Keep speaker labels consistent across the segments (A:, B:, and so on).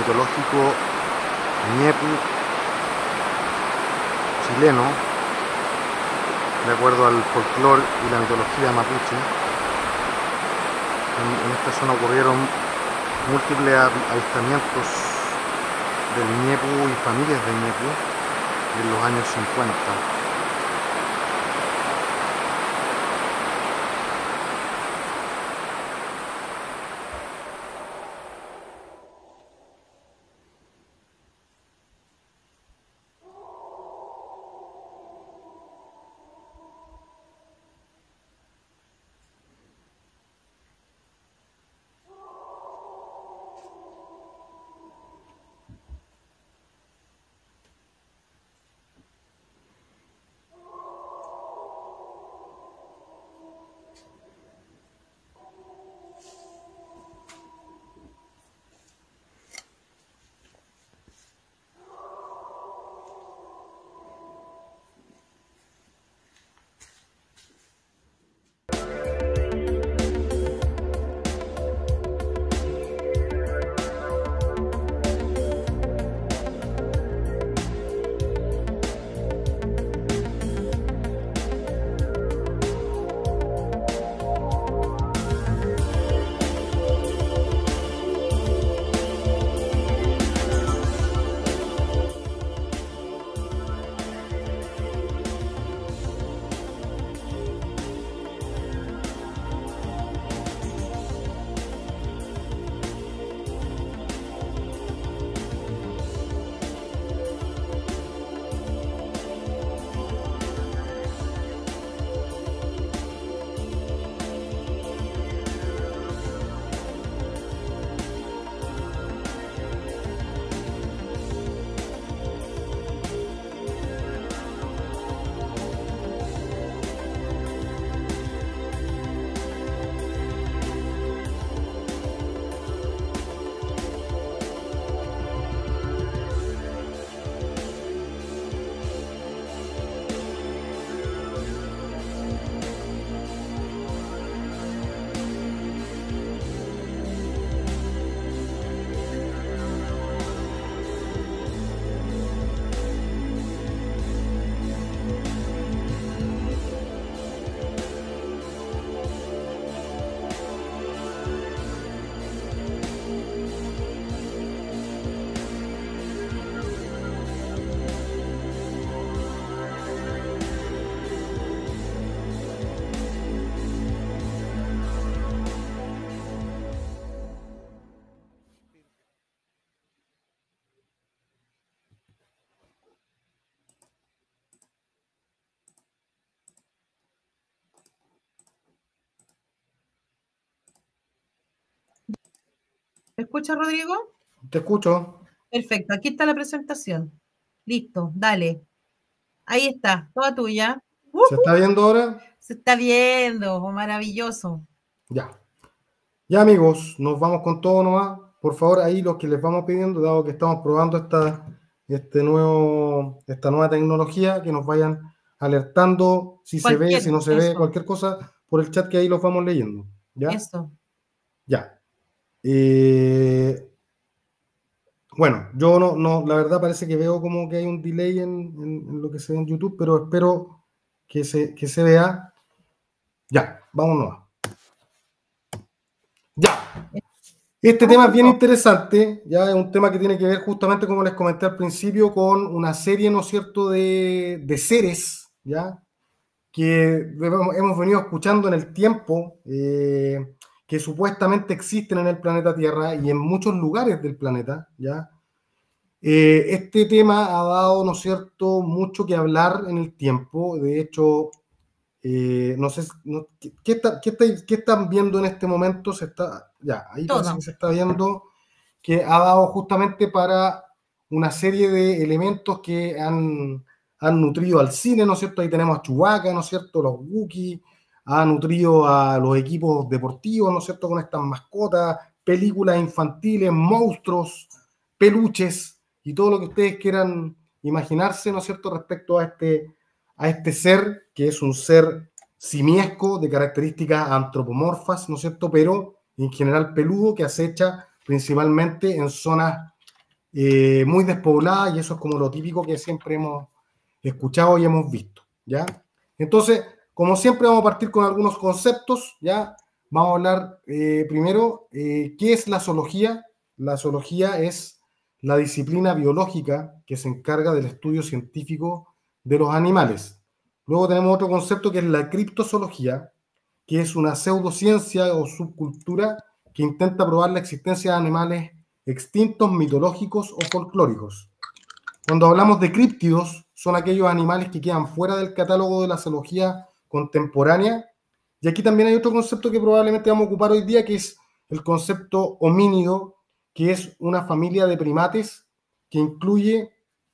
A: mitológico ñepu chileno, de acuerdo al folclore y la mitología mapuche. En esta zona ocurrieron múltiples avistamientos del ñepu y familias de ñepu en los años 50.
B: ¿Me escucha, Rodrigo?
A: Te escucho.
B: Perfecto, aquí está la presentación. Listo, dale. Ahí está, toda tuya.
A: ¿Se está viendo ahora?
B: Se está viendo, maravilloso.
A: Ya. Ya, amigos, nos vamos con todo nomás. Por favor, ahí los que les vamos pidiendo, dado que estamos probando esta nueva tecnología, que nos vayan alertando si se ve, si no se ve, cualquier cosa por el chat, que ahí los vamos leyendo. ¿Ya?
B: Eso.
A: Ya. Bueno, yo no, la verdad parece que veo como que hay un delay en lo que se ve en YouTube, pero espero que se vea. Ya, vámonos. Ya. Este tema es bien interesante, ya es un tema que tiene que ver justamente, como les comenté al principio, con una serie, ¿no es cierto?, de seres, ya, que hemos venido escuchando en el tiempo, que supuestamente existen en el planeta Tierra y en muchos lugares del planeta, ya. Este tema ha dado, ¿no es cierto?, mucho que hablar en el tiempo. De hecho, no sé, ¿qué están viendo en este momento? Ahí parece que se está viendo que ha dado justamente para una serie de elementos que han nutrido al cine, ¿no es cierto? Ahí tenemos a Chewbacca, ¿no es cierto? Los Wookiees, ha nutrido a los equipos deportivos, ¿no es cierto? Con estas mascotas, películas infantiles, monstruos, peluches y todo lo que ustedes quieran imaginarse, ¿no es cierto? Respecto a este ser, que es un ser simiesco de características antropomorfas, ¿no es cierto? Pero en general peludo, que acecha principalmente en zonas muy despoblada, y eso es como lo típico que siempre hemos escuchado y hemos visto, ¿ya? Entonces, como siempre, vamos a partir con algunos conceptos, ¿ya? Vamos a hablar primero, ¿qué es la zoología? La zoología es la disciplina biológica que se encarga del estudio científico de los animales. Luego tenemos otro concepto que es la criptozoología, que es una pseudociencia o subcultura que intenta probar la existencia de animales extintos, mitológicos o folclóricos. Cuando hablamos de críptidos, son aquellos animales que quedan fuera del catálogo de la zoología contemporánea. Y aquí también hay otro concepto que probablemente vamos a ocupar hoy día, que es el concepto homínido, que es una familia de primates que incluye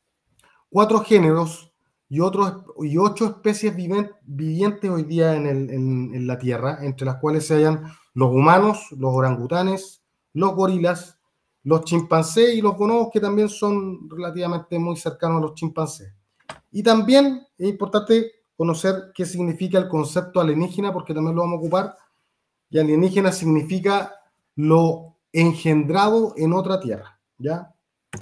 A: 4 géneros y 8 especies vivientes hoy día en la Tierra, entre las cuales se hallan los humanos, los orangutanes, los gorilas, los chimpancés y los bonobos, que también son relativamente muy cercanos a los chimpancés. Y también es importante conocer qué significa el concepto alienígena, porque también lo vamos a ocupar. Y alienígena significa lo engendrado en otra tierra, ¿ya?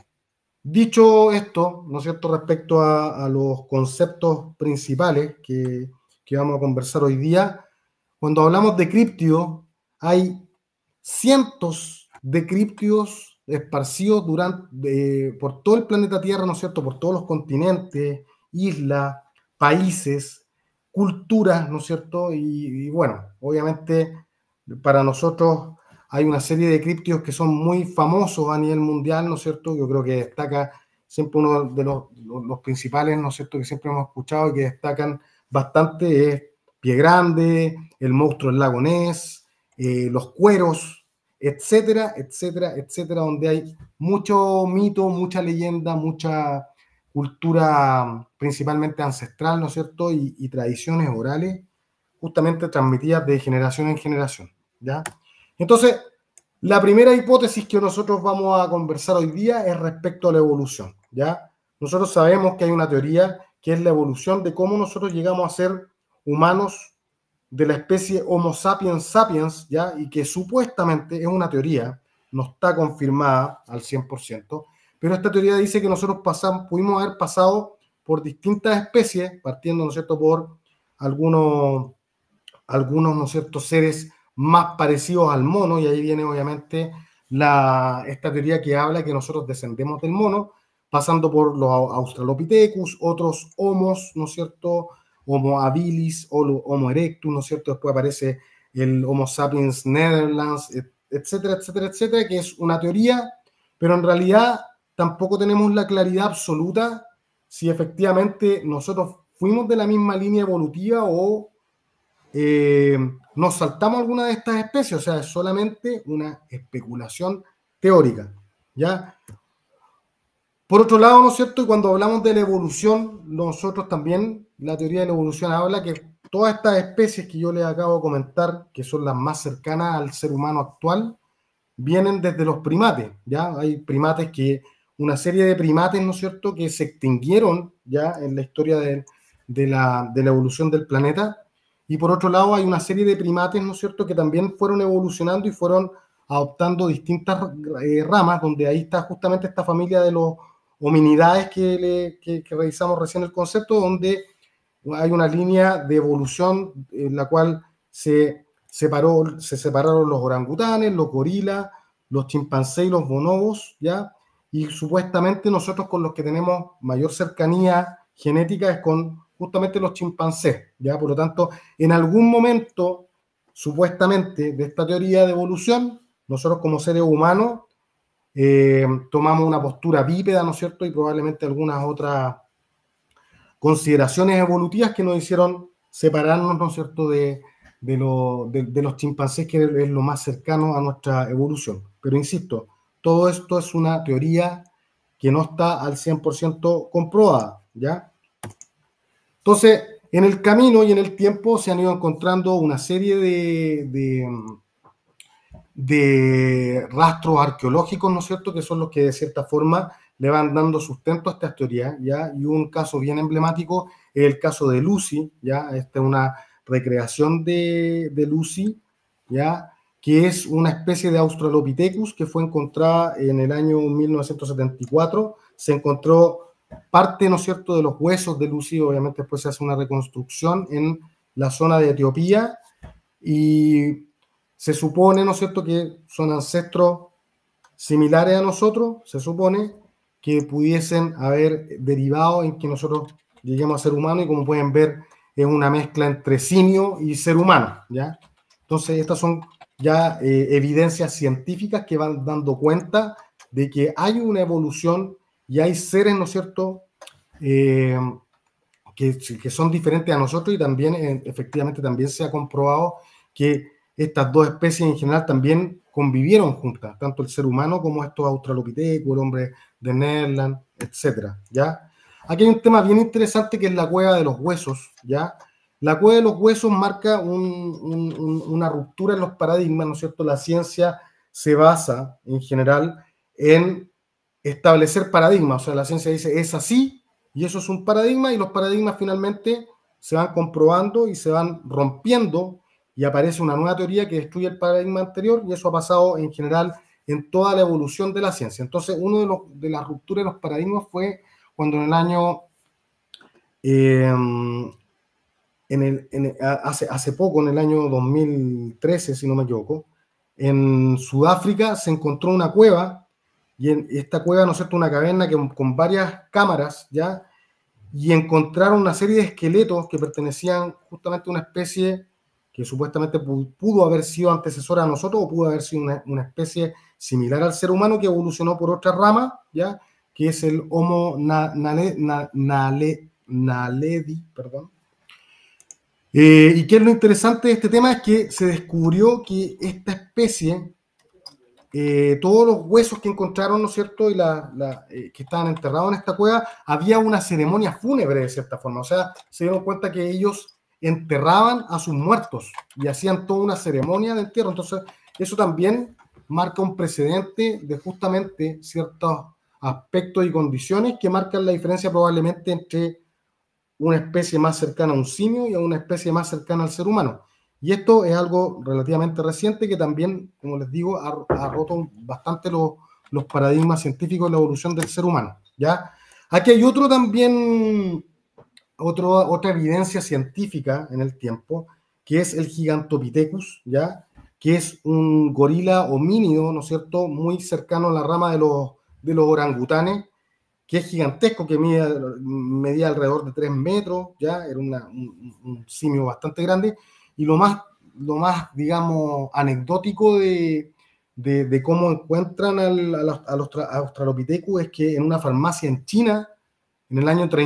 A: Dicho esto, ¿no es cierto?, respecto a los conceptos principales que vamos a conversar hoy día, cuando hablamos de críptidos, hay cientos de críptidos esparcidos por todo el planeta Tierra, ¿no es cierto?, por todos los continentes, islas, países, culturas, ¿no es cierto? Y bueno, obviamente para nosotros hay una serie de críptidos que son muy famosos a nivel mundial, ¿no es cierto? Yo creo que destaca siempre uno de los principales, ¿no es cierto?, que siempre hemos escuchado y que destacan bastante es Pie Grande, el monstruo del lago Ness, los cueros, etcétera, etcétera, etcétera, donde hay mucho mito, mucha leyenda, mucha cultura principalmente ancestral, ¿no es cierto?, y tradiciones orales justamente transmitidas de generación en generación, ¿ya? Entonces, la primera hipótesis que nosotros vamos a conversar hoy día es respecto a la evolución, ¿ya? Nosotros sabemos que hay una teoría que es la evolución de cómo nosotros llegamos a ser humanos de la especie Homo sapiens sapiens, ¿ya? Y que supuestamente es una teoría, no está confirmada al 100%, pero esta teoría dice que nosotros pudimos haber pasado por distintas especies, partiendo, ¿no es cierto?, por algunos, ¿no es cierto?, seres más parecidos al mono, y ahí viene obviamente esta teoría que habla que nosotros descendemos del mono, pasando por los Australopithecus, otros homos, ¿no es cierto?, Homo habilis, Homo erectus, ¿no es cierto?, después aparece el Homo sapiens netherlands, etcétera, etcétera, etcétera, que es una teoría, pero en realidad tampoco tenemos la claridad absoluta si efectivamente nosotros fuimos de la misma línea evolutiva o nos saltamos alguna de estas especies, o sea, es solamente una especulación teórica, ¿ya? Por otro lado, ¿no es cierto? Y cuando hablamos de la evolución, nosotros también, la teoría de la evolución habla que todas estas especies que yo les acabo de comentar, que son las más cercanas al ser humano actual, vienen desde los primates, ¿ya? Hay primates una serie de primates, ¿no es cierto?, que se extinguieron ya en la historia de la evolución del planeta. Y por otro lado, hay una serie de primates, ¿no es cierto?, que también fueron evolucionando y fueron adoptando distintas ramas, donde ahí está justamente esta familia de los hominidaes que revisamos recién el concepto, donde hay una línea de evolución en la cual se separaron los orangutanes, los gorilas, los chimpancés y los bonobos, ¿ya? Y supuestamente nosotros con los que tenemos mayor cercanía genética es con justamente los chimpancés, ¿ya? Por lo tanto, en algún momento, supuestamente, de esta teoría de evolución, nosotros como seres humanos tomamos una postura bípeda, ¿no es cierto? Y probablemente algunas otras consideraciones evolutivas que nos hicieron separarnos, ¿no es cierto?, de los chimpancés, que es lo más cercano a nuestra evolución. Pero insisto, todo esto es una teoría que no está al 100% comprobada, ¿ya? Entonces, en el camino y en el tiempo se han ido encontrando una serie de rastros arqueológicos, ¿no es cierto?, que son los que de cierta forma le van dando sustento a estas teorías, ¿ya? Y un caso bien emblemático es el caso de Lucy, ¿ya? Esta es una recreación de Lucy, ¿ya? que es una especie de Australopithecus que fue encontrada en el año 1974. Se encontró parte, ¿no es cierto?, de los huesos de Lucy. Obviamente después se hace una reconstrucción en la zona de Etiopía y se supone, ¿no es cierto?, que son ancestros similares a nosotros, se supone, que pudiesen haber derivado en que nosotros lleguemos a ser humanos, y como pueden ver es una mezcla entre simio y ser humano, ¿ya? Entonces estas son ya evidencias científicas que van dando cuenta de que hay una evolución y hay seres, ¿no es cierto?, que son diferentes a nosotros, y también efectivamente también se ha comprobado que estas dos especies en general también convivieron juntas, tanto el ser humano como estos australopithecus, el hombre de Neandertal, etcétera, ¿ya? Aquí hay un tema bien interesante que es la cueva de los huesos, ¿ya? La cueva de los huesos marca una ruptura en los paradigmas, ¿no es cierto? La ciencia se basa en general en establecer paradigmas, o sea, la ciencia dice es así, y eso es un paradigma, y los paradigmas finalmente se van comprobando y se van rompiendo, y aparece una nueva teoría que destruye el paradigma anterior, y eso ha pasado en general en toda la evolución de la ciencia. Entonces, uno de las rupturas de los paradigmas fue cuando en el año, hace poco, en el año 2013, si no me equivoco, en Sudáfrica se encontró una cueva, y en esta cueva, ¿no es cierto?, una caverna con varias cámaras, ¿ya? Y encontraron una serie de esqueletos que pertenecían justamente a una especie que supuestamente pudo haber sido antecesora a nosotros, o pudo haber sido una especie similar al ser humano que evolucionó por otra rama, ¿ya? Que es el Homo naledi, perdón. Y qué es lo interesante de este tema es que se descubrió que esta especie, todos los huesos que encontraron, ¿no es cierto?, y que estaban enterrados en esta cueva, había una ceremonia fúnebre de cierta forma. O sea, se dieron cuenta que ellos enterraban a sus muertos y hacían toda una ceremonia de entierro. Entonces, eso también marca un precedente de justamente ciertos aspectos y condiciones que marcan la diferencia probablemente entre una especie más cercana a un simio y a una especie más cercana al ser humano. Y esto es algo relativamente reciente que también, como les digo, ha roto bastante los paradigmas científicos de la evolución del ser humano, ¿ya? Aquí hay otro también, otra evidencia científica en el tiempo, que es el Gigantopithecus, ¿ya? Que es un gorila homínido, ¿no es cierto?, muy cercano a la rama de los orangutanes, que es gigantesco, que medía alrededor de 3 metros, ya era un simio bastante grande. Y lo más digamos, anecdótico de cómo encuentran a los Australopithecus es que en una farmacia en China, en el año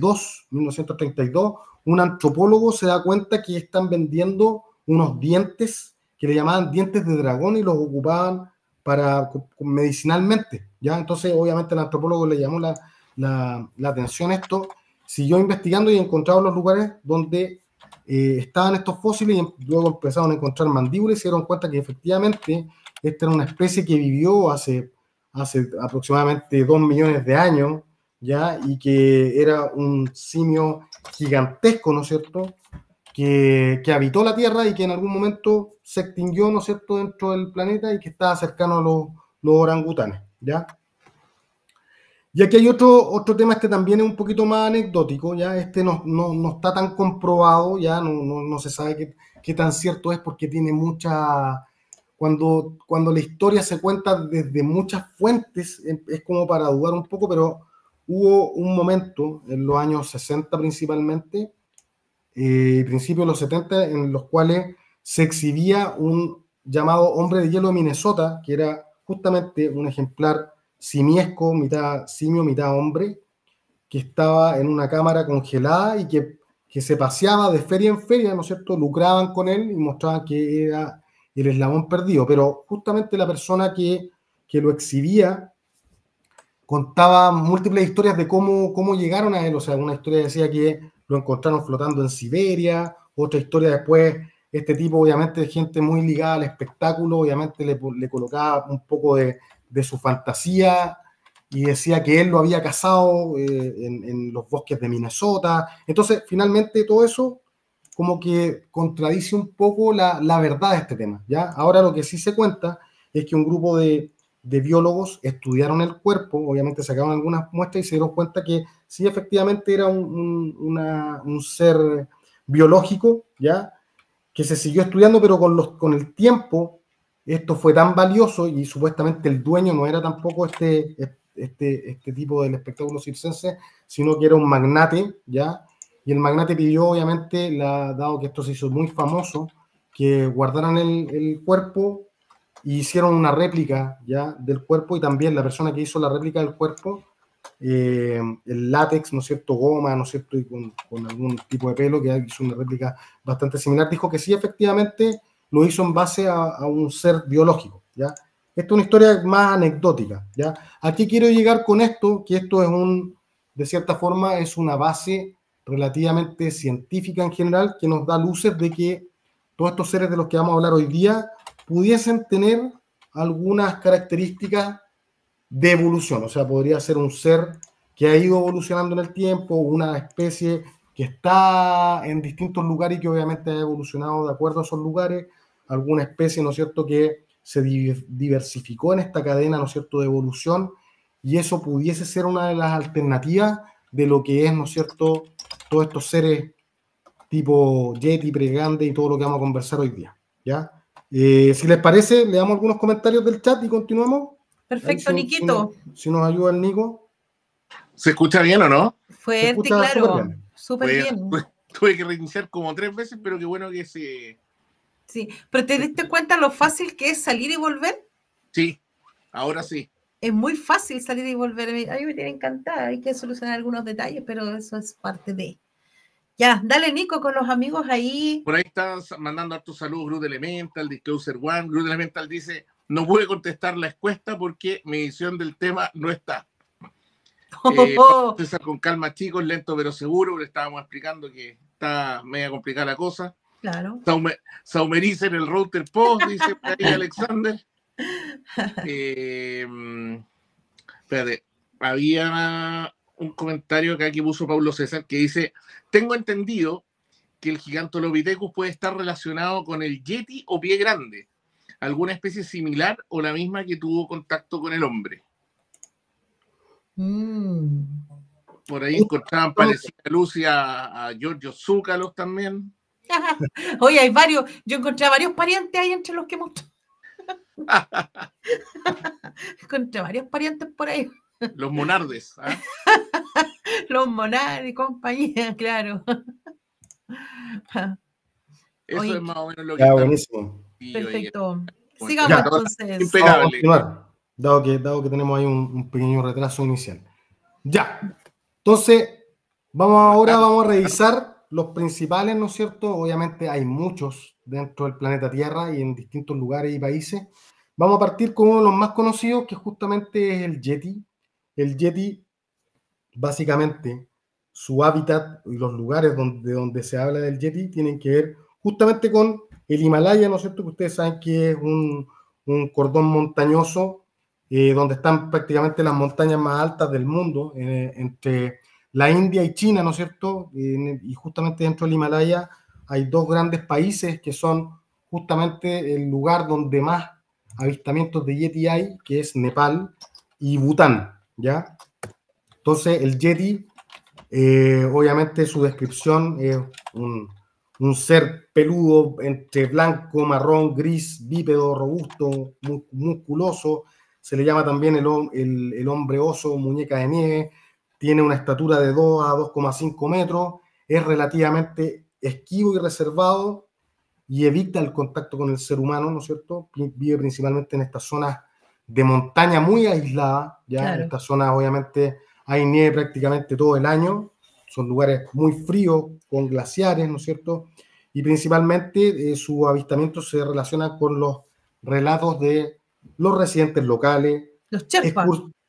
A: 1932, un antropólogo se da cuenta que están vendiendo unos dientes que le llamaban dientes de dragón y los ocupaban medicinalmente, ¿ya? Entonces, obviamente, el antropólogo le llamó la atención esto, siguió investigando y encontró los lugares donde estaban estos fósiles, y luego empezaron a encontrar mandíbulas y se dieron cuenta que efectivamente esta era una especie que vivió hace aproximadamente 2 millones de años, ¿ya? Y que era un simio gigantesco, ¿no es cierto?, que habitó la Tierra y que en algún momento se extinguió, ¿no es cierto?, dentro del planeta, y que estaba cercano a los orangutanes, ¿ya? Y aquí hay otro tema que también es un poquito más anecdótico, ¿ya? Este no está tan comprobado, ¿ya? No se sabe qué tan cierto es, porque tiene mucha... Cuando la historia se cuenta desde muchas fuentes, es como para dudar un poco, pero hubo un momento, en los años 60 principalmente, principios de los 70, en los cuales se exhibía un llamado hombre de hielo de Minnesota, que era justamente un ejemplar simiesco, mitad simio, mitad hombre, que estaba en una cámara congelada y que se paseaba de feria en feria, ¿no es cierto? Lucraban con él y mostraban que era el eslabón perdido, pero justamente la persona que lo exhibía contaba múltiples historias de cómo llegaron a él. O sea, una historia decía que lo encontraron flotando en Siberia, otra historia después, este tipo, obviamente, de gente muy ligada al espectáculo, obviamente le colocaba un poco de su fantasía y decía que él lo había cazado en los bosques de Minnesota. Entonces, finalmente, todo eso como que contradice un poco la verdad de este tema, ¿ya? Ahora lo que sí se cuenta es que un grupo de biólogos estudiaron el cuerpo, obviamente sacaron algunas muestras y se dieron cuenta que sí, efectivamente era un ser biológico, ¿ya? Que se siguió estudiando, pero con el tiempo esto fue tan valioso y supuestamente el dueño no era tampoco este tipo del espectáculo circense, sino que era un magnate, ¿ya? Y el magnate pidió, obviamente, dado que esto se hizo muy famoso, que guardaran el cuerpo y hicieron una réplica, ¿ya? Del cuerpo, y también la persona que hizo la réplica del cuerpo, el látex, ¿no es cierto?, goma, ¿no es cierto?, y con algún tipo de pelo, que hizo una réplica bastante similar, dijo que sí, efectivamente, lo hizo en base a un ser biológico, ¿ya? Esta es una historia más anecdótica, ¿ya? ¿A qué quiero llegar con esto? Que esto es de cierta forma, es una base relativamente científica en general, que nos da luces de que todos estos seres de los que vamos a hablar hoy día pudiesen tener algunas características de evolución, o sea, podría ser un ser que ha ido evolucionando en el tiempo, una especie que está en distintos lugares y que obviamente ha evolucionado de acuerdo a esos lugares, alguna especie, ¿no es cierto?, que se diversificó en esta cadena, ¿no es cierto?, de evolución, y eso pudiese ser una de las alternativas de lo que es, ¿no es cierto?, todos estos seres tipo Yeti, Pregrande y todo lo que vamos a conversar hoy día, ¿ya? Si les parece, le damos algunos comentarios del chat y continuamos.
B: Perfecto, Niquito.
A: Si nos ayuda el Nico.
C: ¿Se escucha bien o no?
B: Fuerte,
A: Se escucha
B: claro. Súper bien.
C: Tuve que reiniciar como 3 veces, pero qué bueno que se...
B: Sí, pero ¿te diste cuenta lo fácil que es salir y volver?
C: Sí, ahora sí.
B: Es muy fácil salir y volver. A mí me tiene encantada. Hay que solucionar algunos detalles, pero eso es parte de... Ya, dale, Nico, con los amigos ahí.
C: Por ahí están mandando hartos saludos, Groot Elemental, Discloser One. Groot Elemental dice, no pude contestar la encuesta porque mi edición del tema no está. César, con calma, chicos, lento pero seguro. Le estábamos explicando que está media complicada la cosa.
B: Claro.
C: Saumericen el router post, dice ahí Alexander. Espérate, había un comentario que aquí puso Paulo César que dice, tengo entendido que el Gigantolopithecus puede estar relacionado con el Yeti o pie grande, alguna especie similar o la misma que tuvo contacto con el hombre. Por ahí encontraban parecida a Lucy a Giorgio Zúcalos también.
B: Oye, hay varios, yo encontré varios parientes ahí entre los que hemos... encontré varios parientes por ahí.
C: Los monardes. ¿Eh?
B: Los monardes y compañía, claro.
C: Eso
B: Oye,
C: es más o menos lo que está.
A: Buenísimo.
B: Perfecto. Sigamos entonces.
C: Impecable.
A: Dado que tenemos ahí un pequeño retraso inicial. Ya. Entonces, vamos a revisar los principales, ¿no es cierto? Obviamente hay muchos dentro del planeta Tierra y en distintos lugares y países. Vamos a partir con uno de los más conocidos, que justamente es el Yeti. El Yeti, básicamente, su hábitat y los lugares donde se habla del Yeti tienen que ver justamente con el Himalaya, ¿no es cierto? Que ustedes saben que es un cordón montañoso donde están prácticamente las montañas más altas del mundo, entre la India y China, ¿no es cierto? Y justamente dentro del Himalaya hay dos grandes países que son justamente el lugar donde más avistamientos de Yeti hay, que es Nepal y Bután, ¿ya? Entonces el Yeti, obviamente su descripción es un ser peludo entre blanco, marrón, gris, bípedo, robusto, musculoso. Se le llama también el hombre oso, muñeca de nieve. Tiene una estatura de 2 a 2,5 metros. Es relativamente esquivo y reservado y evita el contacto con el ser humano, ¿no es cierto? Vive principalmente en estas zonas de montaña muy aisladas, ¿ya? Claro. En estas zonas, obviamente, hay nieve prácticamente todo el año. Son lugares muy fríos, con glaciares, ¿no es cierto? Y principalmente su avistamiento se relaciona con los relatos de los residentes locales,
B: los Sherpas,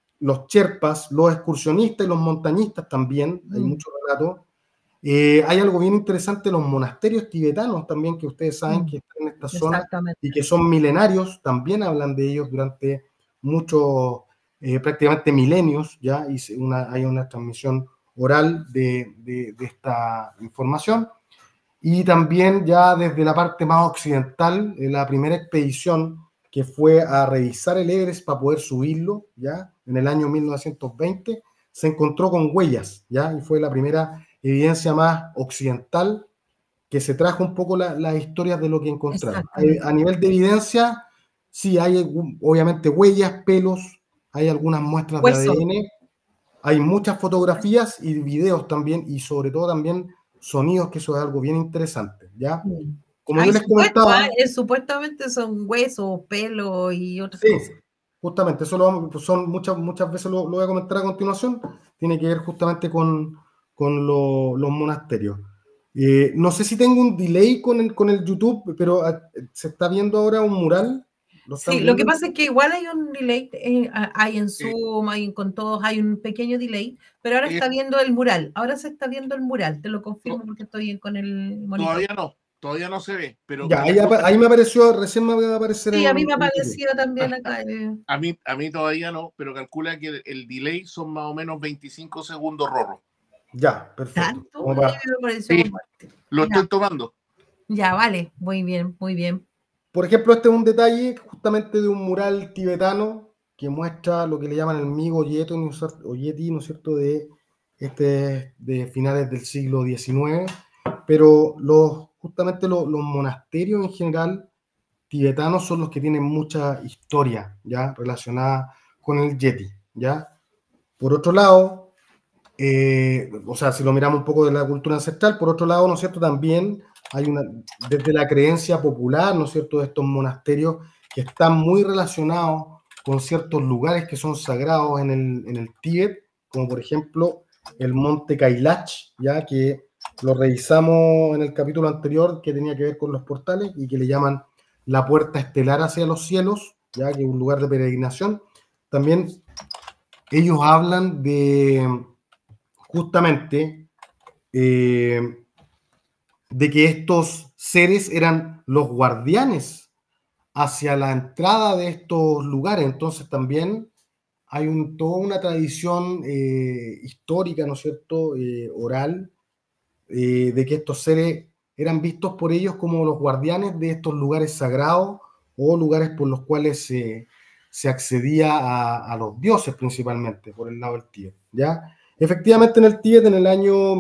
A: los excursionistas y los montañistas también, hay muchos relatos. Hay algo bien interesante, los monasterios tibetanos también, que ustedes saben que están en esta zona y que son milenarios, también hablan de ellos durante muchos, prácticamente milenios, ¿ya? Y hay una transmisión oral de esta información. y también ya desde la parte más occidental, la primera expedición que fue a revisar el Everest para poder subirlo, ya en el año 1920, se encontró con huellas, ya, y fue la primera evidencia más occidental que se trajo un poco las historias de lo que encontraron. A nivel de evidencia, sí, hay obviamente huellas, pelos, hay algunas muestras de ADN, hay muchas fotografías y videos también, y sobre todo también sonidos, que eso es algo bien interesante, ¿ya? Como yo les comentaba...
B: supuestamente son huesos, pelo y otras
A: sí,
B: cosas.
A: Justamente, eso son muchas veces lo voy a comentar a continuación, tiene que ver justamente con los monasterios. No sé si tengo un delay con el YouTube, pero se está viendo ahora un mural.
B: Sí, lo que pasa es que igual hay un delay, hay en Zoom, hay con todos, hay un pequeño delay, pero ahora está viendo el mural, ahora se está viendo el mural, te lo confirmo porque estoy con el monitor.
C: Todavía no se ve, pero...
A: Ya, ahí me apareció, recién me va a aparecer.
B: Sí, a mí me ha aparecido también acá.
C: A mí todavía no, pero calcula que el delay son más o menos 25 segundos, Rorro.
A: Ya, perfecto.
C: Sí, lo estoy tomando.
B: Ya, vale, muy bien, muy bien.
A: Por ejemplo, este es un detalle justamente de un mural tibetano que muestra lo que le llaman el Migo Yeti, ¿no es cierto?, de finales del siglo XIX, pero justamente los monasterios en general tibetanos son los que tienen mucha historia, ¿ya?, relacionada con el Yeti, ¿ya? Por otro lado, o sea, si lo miramos un poco de la cultura ancestral, por otro lado, ¿no es cierto?, también hay desde la creencia popular, ¿no es cierto?, de estos monasterios que están muy relacionados con ciertos lugares que son sagrados en el Tíbet, como por ejemplo el monte Kailash, ya que lo revisamos en el capítulo anterior, que tenía que ver con los portales y que le llaman la puerta estelar hacia los cielos, ya que es un lugar de peregrinación. También ellos hablan de justamente de que estos seres eran los guardianes hacia la entrada de estos lugares. Entonces también hay toda una tradición histórica, ¿no es cierto?, oral, de que estos seres eran vistos por ellos como los guardianes de estos lugares sagrados o lugares por los cuales se accedía a los dioses principalmente, por el lado del Tíbet, ¿ya? Efectivamente, en el Tíbet, en el año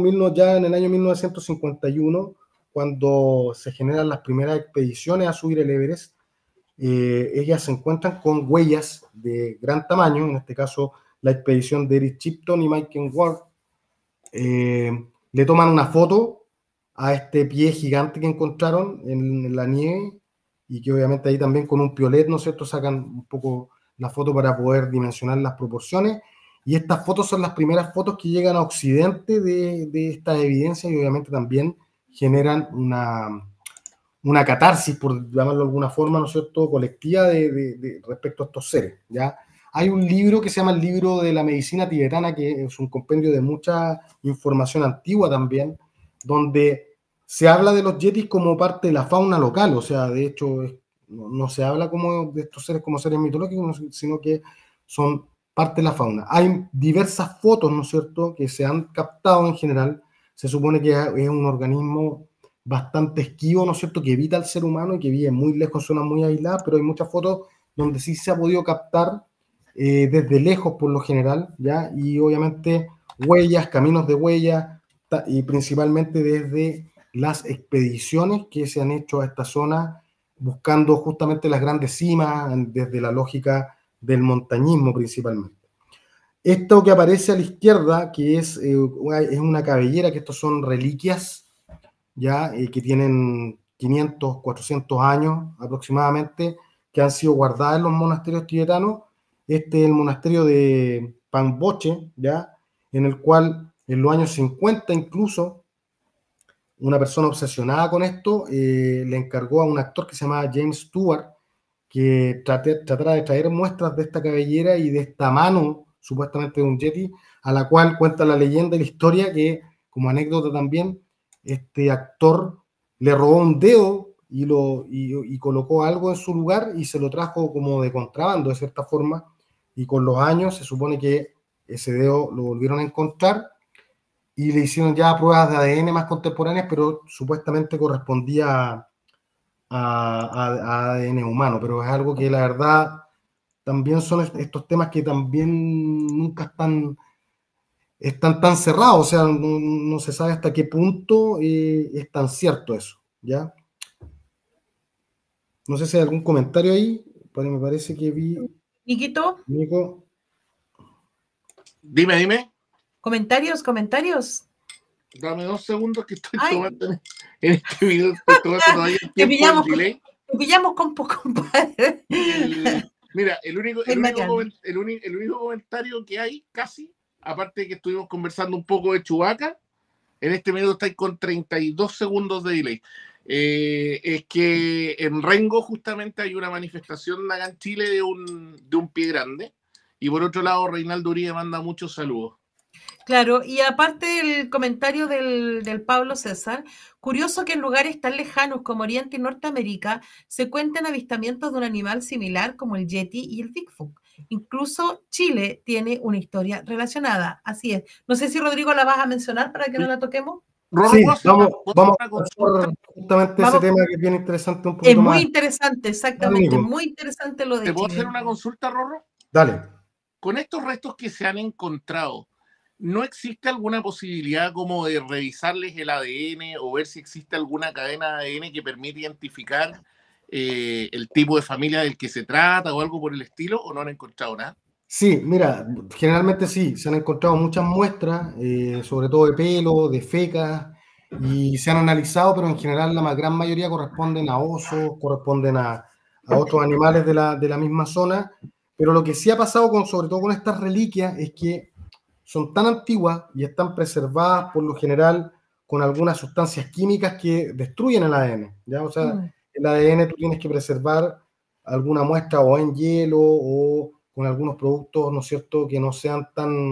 A: 1951, cuando se generan las primeras expediciones a subir el Everest, ellas se encuentran con huellas de gran tamaño, en este caso la expedición de Eric Chipton y Michael Ward. Le toman una foto a este pie gigante que encontraron en la nieve y que obviamente ahí también con un piolet, ¿no es cierto?, sacan un poco la foto para poder dimensionar las proporciones. Y estas fotos son las primeras fotos que llegan a Occidente de estas evidencias y obviamente también generan una catarsis, por llamarlo de alguna forma, ¿no es cierto?, colectiva respecto a estos seres, ¿ya? Hay un libro que se llama el Libro de la Medicina Tibetana, que es un compendio de mucha información antigua también, donde se habla de los yetis como parte de la fauna local, o sea, de hecho, no se habla como de estos seres como seres mitológicos, sino que son parte de la fauna. Hay diversas fotos, ¿no es cierto?, que se han captado en general. Se supone que es un organismo bastante esquivo, ¿no es cierto?, que evita al ser humano y que vive muy lejos, zonas muy aisladas, pero hay muchas fotos donde sí se ha podido captar desde lejos por lo general, ¿ya? Y obviamente huellas, caminos de huellas, y principalmente desde las expediciones que se han hecho a esta zona buscando justamente las grandes cimas desde la lógica del montañismo principalmente. Esto que aparece a la izquierda, que es una cabellera, que estos son reliquias, ya que tienen 500, 400 años aproximadamente, que han sido guardadas en los monasterios tibetanos. Este es el monasterio de Pangboche, ya, en el cual en los años 50 incluso una persona obsesionada con esto le encargó a un actor que se llamaba James Stewart que tratara de traer muestras de esta cabellera y de esta mano, supuestamente de un yeti, a la cual cuenta la leyenda y la historia que, como anécdota también, este actor le robó un dedo y colocó algo en su lugar y se lo trajo como de contrabando, de cierta forma, y con los años se supone que ese dedo lo volvieron a encontrar y le hicieron ya pruebas de ADN más contemporáneas, pero supuestamente correspondía a ADN humano, pero es algo que la verdad también son estos temas que también nunca están tan cerrados, o sea, no se sabe hasta qué punto es tan cierto eso, ¿ya? No sé si hay algún comentario ahí, pero me parece que vi...
B: Niquito,
A: Nico.
C: Dime.
B: comentarios.
C: Dame 2 segundos que estoy
B: Ay.
C: tomando en este video, estoy tomando todavía el tiempo del delay.
B: Te pillamos con poco, compadre.
C: Mira, el único comentario que hay, casi, aparte de que estuvimos conversando un poco de Chewbacca, en este minuto estáis con 32 segundos de delay. Es que en Rengo justamente hay una manifestación acá en Chile de un pie grande, y por otro lado Reinaldo Uribe manda muchos saludos.
B: Claro, y aparte el comentario del Pablo César, curioso que en lugares tan lejanos como Oriente y Norteamérica se cuenten avistamientos de un animal similar como el Yeti y el Bigfoot. Incluso Chile tiene una historia relacionada, así es. No sé si Rodrigo la vas a mencionar para que no la toquemos.
A: Sí, vamos a consultar justamente ese tema que es bien interesante un poquito más.
B: Es muy interesante, exactamente, muy interesante lo de Chile.
C: ¿Te puedo hacer una consulta, Rorro?
A: Dale.
C: Con estos restos que se han encontrado, ¿no existe alguna posibilidad como de revisarles el ADN o ver si existe alguna cadena de ADN que permite identificar el tipo de familia del que se trata o algo por el estilo, o no han encontrado nada?
A: Sí, mira, generalmente sí, se han encontrado muchas muestras, sobre todo de pelo, de fecas, y se han analizado, pero en general la gran mayoría corresponden a osos, corresponden a otros animales de la misma zona, pero lo que sí ha pasado sobre todo con estas reliquias es que son tan antiguas y están preservadas por lo general con algunas sustancias químicas que destruyen el ADN, ¿ya? O sea, el ADN tú tienes que preservar alguna muestra o en hielo o con algunos productos, ¿no es cierto?, que no sean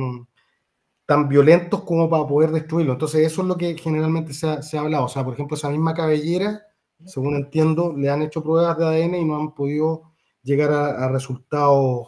A: tan violentos como para poder destruirlo. Entonces eso es lo que generalmente se ha hablado. O sea, por ejemplo, esa misma cabellera, según entiendo, le han hecho pruebas de ADN y no han podido llegar a resultados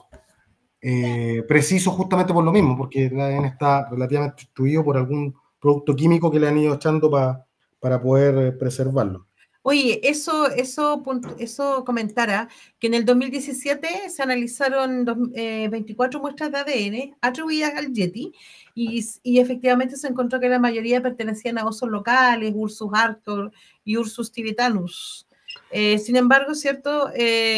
A: preciso justamente por lo mismo, porque el ADN está relativamente destruido por algún producto químico que le han ido echando para poder preservarlo.
B: Oye, eso comentara que en el 2017 se analizaron 24 muestras de ADN atribuidas al Yeti y efectivamente se encontró que la mayoría pertenecían a osos locales, Ursus arctor y Ursus tibetanus. Sin embargo, ¿cierto?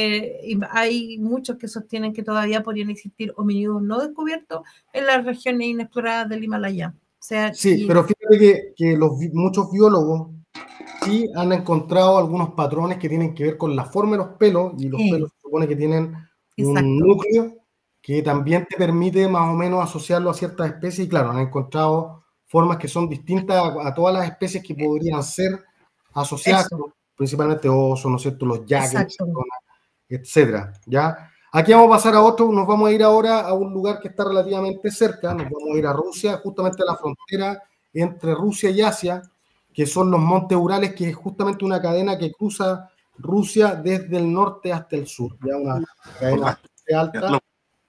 B: Hay muchos que sostienen que todavía podrían existir homínidos no descubiertos en las regiones inexploradas del Himalaya. O sea,
A: sí, pero fíjate que muchos biólogos sí han encontrado algunos patrones que tienen que ver con la forma de los pelos, y los pelos se supone que tienen un núcleo que también te permite más o menos asociarlo a ciertas especies, y claro, han encontrado formas que son distintas a todas las especies que podrían ser asociadas, principalmente osos, ¿no es cierto?, los yaques, etcétera, ¿ya? Aquí vamos a pasar a otro, nos vamos a ir ahora a un lugar que está relativamente cerca, nos vamos a ir a Rusia, justamente a la frontera entre Rusia y Asia, que son los Montes Urales, que es justamente una cadena que cruza Rusia desde el norte hasta el sur, ya una cadena bastante alta,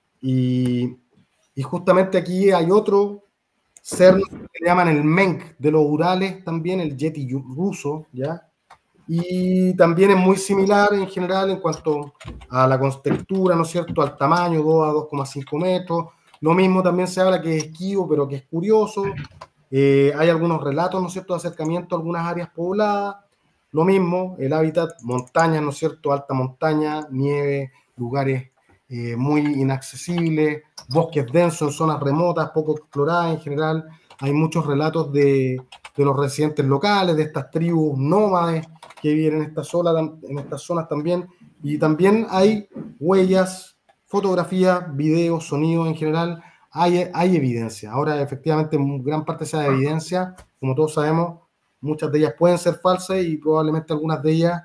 A: y justamente aquí hay otro cerno que le llaman el Menk de los Urales, también el Yeti ruso, ¿ya? Y también es muy similar en general en cuanto a la textura, ¿no es cierto?, al tamaño, 2 a 2,5 metros. Lo mismo también se habla que es esquivo, pero que es curioso. Hay algunos relatos, ¿no es cierto?, de acercamiento a algunas áreas pobladas. Lo mismo, el hábitat, montañas, ¿no es cierto?, alta montaña, nieve, lugares muy inaccesibles, bosques densos en zonas remotas, poco exploradas en general. Hay muchos relatos de los residentes locales, de estas tribus nómades que viven en estas zonas también. Y también hay huellas, fotografías, videos, sonidos en general. Hay evidencia. Ahora, efectivamente, gran parte de esa evidencia, como todos sabemos, muchas de ellas pueden ser falsas y probablemente algunas de ellas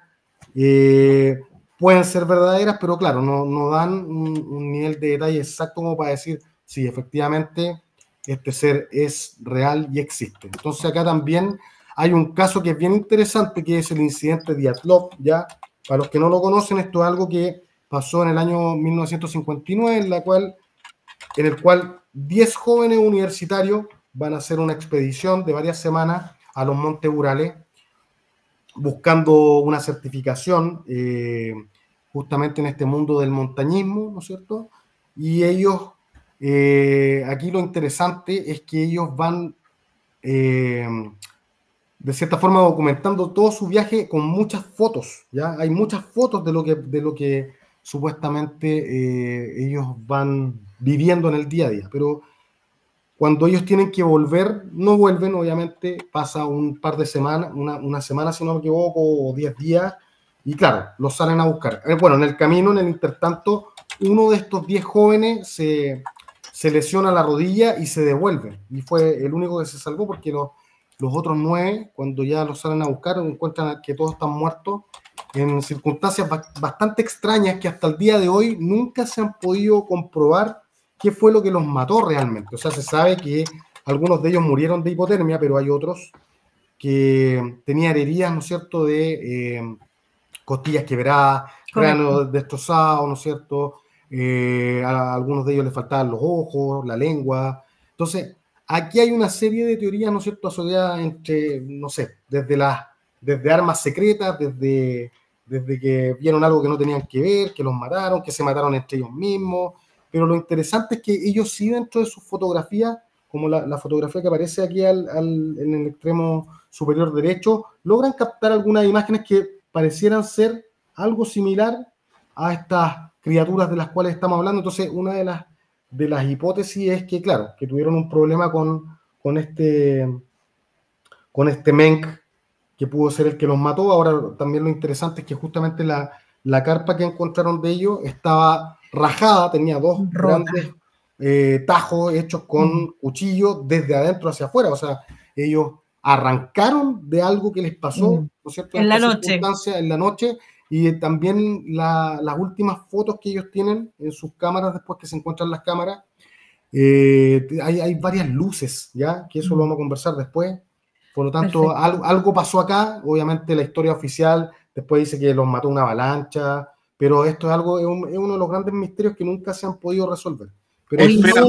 A: pueden ser verdaderas, pero claro, no dan un nivel de detalle exacto como para decir si efectivamente este ser es real y existe. Entonces acá también hay un caso que es bien interesante, que es el incidente Dyatlov, ¿ya? Para los que no lo conocen, esto es algo que pasó en el año 1959, en el cual 10 jóvenes universitarios van a hacer una expedición de varias semanas a los Montes Urales, buscando una certificación justamente en este mundo del montañismo, ¿no es cierto? Y ellos, aquí lo interesante es que ellos van, de cierta forma, documentando todo su viaje con muchas fotos, ¿ya? Hay muchas fotos de lo que supuestamente ellos van viviendo en el día a día, pero cuando ellos tienen que volver, no vuelven, obviamente, pasa un par de semanas, una semana si no me equivoco, o 10 días, y claro, los salen a buscar. Bueno, en el camino, en el intertanto, uno de estos 10 jóvenes se lesiona la rodilla y se devuelve, y fue el único que se salvó porque los otros 9, cuando ya los salen a buscar, encuentran que todos están muertos en circunstancias bastante extrañas que hasta el día de hoy nunca se han podido comprobar qué fue lo que los mató realmente. O sea, se sabe que algunos de ellos murieron de hipotermia, pero hay otros que tenían heridas, ¿no es cierto?, de costillas quebradas, cráneo destrozado, ¿no es cierto? A algunos de ellos les faltaban los ojos, la lengua. Entonces, aquí hay una serie de teorías, ¿no es cierto?, asociadas entre, no sé, desde armas secretas, desde que vieron algo que no tenían que ver, que los mataron, que se mataron entre ellos mismos. Pero lo interesante es que ellos sí, dentro de sus fotografías, como la fotografía que aparece aquí en el extremo superior derecho, logran captar algunas imágenes que parecieran ser algo similar a estas criaturas de las cuales estamos hablando. Entonces, una de las hipótesis es que, claro, que tuvieron un problema con este Menk, que pudo ser el que los mató. Ahora, también lo interesante es que justamente la carpa que encontraron de ellos estaba rajada, tenía dos grandes tajos hechos con cuchillo desde adentro hacia afuera. O sea, ellos arrancaron de algo que les pasó, ¿no es cierto?,
B: en la noche.
A: En la noche. Y también las últimas fotos que ellos tienen en sus cámaras, después que se encuentran las cámaras, hay varias luces, ¿ya? Que eso lo vamos a conversar después. Por lo tanto, algo pasó acá. Obviamente la historia oficial después dice que los mató una avalancha, pero esto es uno de los grandes misterios que nunca se han podido resolver. Pero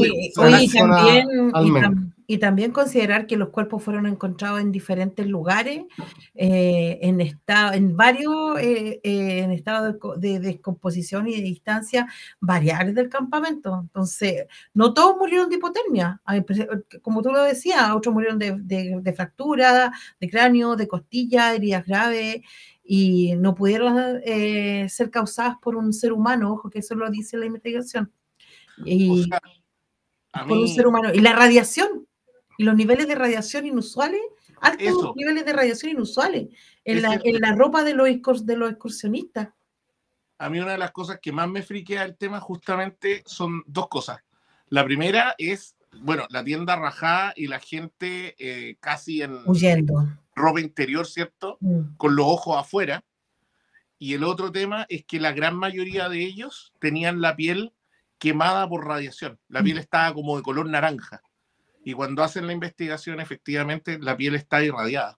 B: y también considerar que los cuerpos fueron encontrados en diferentes lugares, en estado de descomposición y de distancia variables del campamento. Entonces, no todos murieron de hipotermia, como tú lo decías, otros murieron de fractura, de cráneo, de costilla, heridas graves, y no pudieron ser causadas por un ser humano, ojo que eso lo dice la investigación. Y por un ser humano. Y la radiación, y los niveles de radiación inusuales, altos niveles de radiación inusuales en la ropa de los excursionistas.
C: A mí una de las cosas que más me friquea el tema justamente son dos cosas. La primera es, bueno, la tienda rajada y la gente casi
B: huyendo,
C: ropa interior, ¿cierto? Con los ojos afuera. Y el otro tema es que la gran mayoría de ellos tenían la piel quemada por radiación. La piel estaba como de color naranja. Y cuando hacen la investigación, efectivamente, la piel está irradiada.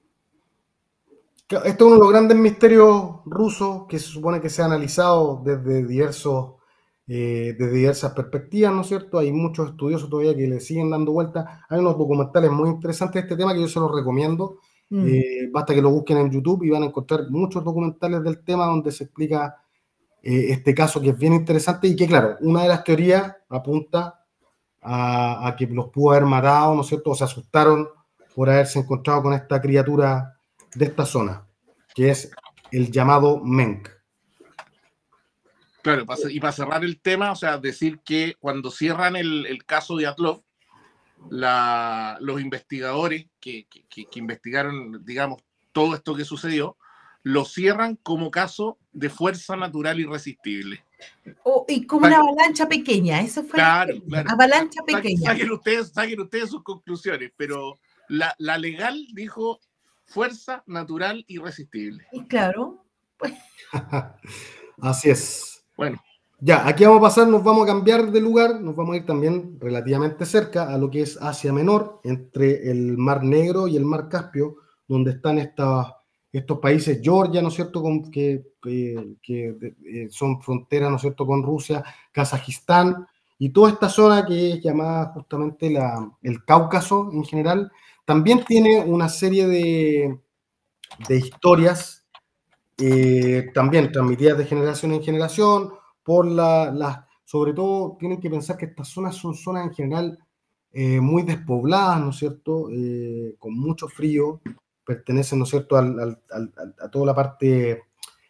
A: Esto es uno de los grandes misterios rusos que se supone que se ha analizado desde diversas perspectivas, ¿no es cierto? Hay muchos estudiosos todavía que le siguen dando vueltas. Hay unos documentales muy interesantes de este tema que yo se los recomiendo. Basta que lo busquen en YouTube y van a encontrar muchos documentales del tema donde se explica este caso, que es bien interesante y que, claro, una de las teorías apunta a que los pudo haber matado, ¿no es cierto? O se asustaron por haberse encontrado con esta criatura de esta zona, que es el llamado Menk.
C: Claro, y para cerrar el tema, o sea, decir que cuando cierran el caso de Atlov, los investigadores que investigaron, digamos, todo esto que sucedió, lo cierran como caso de fuerza natural irresistible.
B: Y como una avalancha pequeña, eso fue.
C: Claro.
B: Avalancha pequeña.
C: Saquen ustedes sus conclusiones, pero la legal dijo fuerza natural irresistible.
B: Y claro. Pues.
A: Así es.
C: Bueno.
A: Ya, aquí vamos a pasar, nos vamos a cambiar de lugar, nos vamos a ir también relativamente cerca a lo que es Asia Menor, entre el Mar Negro y el Mar Caspio, donde están estos países, Georgia, ¿no es cierto?, que son fronteras, ¿no es cierto?, con Rusia, Kazajistán Y toda esta zona que es llamada justamente el Cáucaso en general, también tiene una serie de historias, también transmitidas de generación en generación, sobre todo tienen que pensar que estas zonas son zonas en general muy despobladas, ¿no es cierto? Con mucho frío, pertenecen, ¿no es cierto?, a toda la parte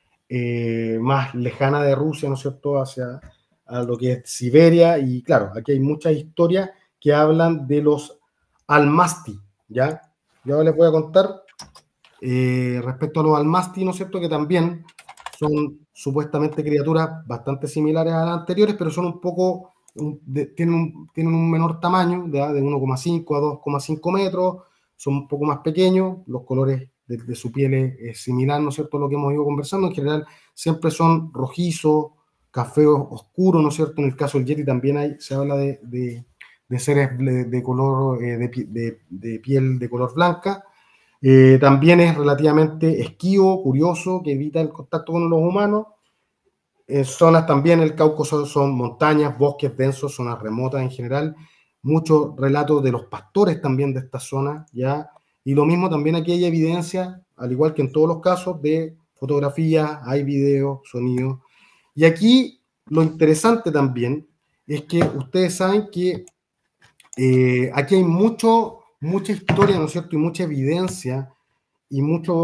A: más lejana de Rusia, ¿no es cierto?, hacia a lo que es Siberia, y claro, aquí hay muchas historias que hablan de los Almasti, ¿ya? Yo les voy a contar respecto a los Almasti, ¿no es cierto?, que también son supuestamente criaturas bastante similares a las anteriores, pero son un poco, tienen un menor tamaño, ¿ya? De 1,5 a 2,5 metros, son un poco más pequeños, los colores de su piel es similar, ¿no es cierto?, a lo que hemos ido conversando. En general siempre son rojizos, café oscuro, ¿no es cierto? En el caso del Yeti también se habla de seres de color, de piel de color blanca. También es relativamente esquivo, curioso, que evita el contacto con los humanos. Zonas también, el Cáucaso son montañas, bosques densos, zonas remotas en general. Muchos relatos de los pastores también de esta zona, ¿ya? Y lo mismo también aquí hay evidencia, al igual que en todos los casos, de fotografías, hay videos, sonidos. Y aquí lo interesante también es que ustedes saben que aquí hay mucha historia, ¿no es cierto? Y mucha evidencia y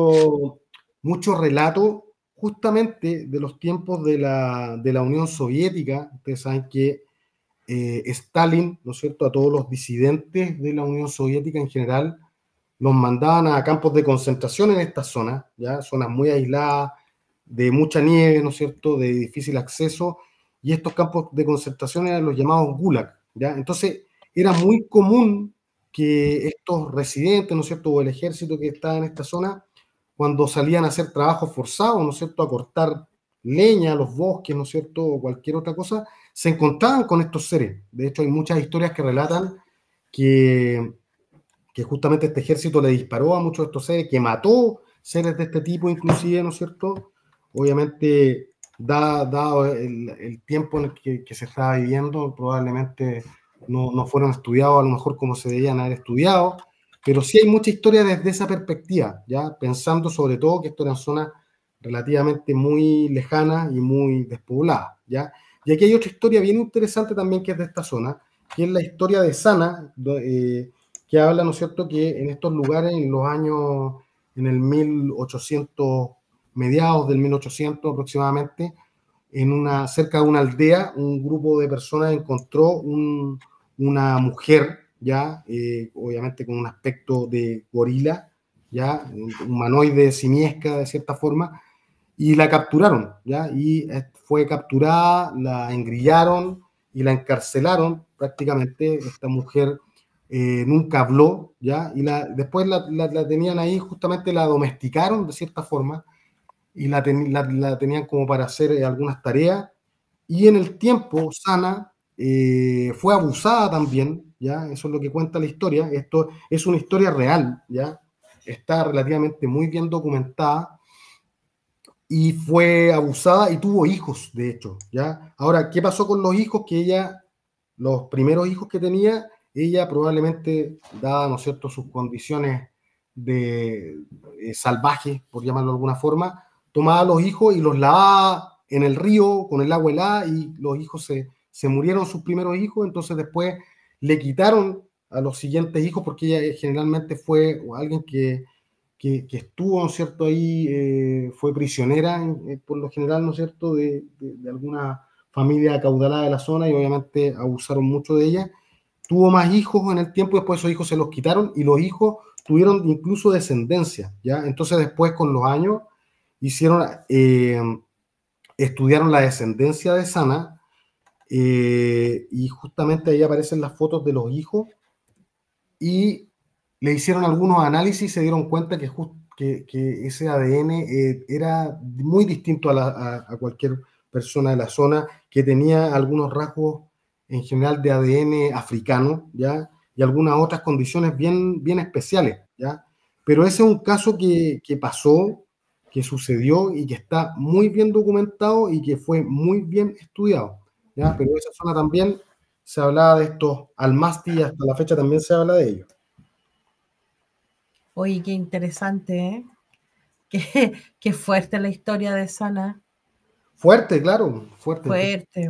A: mucho relato justamente de los tiempos de la Unión Soviética. Ustedes saben que Stalin, ¿no es cierto?, a todos los disidentes de la Unión Soviética en general, los mandaban a campos de concentración en estas zonas, ¿ya? Zonas muy aisladas, de mucha nieve, ¿no es cierto?, de difícil acceso, y estos campos de concentración eran los llamados Gulag, ¿ya? Entonces, era muy común que estos residentes, ¿no es cierto?, o el ejército que estaba en esta zona, cuando salían a hacer trabajos forzados, ¿no es cierto?, a cortar leña, los bosques, ¿no es cierto?, o cualquier otra cosa, se encontraban con estos seres. De hecho, hay muchas historias que relatan que justamente este ejército le disparó a muchos de estos seres, que mató seres de este tipo inclusive, ¿no es cierto? Obviamente, dado el tiempo en el que se estaba viviendo, probablemente no fueron estudiados a lo mejor como se debían haber estudiado, pero sí hay mucha historia desde esa perspectiva, ¿ya? Pensando sobre todo que esto eran zonas relativamente muy lejanas y muy despobladas, ¿ya? Y aquí hay otra historia bien interesante también que es de esta zona, que es la historia de Sana, que habla, ¿no es cierto?, que en estos lugares, en el 1800, mediados del 1800 aproximadamente, cerca de una aldea, un grupo de personas encontró una mujer, ya, obviamente con un aspecto de gorila, ya, humanoide simiesca de cierta forma, y la capturaron, ya, y fue capturada, la engrillaron y la encarcelaron prácticamente. Esta mujer nunca habló, ya, y después la tenían ahí, justamente la domesticaron de cierta forma, y la tenían como para hacer algunas tareas, y en el tiempo Sana fue abusada también, ¿ya? Eso es lo que cuenta la historia. Esto es una historia real, ¿ya? Está relativamente muy bien documentada, y fue abusada y tuvo hijos, de hecho, ¿ya? Ahora, ¿qué pasó con los hijos? Los primeros hijos que tenía, ella probablemente, dada, ¿no es cierto?, sus condiciones de salvajes, por llamarlo de alguna forma, tomaba a los hijos y los lavaba en el río con el agua helada, y los hijos se murieron, sus primeros hijos. Entonces después le quitaron a los siguientes hijos, porque ella generalmente fue alguien que estuvo, ¿no es cierto?, ahí, fue prisionera por lo general, ¿no es cierto?, de alguna familia acaudalada de la zona, y obviamente abusaron mucho de ella. Tuvo más hijos en el tiempo, y después esos hijos se los quitaron, y los hijos tuvieron incluso descendencia, ¿ya? Entonces después, con los años, estudiaron la descendencia de Sana, y justamente ahí aparecen las fotos de los hijos, y le hicieron algunos análisis y se dieron cuenta que ese ADN era muy distinto a cualquier persona de la zona, que tenía algunos rasgos en general de ADN africano, ¿ya? Y algunas otras condiciones bien, bien especiales, ¿ya? Pero ese es un caso que pasó, que sucedió, y que está muy bien documentado y que fue muy bien estudiado, ¿ya? Pero esa zona también se hablaba de estos almasti y hasta la fecha también se habla de ellos.
B: Oye, qué interesante, ¿eh? Qué fuerte la historia de Sana.
A: Fuerte, claro, fuerte.
B: Fuerte.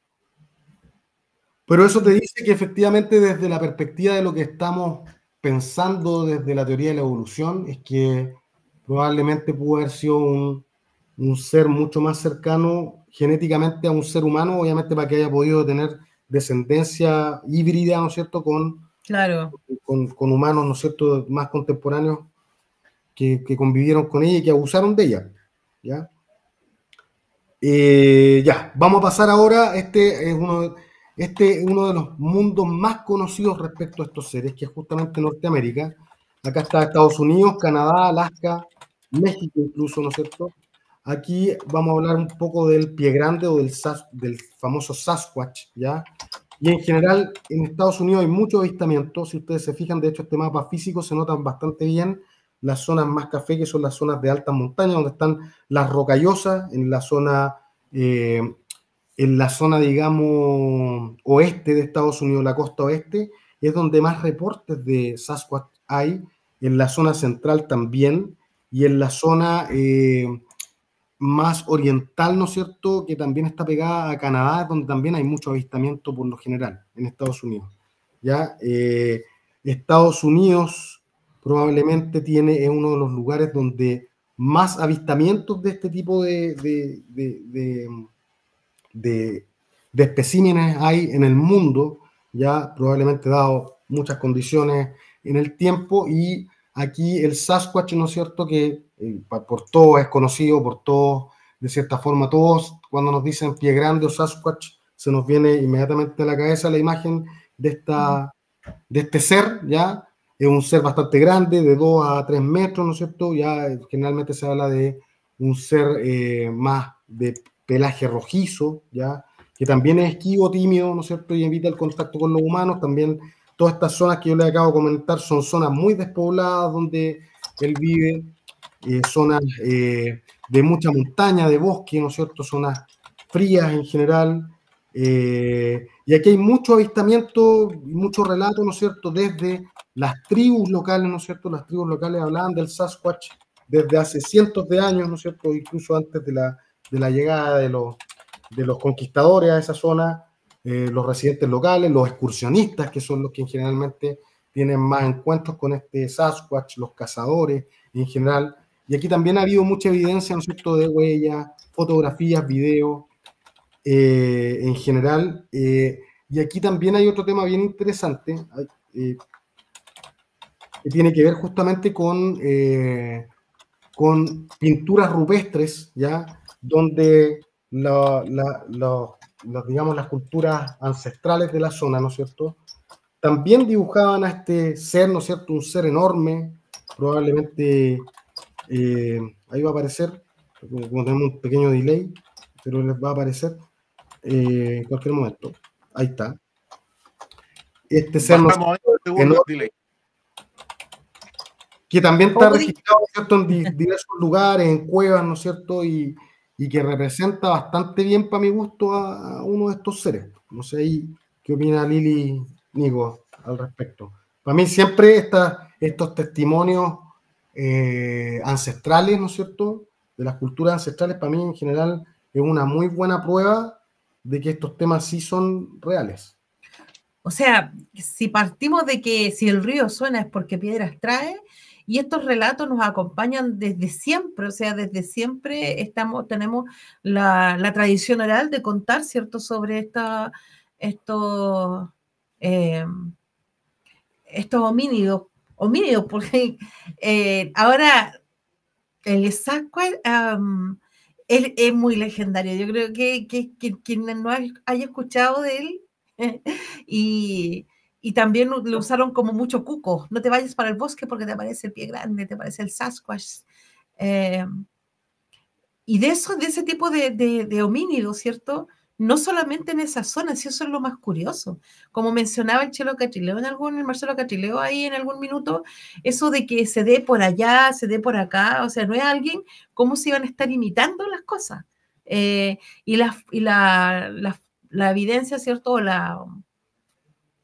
A: Pero eso te dice que efectivamente desde la perspectiva de lo que estamos pensando desde la teoría de la evolución es que probablemente pudo haber sido un ser mucho más cercano genéticamente a un ser humano, obviamente para que haya podido tener descendencia híbrida, ¿no es cierto?,
B: Claro.
A: con humanos, ¿no es cierto?, más contemporáneos que convivieron con ella y que abusaron de ella, ¿ya? Ya, vamos a pasar ahora, este es uno de los mundos más conocidos respecto a estos seres, que es justamente Norteamérica. Acá está Estados Unidos, Canadá, Alaska, México incluso, ¿no es cierto? Aquí vamos a hablar un poco del pie grande o del famoso Sasquatch, ¿ya? Y en general, en Estados Unidos hay muchos avistamientos. Si ustedes se fijan, de hecho, este mapa físico se notan bastante bien las zonas más café, que son las zonas de altas montañas, donde están las rocallosas, en la zona, digamos, oeste de Estados Unidos, la costa oeste, es donde más reportes de Sasquatch hay, en la zona central también, y en la zona más oriental, ¿no es cierto?, que también está pegada a Canadá, donde también hay mucho avistamiento por lo general en Estados Unidos. ¿Ya? Estados Unidos probablemente es uno de los lugares donde más avistamientos de este tipo de especímenes hay en el mundo, ya probablemente dado muchas condiciones en el tiempo, y aquí el Sasquatch, ¿no es cierto?, que por todos es conocido, por todos, de cierta forma, todos, cuando nos dicen pie grande o Sasquatch, se nos viene inmediatamente a la cabeza la imagen de este ser, ¿ya? Es un ser bastante grande, de 2 a 3 metros, ¿no es cierto? Ya generalmente se habla de un ser más de pelaje rojizo, ¿ya? Que también es esquivo, tímido, ¿no es cierto? Y evita el contacto con los humanos. También todas estas zonas que yo les acabo de comentar son zonas muy despobladas donde él vive, zonas de mucha montaña, de bosque, ¿no es cierto? Zonas frías en general. Y aquí hay mucho avistamiento y mucho relato, ¿no es cierto?, desde las tribus locales, ¿no es cierto? Las tribus locales hablaban del Sasquatch desde hace cientos de años, ¿no es cierto?, incluso antes de la llegada de los conquistadores a esa zona, los residentes locales, los excursionistas, que son los que generalmente tienen más encuentros con este Sasquatch, los cazadores en general. Y aquí también ha habido mucha evidencia, ¿no es cierto?, de huellas, fotografías, videos, en general. Y aquí también hay otro tema bien interesante, que tiene que ver justamente con pinturas rupestres, ¿ya? Donde digamos, las culturas ancestrales de la zona, ¿no es cierto?, también dibujaban a este ser, ¿no es cierto?, un ser enorme, probablemente, ahí va a aparecer, como tenemos un pequeño delay, pero les va a aparecer en cualquier momento. Ahí está. Este ser, ¿no es cierto?, enorme, que también está registrado, ¿no es cierto?, en diversos lugares, en cuevas, ¿no es cierto?, y que representa bastante bien, para mi gusto, a uno de estos seres. No sé ahí qué opina Lili, Nico, al respecto. Para mí siempre estos testimonios ancestrales, ¿no es cierto?, de las culturas ancestrales, para mí en general es una muy buena prueba de que estos temas sí son reales.
B: O sea, si partimos de que si el río suena es porque piedras trae, y estos relatos nos acompañan desde siempre, o sea, desde siempre tenemos la tradición oral de contar, ¿cierto?, sobre estos, eh, estos homínidos, porque ahora el Sasquatch es muy legendario. Yo creo que quien no haya escuchado de él y también lo usaron como mucho cuco. No te vayas para el bosque porque te aparece el pie grande, te aparece el Sasquatch. Eh, y de ese tipo de homínidos, ¿cierto? No solamente en esa zona, si eso es lo más curioso. Como mencionaba el Chelo Catrileo el Marcelo Catrileo ahí en algún minuto, eso de que se dé por allá, se dé por acá, o sea, no es alguien, ¿cómo se iban a estar imitando las cosas? Y la evidencia, ¿cierto?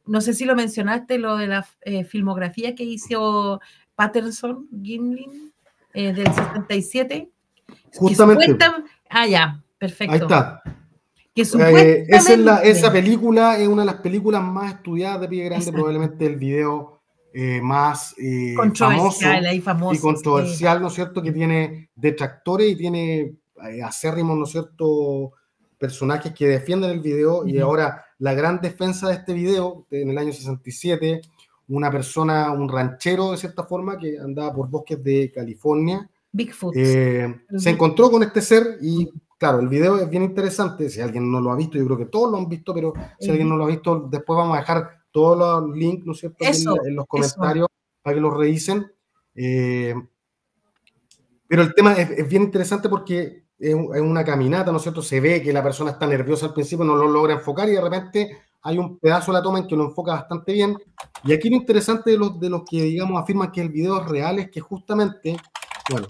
B: no sé si lo mencionaste, lo de la filmografía que hizo Patterson Gimlin del 67.
A: Justamente.
B: Ya, perfecto.
A: Ahí está.
B: Que supuestamente...
A: esa película es una de las películas más estudiadas de Pie Grande, exacto, probablemente el video más famoso y controversial, sí, ¿no es cierto? Que tiene detractores y tiene acérrimos, ¿no es cierto?, personajes que defienden el video. Y ahora la gran defensa de este video, en el año 67, una persona, un ranchero de cierta forma, que andaba por bosques de California,
B: Bigfoot.
A: Se encontró con este ser y claro, el video es bien interesante. Si alguien no lo ha visto, yo creo que todos lo han visto, pero si alguien no lo ha visto, después vamos a dejar todos los links, ¿no es cierto?, en los comentarios para que los revisen. Pero el tema es bien interesante porque es una caminata, ¿no es cierto? Se ve que la persona está nerviosa al principio, no lo logra enfocar y de repente hay un pedazo de la toma en que lo enfoca bastante bien. Y aquí lo interesante de los que, digamos, afirman que el video es real es que justamente, bueno,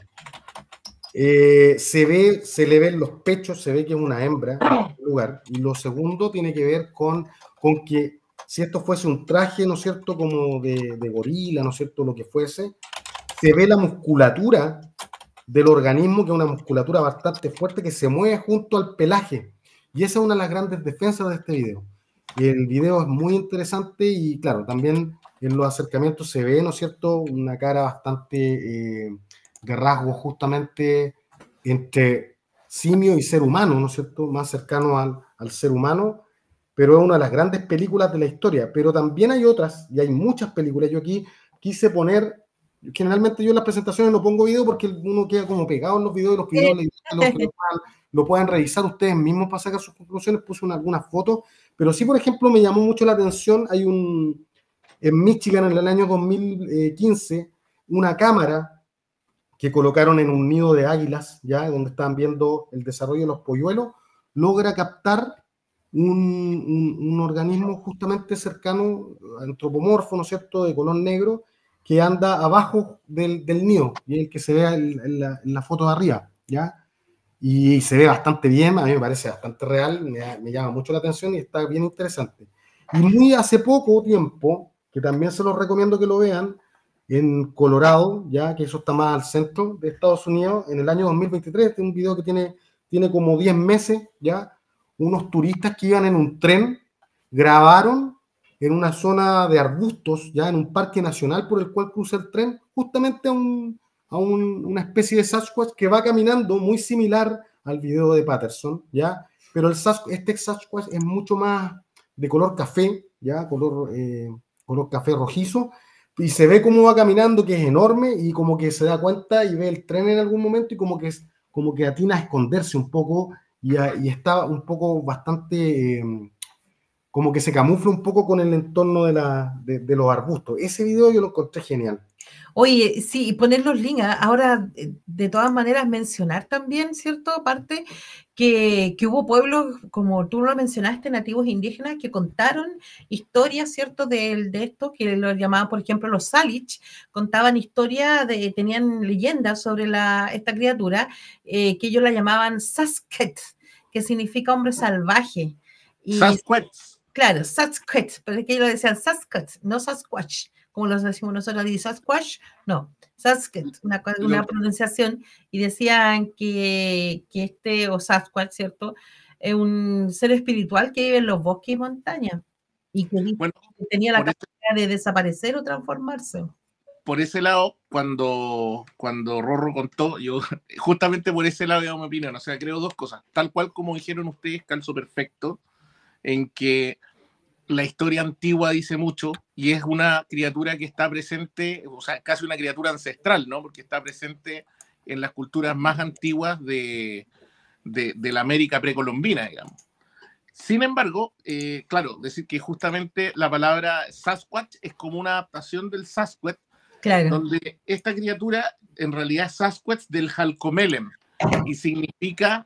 A: se le ven los pechos, se ve que es una hembra en este lugar. Y lo segundo tiene que ver con que si esto fuese un traje, ¿no es cierto?, como de gorila, ¿no es cierto?, lo que fuese, se ve la musculatura del organismo, que es una musculatura bastante fuerte que se mueve junto al pelaje. Y esa es una de las grandes defensas de este video. Y el video es muy interesante y claro, también en los acercamientos se ve, ¿no es cierto?, una cara bastante de rasgos justamente entre simio y ser humano, ¿no es cierto?, más cercano al ser humano, pero es una de las grandes películas de la historia. Pero también hay otras, y hay muchas películas. Yo aquí quise poner, generalmente yo en las presentaciones no pongo video porque uno queda como pegado en los videos, y los videos lo puedan revisar ustedes mismos para sacar sus conclusiones. Puse algunas fotos, pero sí, por ejemplo, me llamó mucho la atención, hay en Michigan en el año 2015, una cámara que colocaron en un nido de águilas, ya donde estaban viendo el desarrollo de los polluelos, logra captar un organismo justamente cercano, antropomorfo, ¿no es cierto?, de color negro, que anda abajo del nido, y el que se ve en la foto de arriba, ¿ya? Y se ve bastante bien, a mí me parece bastante real, me llama mucho la atención y está bien interesante. Y muy hace poco tiempo, que también se los recomiendo que lo vean, en Colorado, ya que eso está más al centro de Estados Unidos, en el año 2023, un video que tiene como 10 meses, ya, unos turistas que iban en un tren, grabaron en una zona de arbustos, ya en un parque nacional por el cual cruza el tren, justamente a una especie de Sasquatch que va caminando muy similar al video de Patterson, ¿ya? Pero este Sasquatch es mucho más de color café, ¿ya? Color café rojizo, y se ve cómo va caminando, que es enorme, y como que se da cuenta y ve el tren en algún momento y como que atina a esconderse un poco y está un poco bastante... como que se camufla un poco con el entorno de los arbustos. Ese video yo lo encontré genial.
B: Oye, sí, y poner los links. Ahora, de todas maneras, mencionar también, ¿cierto? Aparte, que hubo pueblos, como tú lo mencionaste, nativos indígenas, que contaron historias, ¿cierto? De esto, que lo llamaban, por ejemplo, los Salich, contaban historias, tenían leyendas sobre esta criatura, que ellos la llamaban Sasquatch, que significa hombre salvaje.
C: Sasquatch.
B: Claro, Sasquatch, pero es que ellos lo decían Sasquatch, no Sasquatch, como lo decimos nosotros, y Sasquatch, no, Sasquatch, una pronunciación, y decían que o Sasquatch, ¿cierto?, es un ser espiritual que vive en los bosques y montañas, y que tenía la capacidad de desaparecer o transformarse.
C: Por ese lado, cuando Rorro contó, yo justamente por ese lado, digamos, mi opinión, o sea, creo dos cosas, tal cual como dijeron ustedes, calzo perfecto, en que la historia antigua dice mucho y es una criatura que está presente, o sea, casi una criatura ancestral, ¿no? Porque está presente en las culturas más antiguas de la América precolombina, digamos. Sin embargo, claro, decir que justamente la palabra Sasquatch es como una adaptación del Sasquatch, claro, donde esta criatura en realidad es Sasquatch del Halcomelem y significa...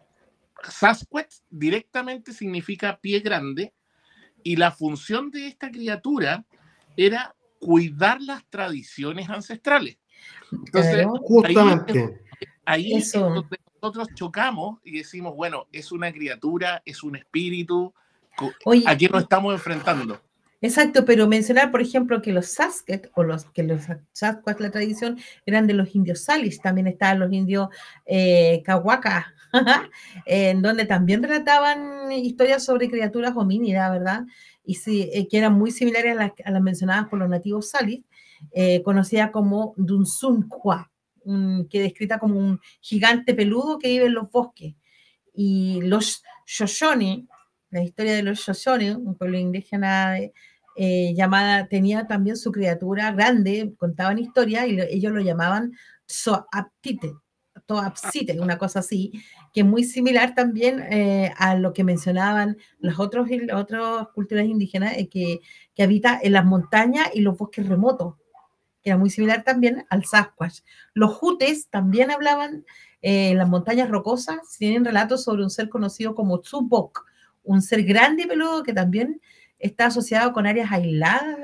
C: Sasquatch directamente significa pie grande y la función de esta criatura era cuidar las tradiciones ancestrales. Entonces, claro,
A: justamente
C: ahí es donde nosotros chocamos y decimos, bueno, es una criatura, es un espíritu, ¿a quién nos estamos enfrentando?
B: Exacto, pero mencionar, por ejemplo, que los Sasquatch, que los Sasquatch, la tradición, eran de los indios Salis, también estaban los indios Cahuaca, en donde también relataban historias sobre criaturas homínidas, ¿verdad? Y sí, que eran muy similares a las mencionadas por los nativos Salis, conocida como Dunsunqua, que descrita como un gigante peludo que vive en los bosques. Y los Shoshone, la historia de los Shoshone, un pueblo indígena llamada, tenía también su criatura grande, contaban historias y ellos lo llamaban Soaptite, Toapsite, una cosa así, que es muy similar también a lo que mencionaban las otras culturas indígenas que habita en las montañas y los bosques remotos, que era muy similar también al Sasquatch. Los Jutes también hablaban en las montañas rocosas, tienen relatos sobre un ser conocido como Tsubok, un ser grande y peludo que también está asociado con áreas aisladas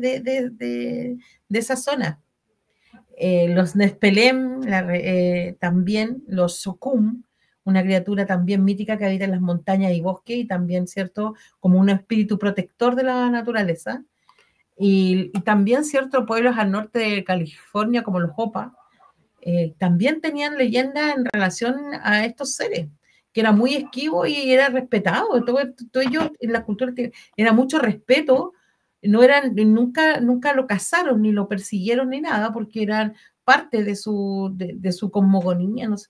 B: de esa zona. Los Nespelem, también los Sokum, una criatura también mítica que habita en las montañas y bosques y también, ¿cierto?, como un espíritu protector de la naturaleza. Y también ciertos pueblos al norte de California, como los Hopa, también tenían leyendas en relación a estos seres, que era muy esquivo y era respetado. Todo ello en la cultura era mucho respeto, no eran, nunca lo cazaron, ni lo persiguieron, ni nada, porque eran parte de su cosmogonía, no sé,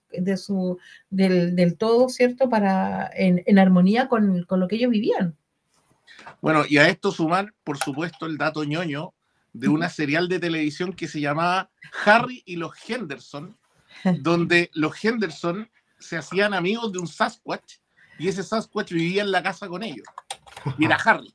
B: del todo, ¿cierto?, en armonía con lo que ellos vivían.
C: Bueno, y a esto sumar, por supuesto, el dato ñoño de una serial de televisión que se llamaba Harry y los Henderson, donde los Henderson se hacían amigos de un Sasquatch y ese Sasquatch vivía en la casa con ellos. Y era Harry.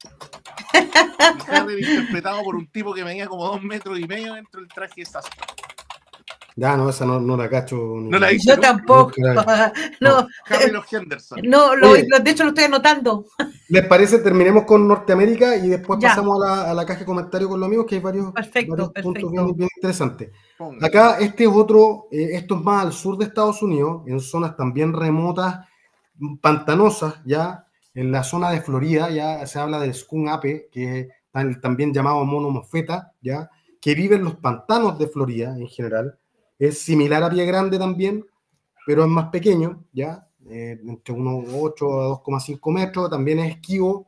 C: Y Harry era interpretado por un tipo que medía como 2,5 metros dentro del traje de Sasquatch.
A: Ya, no, esa no la cacho.
C: No la
B: Yo tampoco. No,
C: Harry los Henderson.
B: No, de hecho lo estoy anotando.
A: ¿Les parece? Terminemos con Norteamérica y después
B: Ya.
A: pasamos a la caja de comentarios con los amigos, que hay varios puntos bien interesantes. Acá este es otro, esto es más al sur de Estados Unidos, en zonas también remotas, pantanosas, ya en la zona de Florida, ya se habla del skunk ape, que es también llamado mono mofeta, ya, que vive en los pantanos de Florida en general. Es similar a pie grande también, pero es más pequeño, ya, entre 1,8 a 2,5 metros, también es esquivo,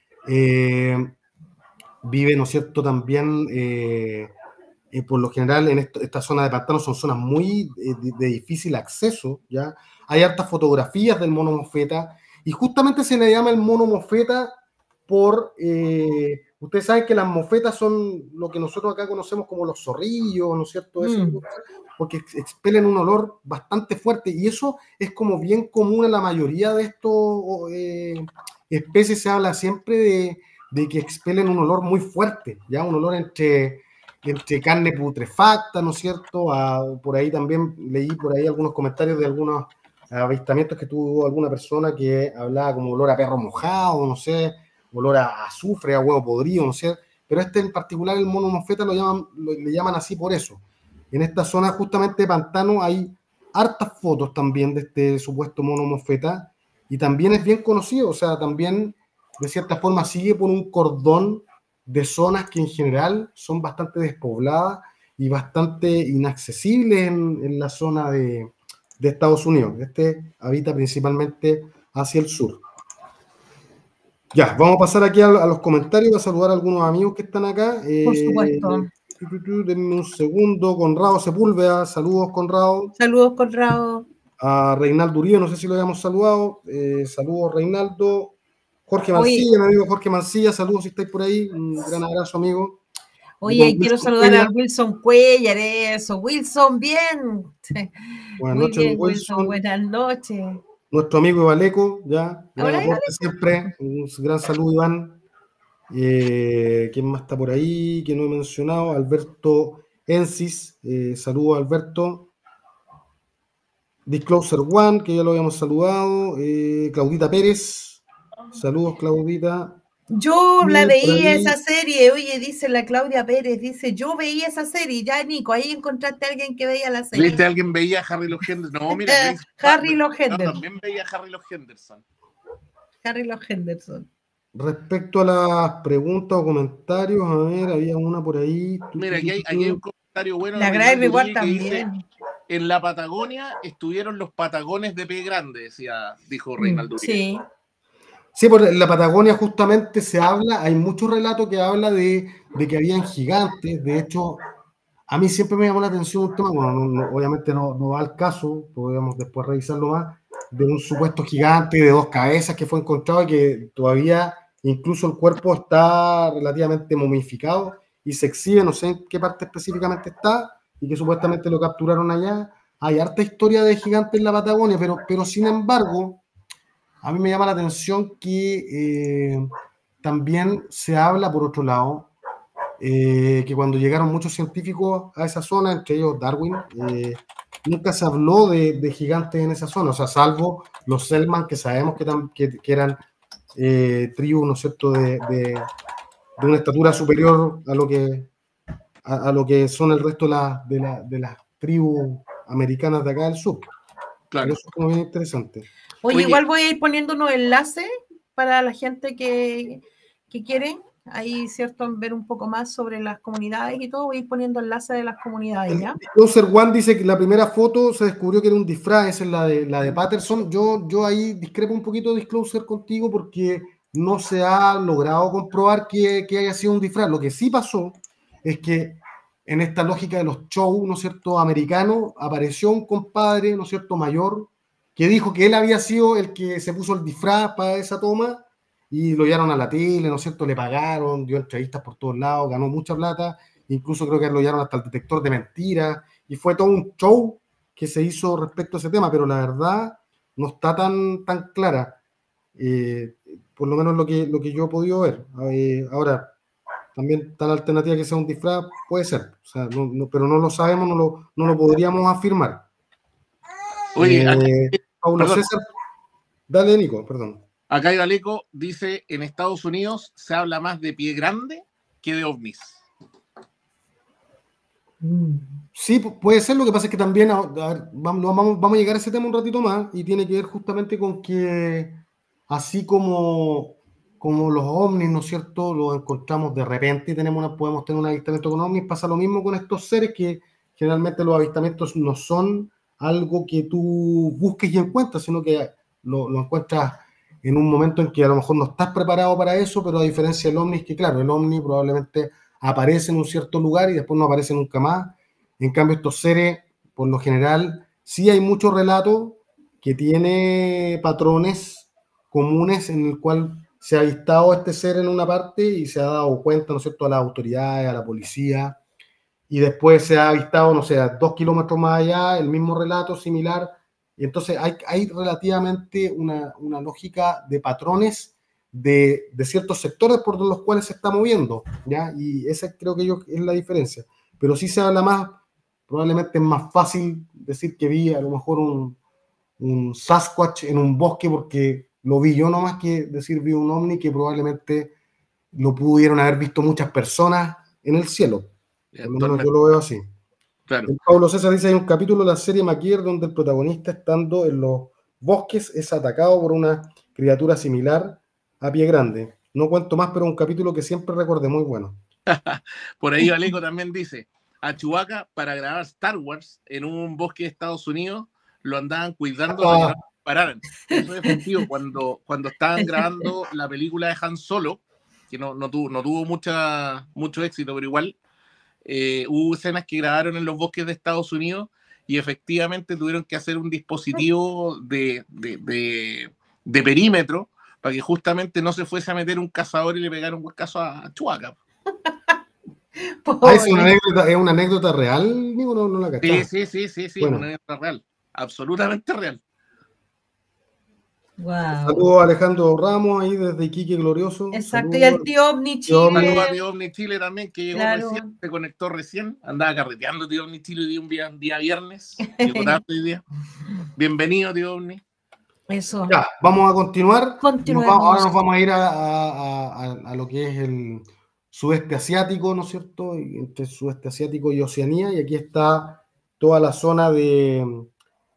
A: vive, ¿no es cierto?, también, por lo general en esta zona de pantanos son zonas muy de difícil acceso, ya, hay hartas fotografías del mono mofeta, y justamente se le llama el mono mofeta por, ustedes saben que las mofetas son lo que nosotros acá conocemos como los zorrillos, ¿no es cierto?, porque expelen un olor bastante fuerte, y eso es como bien común en la mayoría de estos especies. Se habla siempre de que expelen un olor muy fuerte, ya un olor entre carne putrefacta, ¿no es cierto? Por ahí también leí por ahí algunos comentarios de algunos avistamientos que tuvo alguna persona que hablaba como olor a perro mojado, no sé, olor a azufre, a huevo podrido, no sé, pero en particular el mono mofeta le llaman así por eso. En esta zona justamente de pantano hay hartas fotos también de este supuesto mono mofeta, y también es bien conocido, o sea, también de cierta forma sigue por un cordón de zonas que en general son bastante despobladas y bastante inaccesibles en la zona de Estados Unidos. Habita principalmente hacia el sur. Ya, vamos a pasar aquí a los comentarios, a saludar a algunos amigos que están acá.
B: Por supuesto.
A: Denme un segundo. Conrado Sepúlveda, saludos, Conrado.
B: Saludos, Conrado.
A: A Reinaldo Uribe, no sé si lo habíamos saludado. Saludos, Reinaldo. Jorge Mancilla, mi amigo Jorge Mancilla, saludos si estáis por ahí. Un gran abrazo, amigo.
B: Oye, quiero saludar a Wilson Cuellar, eso. Wilson, bien.
A: Buenas
B: Muy
A: noches,
B: bien,
A: Wilson.
B: Buenas noches.
A: Nuestro amigo Ivaleco, ya.
B: Hola,
A: aporte siempre. Un gran saludo, Iván. ¿Quién más está por ahí que no he mencionado? Alberto Ensis, saludos, Alberto. Discloser One, que ya lo habíamos saludado. Claudita Pérez, saludos, Claudita.
B: Yo la veía esa serie, oye, dice la Claudia Pérez, dice, yo veía esa serie, ya Nico, ahí encontraste a alguien que veía la serie.
C: ¿Viste a alguien veía a Harry los Henderson? No, mira,
B: Harry los Henderson.
C: También veía a Harry los Henderson.
B: Harry los Henderson.
A: respecto a las preguntas o comentarios, a ver, había una por ahí.
C: Mira, aquí hay un comentario bueno
B: La
C: de
B: Gray
C: Reinaldo
B: igual
C: Uribe que dice:
B: también.
C: en la Patagonia estuvieron los patagones de pie grande, dijo Reinaldo Uribe.
B: Sí.
A: Sí, por la Patagonia justamente se habla, hay muchos relatos que habla de que habían gigantes. De hecho, a mí siempre me llamó la atención un tema, bueno, obviamente no va al caso, podemos después revisarlo más, de un supuesto gigante de 2 cabezas que fue encontrado y que todavía incluso el cuerpo está relativamente momificado y se exhibe, no sé en qué parte específicamente está, y que supuestamente lo capturaron allá. Hay harta historia de gigantes en la Patagonia, pero sin embargo, a mí me llama la atención que también se habla, por otro lado, que cuando llegaron muchos científicos a esa zona, entre ellos Darwin, nunca se habló de gigantes en esa zona, o sea, salvo los Selman, que sabemos que eran tribus, ¿no es cierto?, de una estatura superior a lo que son el resto de las tribus americanas de acá del sur.
C: Claro.
A: Pero eso es como bien interesante.
B: Oye, igual voy a ir poniendo unos enlaces para la gente que quiere ahí, ¿cierto?, ver un poco más sobre las comunidades y todo. Voy a ir poniendo enlaces de las comunidades, ¿ya?
A: Disclosure One dice que la primera foto se descubrió que era un disfraz, esa es la de Patterson. Yo ahí discrepo un poquito de Disclosure contigo porque no se ha logrado comprobar que haya sido un disfraz. Lo que sí pasó es que en esta lógica de los shows, ¿no es cierto?, americanos, apareció un compadre, ¿no es cierto?, mayor, que dijo que él había sido el que se puso el disfraz para esa toma y lo llevaron a la tele, ¿no es cierto?, le pagaron, dio entrevistas por todos lados, ganó mucha plata, incluso creo que lo llevaron hasta el detector de mentiras, y fue todo un show que se hizo respecto a ese tema, pero la verdad no está tan clara, por lo menos lo que yo he podido ver. Ahora, también tal alternativa que sea un disfraz puede ser, o sea, pero no lo sabemos, no lo podríamos afirmar.
C: Oye,
A: Paulo César, dale, Nico, perdón.
C: Acá Galeco dice: en Estados Unidos se habla más de pie grande que de ovnis.
A: Sí, puede ser. Lo que pasa es que también, a ver, vamos a llegar a ese tema un ratito más, y tiene que ver justamente con que así como los ovnis, ¿no es cierto?, los encontramos de repente y podemos tener un avistamiento con ovnis, pasa lo mismo con estos seres que generalmente los avistamientos no son algo que tú busques y encuentras, sino que lo encuentras en un momento en que a lo mejor no estás preparado para eso, pero a diferencia del ovni, es que claro, el ovni probablemente aparece en un cierto lugar y después no aparece nunca más. En cambio, estos seres, por lo general, sí hay muchos relatos que tiene patrones comunes en el cual se ha avistado este ser en una parte y se ha dado cuenta, ¿no es cierto?, a las autoridades, a la policía, y después se ha avistado, no sé, a 2 kilómetros más allá, el mismo relato similar. Y entonces hay relativamente una lógica de patrones de ciertos sectores por los cuales se está moviendo, ¿ya? Y esa creo que es la diferencia. Pero sí se habla más, probablemente es más fácil decir que vi a lo mejor un Sasquatch en un bosque porque lo vi yo nomás, que decir vi un ovni que probablemente lo pudieron haber visto muchas personas en el cielo. Por lo menos yo lo veo así.
C: Claro.
A: Pablo César dice: hay un capítulo de la serie MacGyver donde el protagonista, estando en los bosques, es atacado por una criatura similar a pie grande. No cuento más, pero un capítulo que siempre recordé muy bueno.
C: Por ahí Aleco también dice: a Chewbacca, para grabar Star Wars en un bosque de Estados Unidos, lo andaban cuidando para que no pararan. Eso es efectivo. Cuando estaban grabando la película de Han Solo, que no tuvo mucho éxito, pero igual hubo escenas que grabaron en los bosques de Estados Unidos y efectivamente tuvieron que hacer un dispositivo de perímetro para que justamente no se fuese a meter un cazador y le pegara un huescazo a Chewbacca.
A: ¿Es una anécdota real? Digo, no la cachaba.
C: Sí, bueno. Una anécdota real, absolutamente real.
B: Wow.
A: Saludos a Alejandro Ramos ahí desde Iquique Glorioso.
B: Exacto,
A: saludos,
B: y al tío Ovni Chile.
C: Saludos a tío Ovni Chile también, que llegó recién, se conectó recién, andaba carreteando tío Ovni Chile un día viernes, llegó tarde hoy día. Bienvenido, tío Ovni.
A: Eso. Ya, vamos a continuar. Ahora nos vamos a ir a lo que es el sudeste asiático, ¿no es cierto? Entre sudeste asiático y Oceanía, y aquí está toda la zona de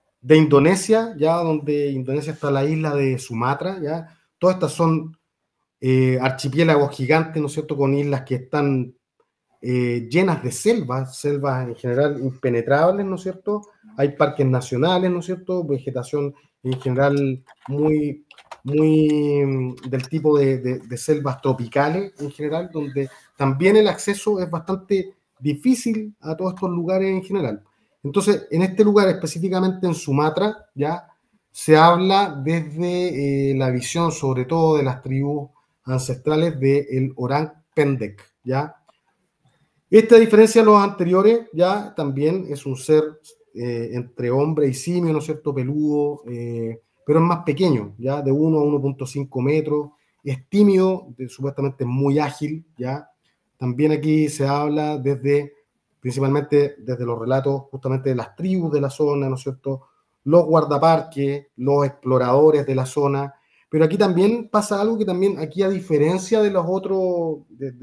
A: Indonesia, ya donde Indonesia está la isla de Sumatra, ya. Todas estas son archipiélagos gigantes, ¿no es cierto?, con islas que están llenas de selvas en general impenetrables, ¿no es cierto? Hay parques nacionales, ¿no es cierto? Vegetación en general muy del tipo de selvas tropicales en general, donde también el acceso es bastante difícil a todos estos lugares en general. Entonces, en este lugar, específicamente en Sumatra, ya se habla desde la visión, sobre todo de las tribus ancestrales del Orang Pendek, ¿ya? Esta diferencia de los anteriores, ya también es un ser entre hombre y simio, ¿no es cierto?, peludo, pero es más pequeño, ya de 1 a 1.5 metros, es tímido, supuestamente muy ágil, ya. También aquí se habla principalmente desde los relatos justamente de las tribus de la zona, ¿no es cierto?, los guardaparques, los exploradores de la zona, pero aquí también pasa algo que también aquí, a diferencia de los otros,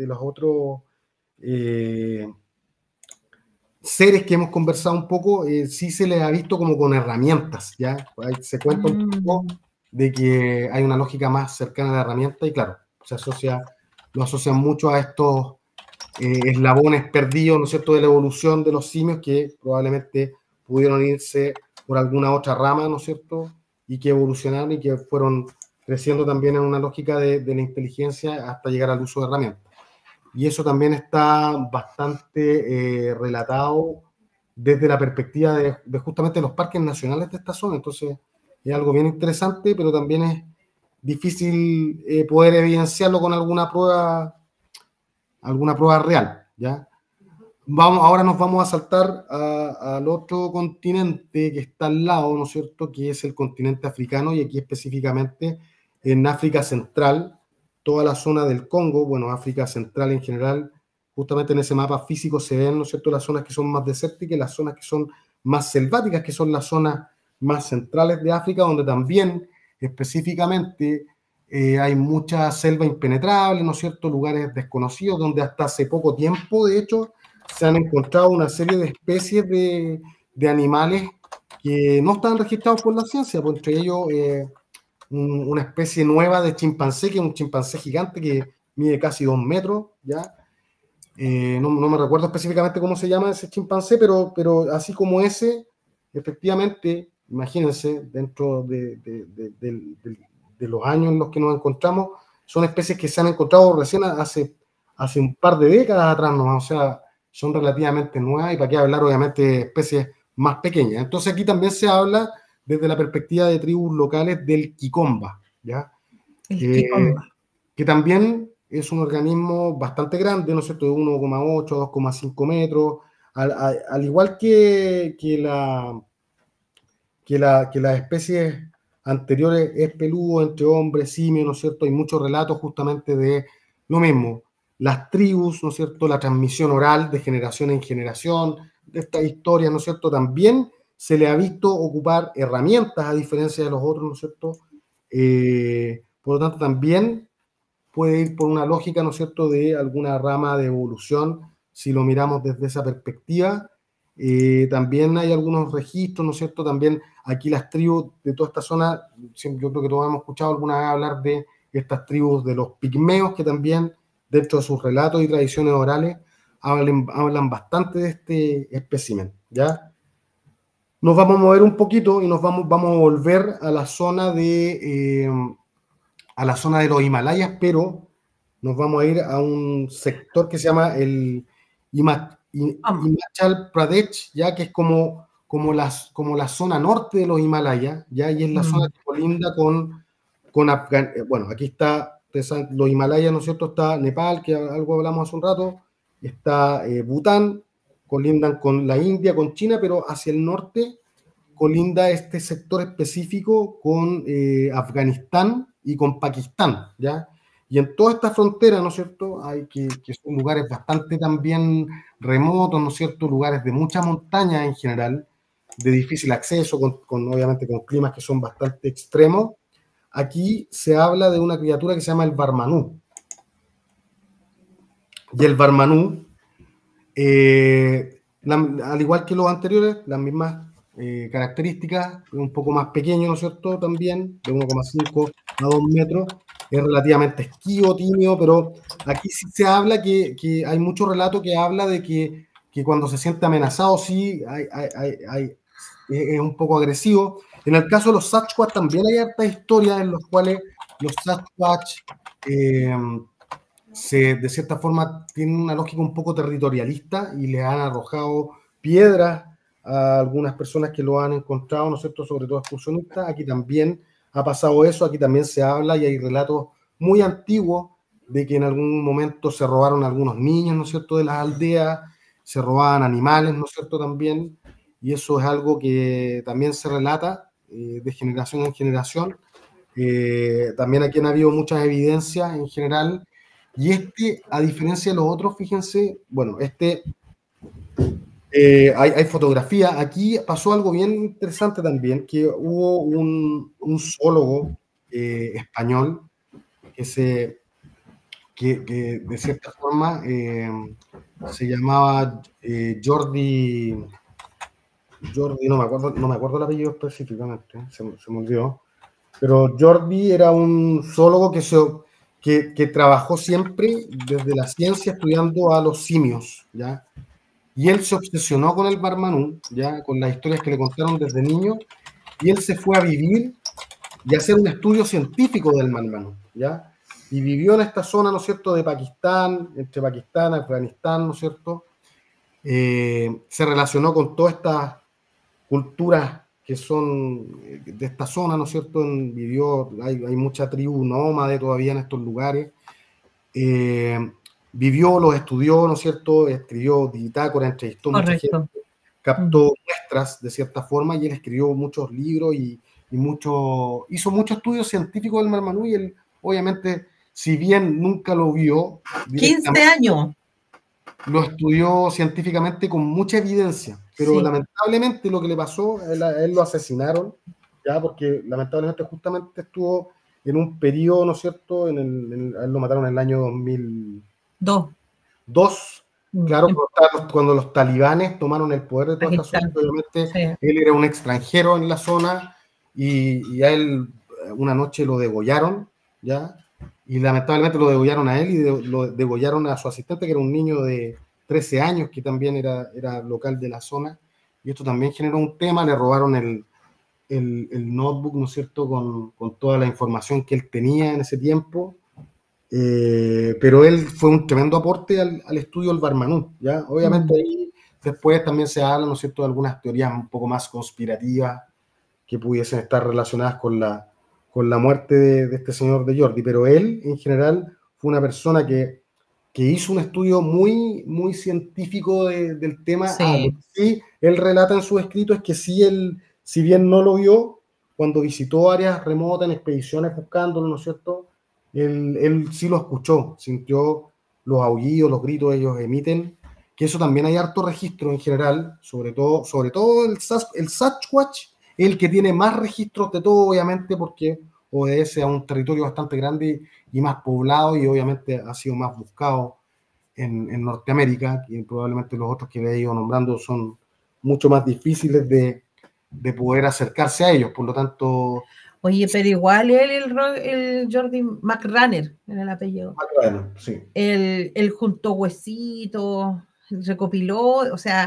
A: eh, seres que hemos conversado un poco, sí se les ha visto como con herramientas, ¿ya? Ahí se cuenta un poco de que hay una lógica más cercana a la herramienta y claro, lo asocian mucho a estos eslabones perdidos, ¿no es cierto?, de la evolución de los simios que probablemente pudieron irse por alguna otra rama, ¿no es cierto?, y que evolucionaron y que fueron creciendo también en una lógica de la inteligencia hasta llegar al uso de herramientas. Y eso también está bastante relatado desde la perspectiva de justamente los parques nacionales de esta zona. Entonces, es algo bien interesante, pero también es difícil poder evidenciarlo con alguna prueba real, ¿ya? Ahora nos vamos a saltar al otro continente que está al lado, ¿no es cierto?, que es el continente africano, y aquí específicamente en África Central, toda la zona del Congo, bueno, África Central en general, justamente en ese mapa físico se ven, ¿no es cierto?, las zonas que son más desérticas y las zonas que son más selváticas, que son las zonas más centrales de África, donde también específicamente hay mucha selva impenetrable, ¿no es cierto?, lugares desconocidos, donde hasta hace poco tiempo, de hecho, se han encontrado una serie de especies de animales que no están registrados por la ciencia, pues entre ellos una especie nueva de chimpancé, que es un chimpancé gigante que mide casi 2 metros, ¿ya? No me recuerdo específicamente cómo se llama ese chimpancé, pero así como ese, efectivamente, imagínense, dentro de los años en los que nos encontramos, son especies que se han encontrado recién hace un par de décadas atrás, ¿no? O sea, son relativamente nuevas, y para qué hablar, obviamente, de especies más pequeñas. Entonces aquí también se habla desde la perspectiva de tribus locales del Kikomba, ¿ya?
B: El Kikomba.
A: Que también es un organismo bastante grande, ¿no es cierto?, de 1,8 a 2,5 metros, al igual que las especies anteriores, es peludo entre hombres, simios, ¿no es cierto? Hay muchos relatos justamente de lo mismo, las tribus, ¿no es cierto?, la transmisión oral de generación en generación, de esta historia, ¿no es cierto?, también se le ha visto ocupar herramientas a diferencia de los otros, ¿no es cierto? Por lo tanto, también puede ir por una lógica, ¿no es cierto?, de alguna rama de evolución, si lo miramos desde esa perspectiva. También hay algunos registros, ¿no es cierto? También aquí las tribus de toda esta zona, yo creo que todos hemos escuchado alguna vez hablar de estas tribus de los pigmeos, que también dentro de sus relatos y tradiciones orales hablan bastante de este espécimen, ¿ya? Nos vamos a mover un poquito y vamos a volver a la zona de los Himalayas, pero nos vamos a ir a un sector que se llama el Himachal Pradesh, ya que es como la zona norte de los Himalayas, ya, y es la zona que colinda con Afganistán. Bueno, aquí está los Himalayas, ¿no es cierto? Está Nepal, que algo hablamos hace un rato, está Bután, colindan con la India, con China, pero hacia el norte colinda este sector específico con Afganistán y con Pakistán, ¿ya? Y en toda esta frontera, ¿no es cierto?, hay que son lugares bastante también remotos, ¿no es cierto?, lugares de mucha montaña en general, de difícil acceso, obviamente con climas que son bastante extremos. Aquí se habla de una criatura que se llama el Barmanú. Y el Barmanú, al igual que los anteriores, las mismas características, es un poco más pequeño, ¿no es cierto? También, de 1,5 a 2 metros, es relativamente esquivo, tímido, pero aquí sí se habla que hay mucho relato que habla de que cuando se siente amenazado, sí, es un poco agresivo. En el caso de los Sasquatch también hay hartas historias en las cuales los Sasquatch de cierta forma tienen una lógica un poco territorialista y le han arrojado piedras a algunas personas que lo han encontrado, ¿no es cierto?, sobre todo excursionistas. Aquí también ha pasado eso, aquí también se habla y hay relatos muy antiguos de que en algún momento se robaron algunos niños, ¿no es cierto?, de las aldeas, se robaban animales, ¿no es cierto?, también, y eso es algo que también se relata de generación en generación. También aquí han habido muchas evidencias en general, y a diferencia de los otros, fíjense, bueno, hay fotografía. Aquí pasó algo bien interesante también, que hubo un zoólogo español que de cierta forma se llamaba Jordi, no me acuerdo el apellido específicamente, se me olvidó, pero Jordi era un zoólogo que trabajó siempre desde la ciencia estudiando a los simios, ¿ya? Y él se obsesionó con el Barmanú, ya, con las historias que le contaron desde niño, y él se fue a vivir y a hacer un estudio científico del Barmanú, ¿ya? Y vivió en esta zona, ¿no es cierto?, de Pakistán, entre Pakistán y Afganistán, ¿no es cierto? Se relacionó con todas estas culturas que son de esta zona, ¿no es cierto? Hay mucha tribu nómade todavía en estos lugares. Vivió, los estudió, ¿no es cierto? Escribió bitácora, entrevistó mucha gente, captó muestras de cierta forma, y él escribió muchos libros y hizo muchos estudios científicos del Marmanú, y él, obviamente, si bien nunca lo vio,
B: 15 años.
A: Lo estudió científicamente con mucha evidencia, pero lamentablemente lo que le pasó, a él lo asesinaron, ya, porque lamentablemente justamente estuvo en un periodo, ¿no es cierto? A él lo mataron en el año 2002. Claro, cuando los talibanes tomaron el poder de toda esta zona, obviamente él era un extranjero en la zona, y a él una noche lo degollaron, ¿ya? Y lamentablemente lo degollaron a él y lo degollaron a su asistente, que era un niño de 13 años, que también era local de la zona. Y esto también generó un tema, le robaron el notebook, ¿no es cierto?, con toda la información que él tenía en ese tiempo. Pero él fue un tremendo aporte al estudio del Barmanú, ¿ya? Obviamente ahí después también se habla, ¿no es cierto?, de algunas teorías un poco más conspirativas que pudiesen estar relacionadas con la muerte de este señor de Jordi, pero él en general fue una persona que hizo un estudio muy, muy científico del tema. Lo que sí él relata en sus escritos es que sí, él, si bien no lo vio, cuando visitó áreas remotas en expediciones buscándolo, ¿no es cierto?, él sí lo escuchó, sintió los aullidos, los gritos que ellos emiten, que eso también hay harto registro en general, sobre todo el Sasquatch, el que tiene más registros de todo, obviamente, porque obedece a un territorio bastante grande y más poblado, y obviamente ha sido más buscado en Norteamérica, y probablemente los otros que le he ido nombrando son mucho más difíciles de poder acercarse a ellos, por lo tanto...
B: Oye, pero igual el Jordi McRunner, en el apellido.
A: McRunner, sí.
B: Él juntó huesitos, recopiló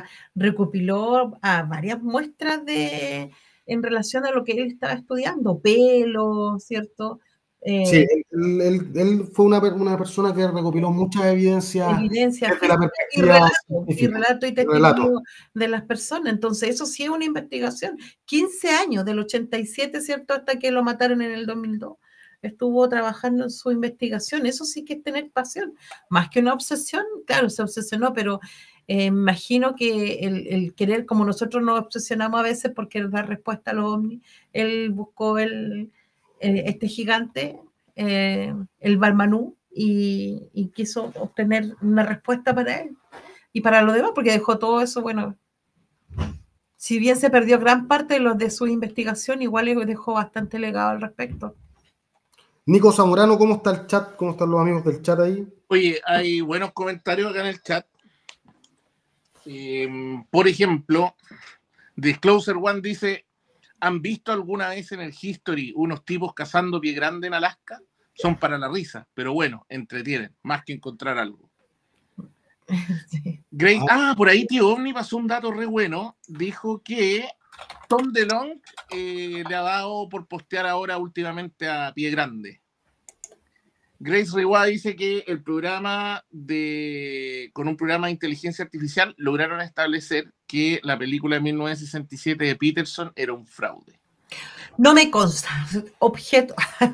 B: a varias muestras en relación a lo que él estaba estudiando, pelo, ¿cierto?
A: Sí, él fue una persona que recopiló muchas evidencias desde la perspectiva
B: relato y testimonio de las personas. Entonces, eso sí es una investigación. 15 años, del 87, ¿cierto?, hasta que lo mataron en el 2002. Estuvo trabajando en su investigación. Eso sí que es tener pasión. Más que una obsesión, claro, se obsesionó, pero imagino que el querer, como nosotros nos obsesionamos a veces por querer dar respuesta a los ovnis, él buscó este gigante, el Barmanú, y quiso obtener una respuesta para él y para lo demás, porque dejó todo eso. Bueno, si bien se perdió gran parte de su investigación, igual dejó bastante legado al respecto.
A: Nico Zamorano, ¿cómo está el chat? ¿Cómo están los amigos del chat ahí?
C: Oye, hay buenos comentarios acá en el chat. Por ejemplo, Disclosure One dice, ¿han visto alguna vez en el History unos tipos cazando pie grande en Alaska? Son para la risa, pero bueno, entretienen, más que encontrar algo.
B: Sí.
C: Great. Por ahí Tío Omni pasó un dato re bueno. Dijo que Tom DeLonge le ha dado por postear ahora últimamente a pie grande. Grace Rewa dice que el programa con un programa de inteligencia artificial lograron establecer que la película de 1967 de Peterson era un fraude.
B: No me consta. Objeto.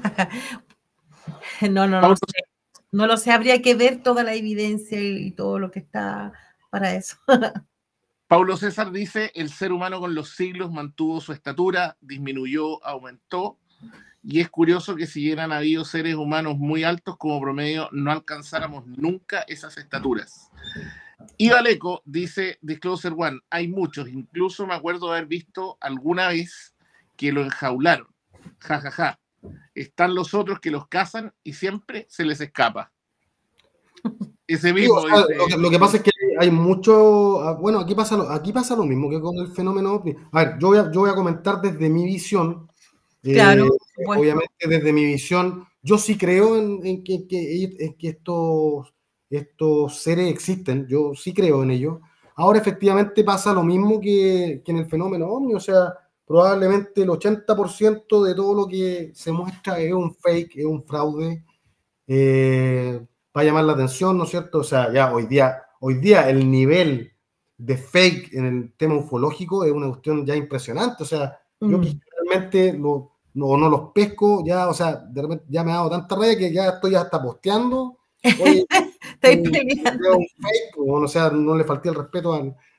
B: No
C: Paulo,
B: sé. No lo sé, habría que ver toda la evidencia y todo lo que está para eso.
C: Paulo César dice, el ser humano con los siglos mantuvo su estatura, disminuyó, aumentó, y es curioso que si hubieran habido seres humanos muy altos como promedio, no alcanzáramos nunca esas estaturas. Y Valeco dice, Disclosure One, hay muchos, incluso me acuerdo de haber visto alguna vez que lo enjaularon. Ja, ja, ja. Están los otros que los cazan y siempre se les escapa. Ese mismo
A: Sí, o sea,
C: dice,
A: lo que pasa es que hay mucho. Bueno, aquí pasa lo mismo que con el fenómeno OVNI. A ver, yo voy a comentar desde mi visión.
B: Claro, bueno.
A: Obviamente, desde mi visión, yo sí creo en que estos seres existen. Yo sí creo en ellos. Ahora, efectivamente, pasa lo mismo que en el fenómeno OVNI. O sea, probablemente el 80% de todo lo que se muestra es un fake, es un fraude. Para llamar la atención, ¿no es cierto? O sea, ya hoy día el nivel de fake en el tema ufológico es una cuestión ya impresionante. O sea, yo que realmente no los pesco, ya, o sea, de repente ya me ha dado tanta rabia que ya estoy hasta posteando. Oye,
B: Estáis peleando.
A: un fake, o sea, no le falté el respeto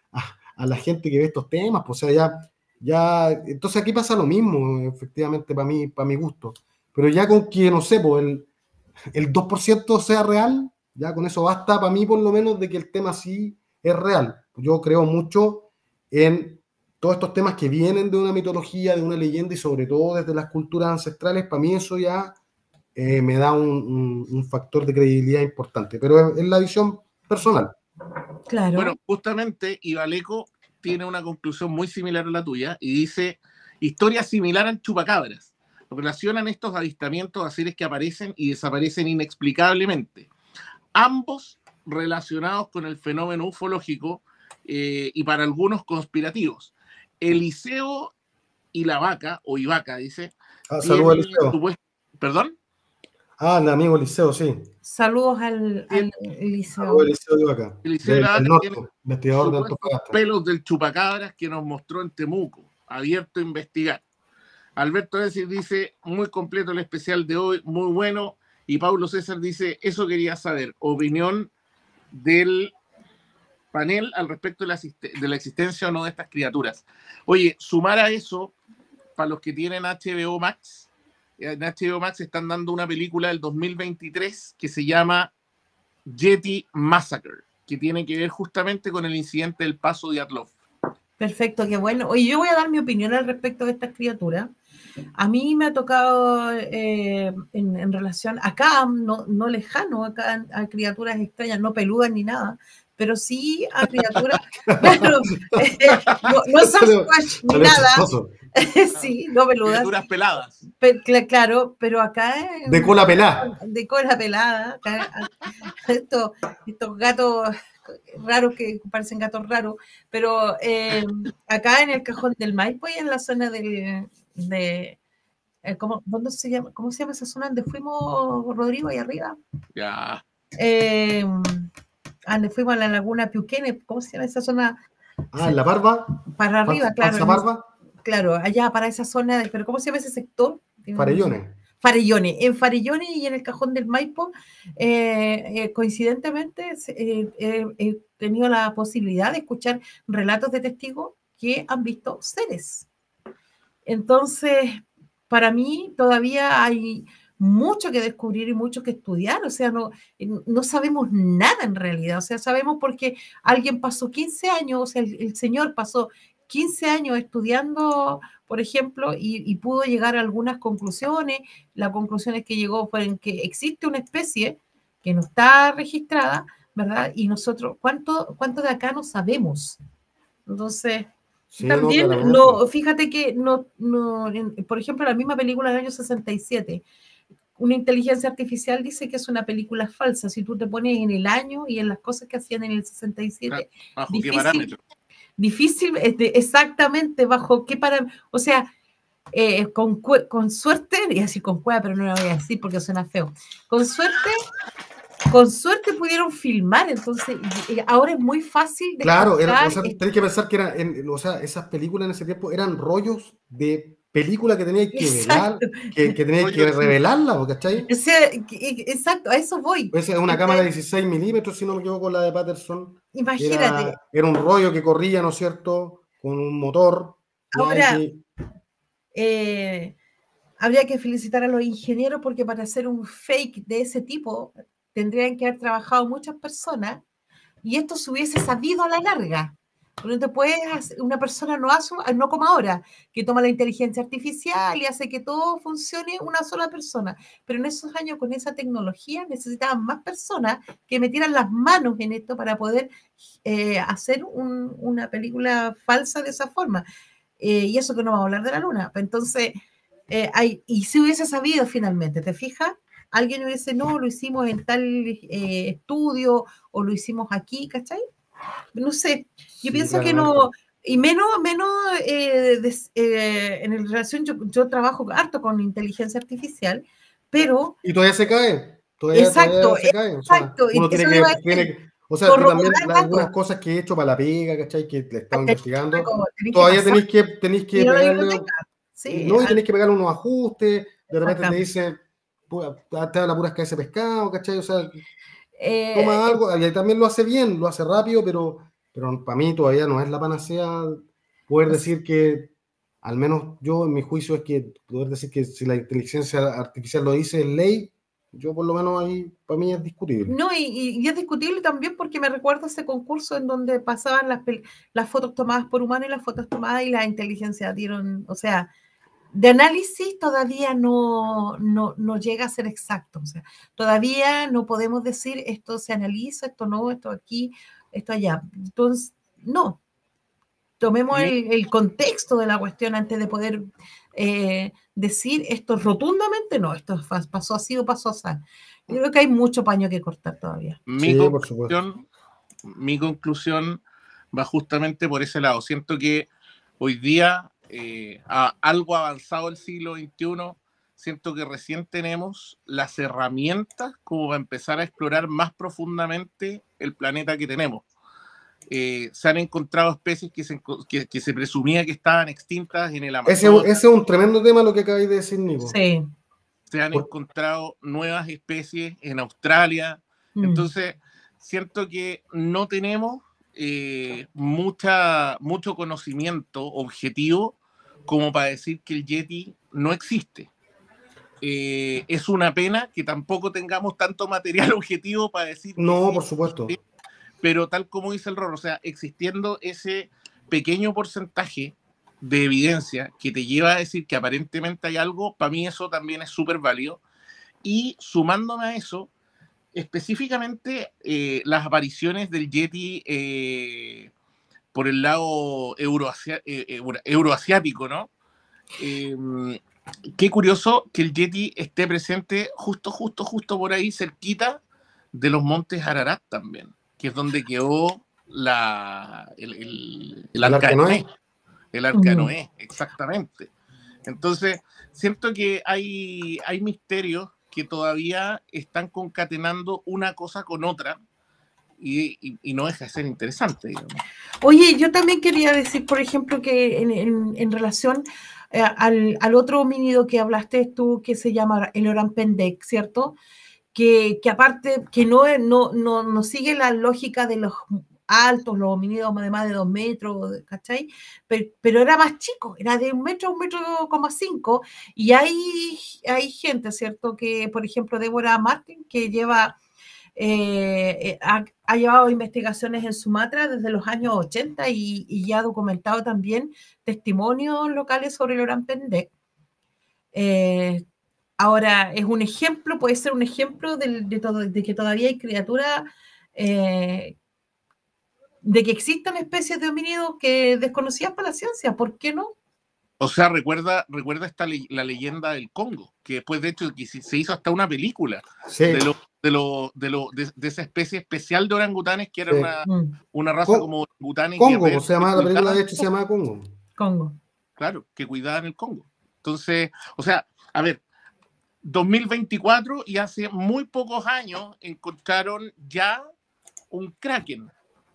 A: a la gente que ve estos temas, pues, o sea, ya, entonces aquí pasa lo mismo, efectivamente, para mi gusto. Pero ya con que, no sé, pues el 2% sea real, ya con eso basta para mí por lo menos de que el tema sí es real. Yo creo mucho en todos estos temas que vienen de una mitología, de una leyenda y sobre todo desde las culturas ancestrales. Para mí eso ya me da un factor de credibilidad importante, pero es la visión personal.
B: Claro.
C: Bueno, justamente Ibaleco tiene una conclusión muy similar a la tuya y dice, historia similar al chupacabras. Relacionan estos avistamientos a seres que aparecen y desaparecen inexplicablemente. Ambos relacionados con el fenómeno ufológico y para algunos conspirativos. Eliseo y la vaca, o Ivaca, dice.
A: Saludos a Eliseo.
C: ¿Perdón?
A: El amigo Eliseo, sí.
B: Saludos al Eliseo.
A: Saludos a Eliseo de Ivaca.
C: Eliseo de la
A: del
C: Vaca
A: norte, investigador de Antofagasta.
C: Pelos del chupacabras que nos mostró en Temuco, abierto a investigar. Alberto Desi dice, muy completo el especial de hoy, muy bueno. Y Paulo César dice, eso quería saber, opinión del panel al respecto de la existencia o no de estas criaturas. Oye, sumar a eso, para los que tienen HBO Max, en HBO Max están dando una película del 2023 que se llama Yeti Massacre, que tiene que ver justamente con el incidente del Paso de Dyatlov.
B: Perfecto, qué bueno. Oye, yo voy a dar mi opinión al respecto de estas criaturas. A mí me ha tocado en relación, acá, no lejano, acá a criaturas extrañas, no peludas ni nada, pero sí a criaturas, claro, no Sasquatch ni nada, sí, no peludas.
C: Criaturas peladas.
B: Claro, pero acá...
A: De cola pelada.
B: De cola pelada, acá, estos gatos raros que parecen gatos raros, pero acá en el Cajón del Maipo y en la zona ¿cómo se llama esa zona donde fuimos, Rodrigo, ahí arriba?
C: Ya.
B: Donde fuimos a la laguna Piuquene, ¿cómo se llama esa zona?
A: ¿En La Barba?
B: Para arriba, claro.
A: ¿Falsa Barba?
B: Claro, allá para esa zona, pero ¿cómo se llama ese sector?
A: Farellones.
B: En Farellones y en el Cajón del Maipo, coincidentemente he tenido la posibilidad de escuchar relatos de testigos que han visto seres. Entonces, para mí todavía hay mucho que descubrir y mucho que estudiar, o sea, no sabemos nada en realidad, o sea, sabemos porque alguien pasó 15 años, o sea, el señor pasó 15 años estudiando, por ejemplo, y pudo llegar a algunas conclusiones. Las conclusiones que llegó fueron que existe una especie que no está registrada, ¿verdad? Y nosotros, ¿cuánto de acá no sabemos? Entonces,
A: Sí, no,
B: También,
A: claramente.
B: no, fíjate que por ejemplo, la misma película del año 67, una inteligencia artificial dice que es una película falsa. Si tú te pones en el año y en las cosas que hacían en el 67,
C: ¿Bajo qué parámetro?
B: difícil, exactamente bajo qué parámetro. O sea, con suerte, y así con cueva, pero no lo voy a decir porque suena feo. Con suerte pudieron filmar, entonces ahora es muy fácil
A: Claro,
B: descartar.
A: o sea, tenés que pensar que o sea, esas películas en ese tiempo eran rollos de película que teníais que velar,
B: Exacto.
A: que teníais que revelarla, ¿cachai?
B: Exacto, a eso voy.
A: Pues es una cámara de 16 milímetros, si no me equivoco, la de Patterson.
B: Imagínate,
A: Era un rollo que corría, ¿no es cierto?, con un motor, ya, y
B: ahora
A: que,
B: habría que felicitar a los ingenieros porque para hacer un fake de ese tipo tendrían que haber trabajado muchas personas y esto se hubiese sabido a la larga. No te puedes hacer, una persona no hace, no como ahora, que toma la inteligencia artificial y hace que todo funcione una sola persona. Pero en esos años, con esa tecnología, necesitaban más personas que metieran las manos en esto para poder hacer una película falsa de esa forma. Y eso que no vamos a hablar de la luna. Entonces, y si hubiese sabido finalmente, ¿te fijas? Alguien hubiese, no, lo hicimos en tal estudio o lo hicimos aquí, ¿cachai? No sé, yo
A: sí,
B: pienso que
A: claramente.
B: no, y menos en relación, yo trabajo harto con inteligencia artificial, pero,
A: Y todavía se cae, todavía
B: exacto,
A: se cae. O sea,
B: exacto,
A: uno
B: eso le iba a decir,
A: o sea, yo también,
B: corroborar
A: algunas
B: datos,
A: cosas que he hecho para la pega, ¿cachai? Que le he estado investigando,
B: tenéis que
A: todavía
B: pasar,
A: tenéis que
B: ir a la
A: pegarle,
B: biblioteca,
A: y
B: sí,
A: no, y tenéis que pegarle unos ajustes, de repente te
B: exactamente.
A: dicen, te da la pura cabeza de pescado, ¿cachai? O sea,
B: Eh,
A: toma algo, y también lo hace bien, lo hace rápido, pero para mí todavía no es la panacea poder decir que, al menos yo en mi juicio es que poder decir que si la inteligencia artificial lo dice en ley, yo por lo menos ahí para mí es discutible.
B: No, y es discutible también porque me recuerdo ese concurso en donde pasaban las fotos tomadas por humanos y las fotos tomadas y la inteligencia dieron, o sea, de análisis todavía no llega a ser exacto, o sea, todavía no podemos decir esto se analiza, esto no, esto aquí, esto allá. Entonces, no, tomemos
C: Mi,
B: el contexto de la cuestión antes de poder decir esto rotundamente, no, esto pasó así o pasó así. Yo creo que hay mucho paño que cortar todavía.
C: mi
A: Sí, por supuesto.
C: conclusión, mi conclusión va justamente por ese lado. Siento que hoy día, algo avanzado el siglo XXI, siento que recién tenemos las herramientas como para empezar a explorar más profundamente el planeta que tenemos. Se han encontrado especies que se presumía que estaban extintas en el
A: Ese
C: Amazonas,
A: es un tremendo tema lo que acabáis de decir, Nico.
B: Sí.
C: se han encontrado nuevas especies en Australia. Entonces, siento que no tenemos mucho conocimiento objetivo como para decir que el Yeti no existe. Es una pena que tampoco tengamos tanto material objetivo para decir que
A: No,
C: sí
A: por supuesto.
C: existe, pero tal como dice el Rorro, o sea, existiendo ese pequeño porcentaje de evidencia que te lleva a decir que aparentemente hay algo, para mí eso también es súper válido. Y sumándome a eso, específicamente las apariciones del Yeti por el lado euroasiático, ¿no? Qué curioso que el Yeti esté presente justo por ahí, cerquita de los montes Ararat también, que es donde quedó el
A: El
C: arca de
A: Arca
C: Noé.
A: Noé.
C: El arca de Noé, exactamente. Entonces, siento que hay misterios que todavía están concatenando una cosa con otra y no deja de ser interesante, digamos.
B: Oye, yo también quería decir, por ejemplo, que en relación al otro homínido que hablaste tú, que se llama el Orán Pendek, ¿cierto? Que aparte, que no sigue la lógica de los altos, los homínidos de más de 2 metros, ¿cachai? Pero era más chico, era de 1,5 metros, y hay gente, ¿cierto? Que, por ejemplo, Débora Martin, que lleva ha llevado investigaciones en Sumatra desde los años 80 y ya ha documentado también testimonios locales sobre el Orán Pendek. Ahora, es un ejemplo, puede ser un ejemplo de que todavía hay criaturas de que existan especies de homínidos que desconocidas para la ciencia, ¿por qué no?
C: O sea, recuerda la leyenda del Congo, que después de hecho se hizo hasta una película
A: Sí,
C: de esa especie especial de orangutanes que era
A: sí.
C: una raza como orangutanes
A: Congo,
C: guerreros
A: se llama
C: que
A: la película, de
C: cuidaban
A: hecho se llama Congo.
B: Congo.
C: Claro, que cuidaban el Congo. Entonces, o sea, a ver, 2024 y hace muy pocos años encontraron ya un kraken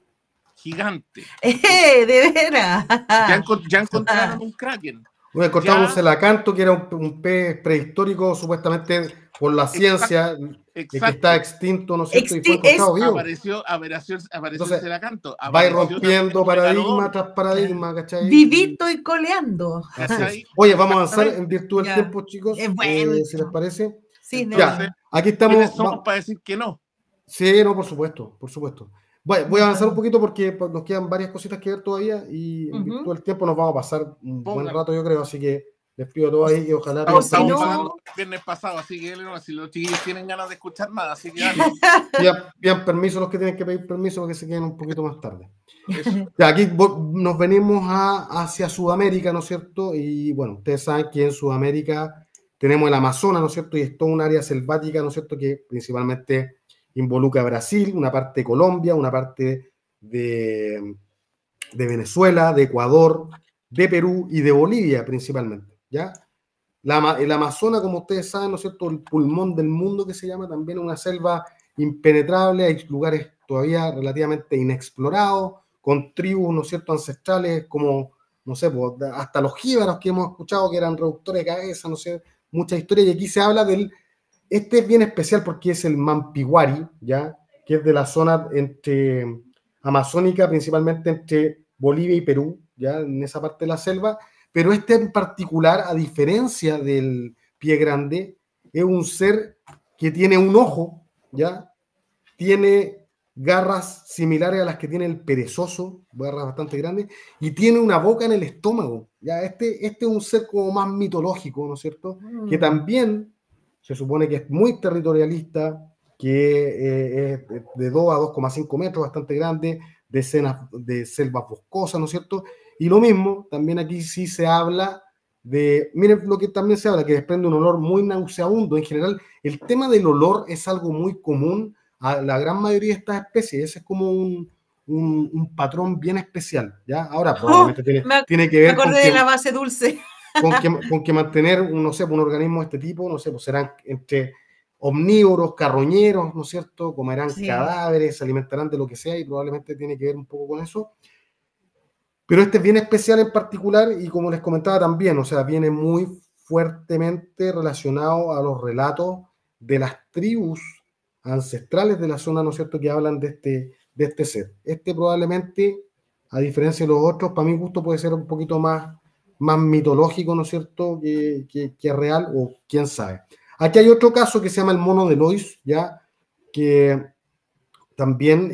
C: gigante.
B: ¡De veras!
C: Ya encontraron un kraken.
A: Bueno, encontramos un celacanto, que era un pez prehistórico, supuestamente por la ciencia, que está extinto, ¿no es cierto? Y fue encontrado vivo.
C: Apareció
A: Entonces,
C: el celacanto.
A: va rompiendo paradigma tras paradigma, ¿cachai?
B: Vivito y coleando.
A: Oye, a avanzar en virtud del tiempo, chicos,
B: bueno.
A: si les parece.
B: Sí,
C: Entonces,
A: aquí estamos.
C: Somos para decir que no.
A: Sí, no, por supuesto, por supuesto. Voy a avanzar un poquito porque nos quedan varias cositas que ver todavía y en virtud del tiempo nos vamos a pasar un buen rato, yo creo, así que les pido a todos ahí y ojalá...
C: Estamos pagando el viernes pasado, así que si los chiquillos tienen ganas de escuchar más, así que
A: pidan permiso los que tienen que pedir permiso porque se queden un poquito más tarde. Ya, aquí nos venimos hacia Sudamérica, ¿no es cierto? Y bueno, ustedes saben que en Sudamérica tenemos el Amazonas, ¿no es cierto? Y es toda un área selvática, ¿no es cierto? Que principalmente involucra a Brasil, una parte de Colombia, una parte de Venezuela, de Ecuador, de Perú y de Bolivia principalmente, ¿ya? El Amazonas, como ustedes saben, ¿no es cierto? El pulmón del mundo que se llama, también una selva impenetrable, hay lugares todavía relativamente inexplorados, con tribus, ¿no es cierto?, ancestrales como, no sé, hasta los jíbaros que hemos escuchado que eran reductores de cabeza, no sé, mucha historia, y aquí se habla del... Este es bien especial porque es el Mampiguari, ¿ya? Que es de la zona amazónica, principalmente entre Bolivia y Perú, ¿ya? En esa parte de la selva. Pero este en particular, a diferencia del pie grande, es un ser que tiene un ojo, ¿ya? Tiene garras similares a las que tiene el perezoso, garras bastante grandes, y tiene una boca en el estómago, ¿ya? Este es un ser como más mitológico, ¿no es cierto? Que también... se supone que es muy territorialista, que es de 2 a 2,5 metros, bastante grande, de selvas boscosas, ¿no es cierto? Y lo mismo, también aquí sí se habla de, miren lo que también se habla, que desprende un olor muy nauseabundo. En general, el tema del olor es algo muy común a la gran mayoría de estas especies, ese es como un patrón bien especial, ¿ya? Ahora, probablemente tiene que ver
B: con que... de la base dulce.
A: Con que mantener, no sé, un organismo de este tipo, no sé, pues serán entre omnívoros, carroñeros, ¿no es cierto? Comerán cadáveres, se alimentarán de lo que sea y probablemente tiene que ver un poco con eso. Pero este es bien especial en particular y como les comentaba también, o sea, viene muy fuertemente relacionado a los relatos de las tribus ancestrales de la zona, ¿no es cierto?, que hablan de este ser. Este probablemente, a diferencia de los otros, para mi gusto puede ser un poquito más mitológico, ¿no es cierto?, que real, o quién sabe. Aquí hay otro caso que se llama el mono de Lois, ¿ya? Que también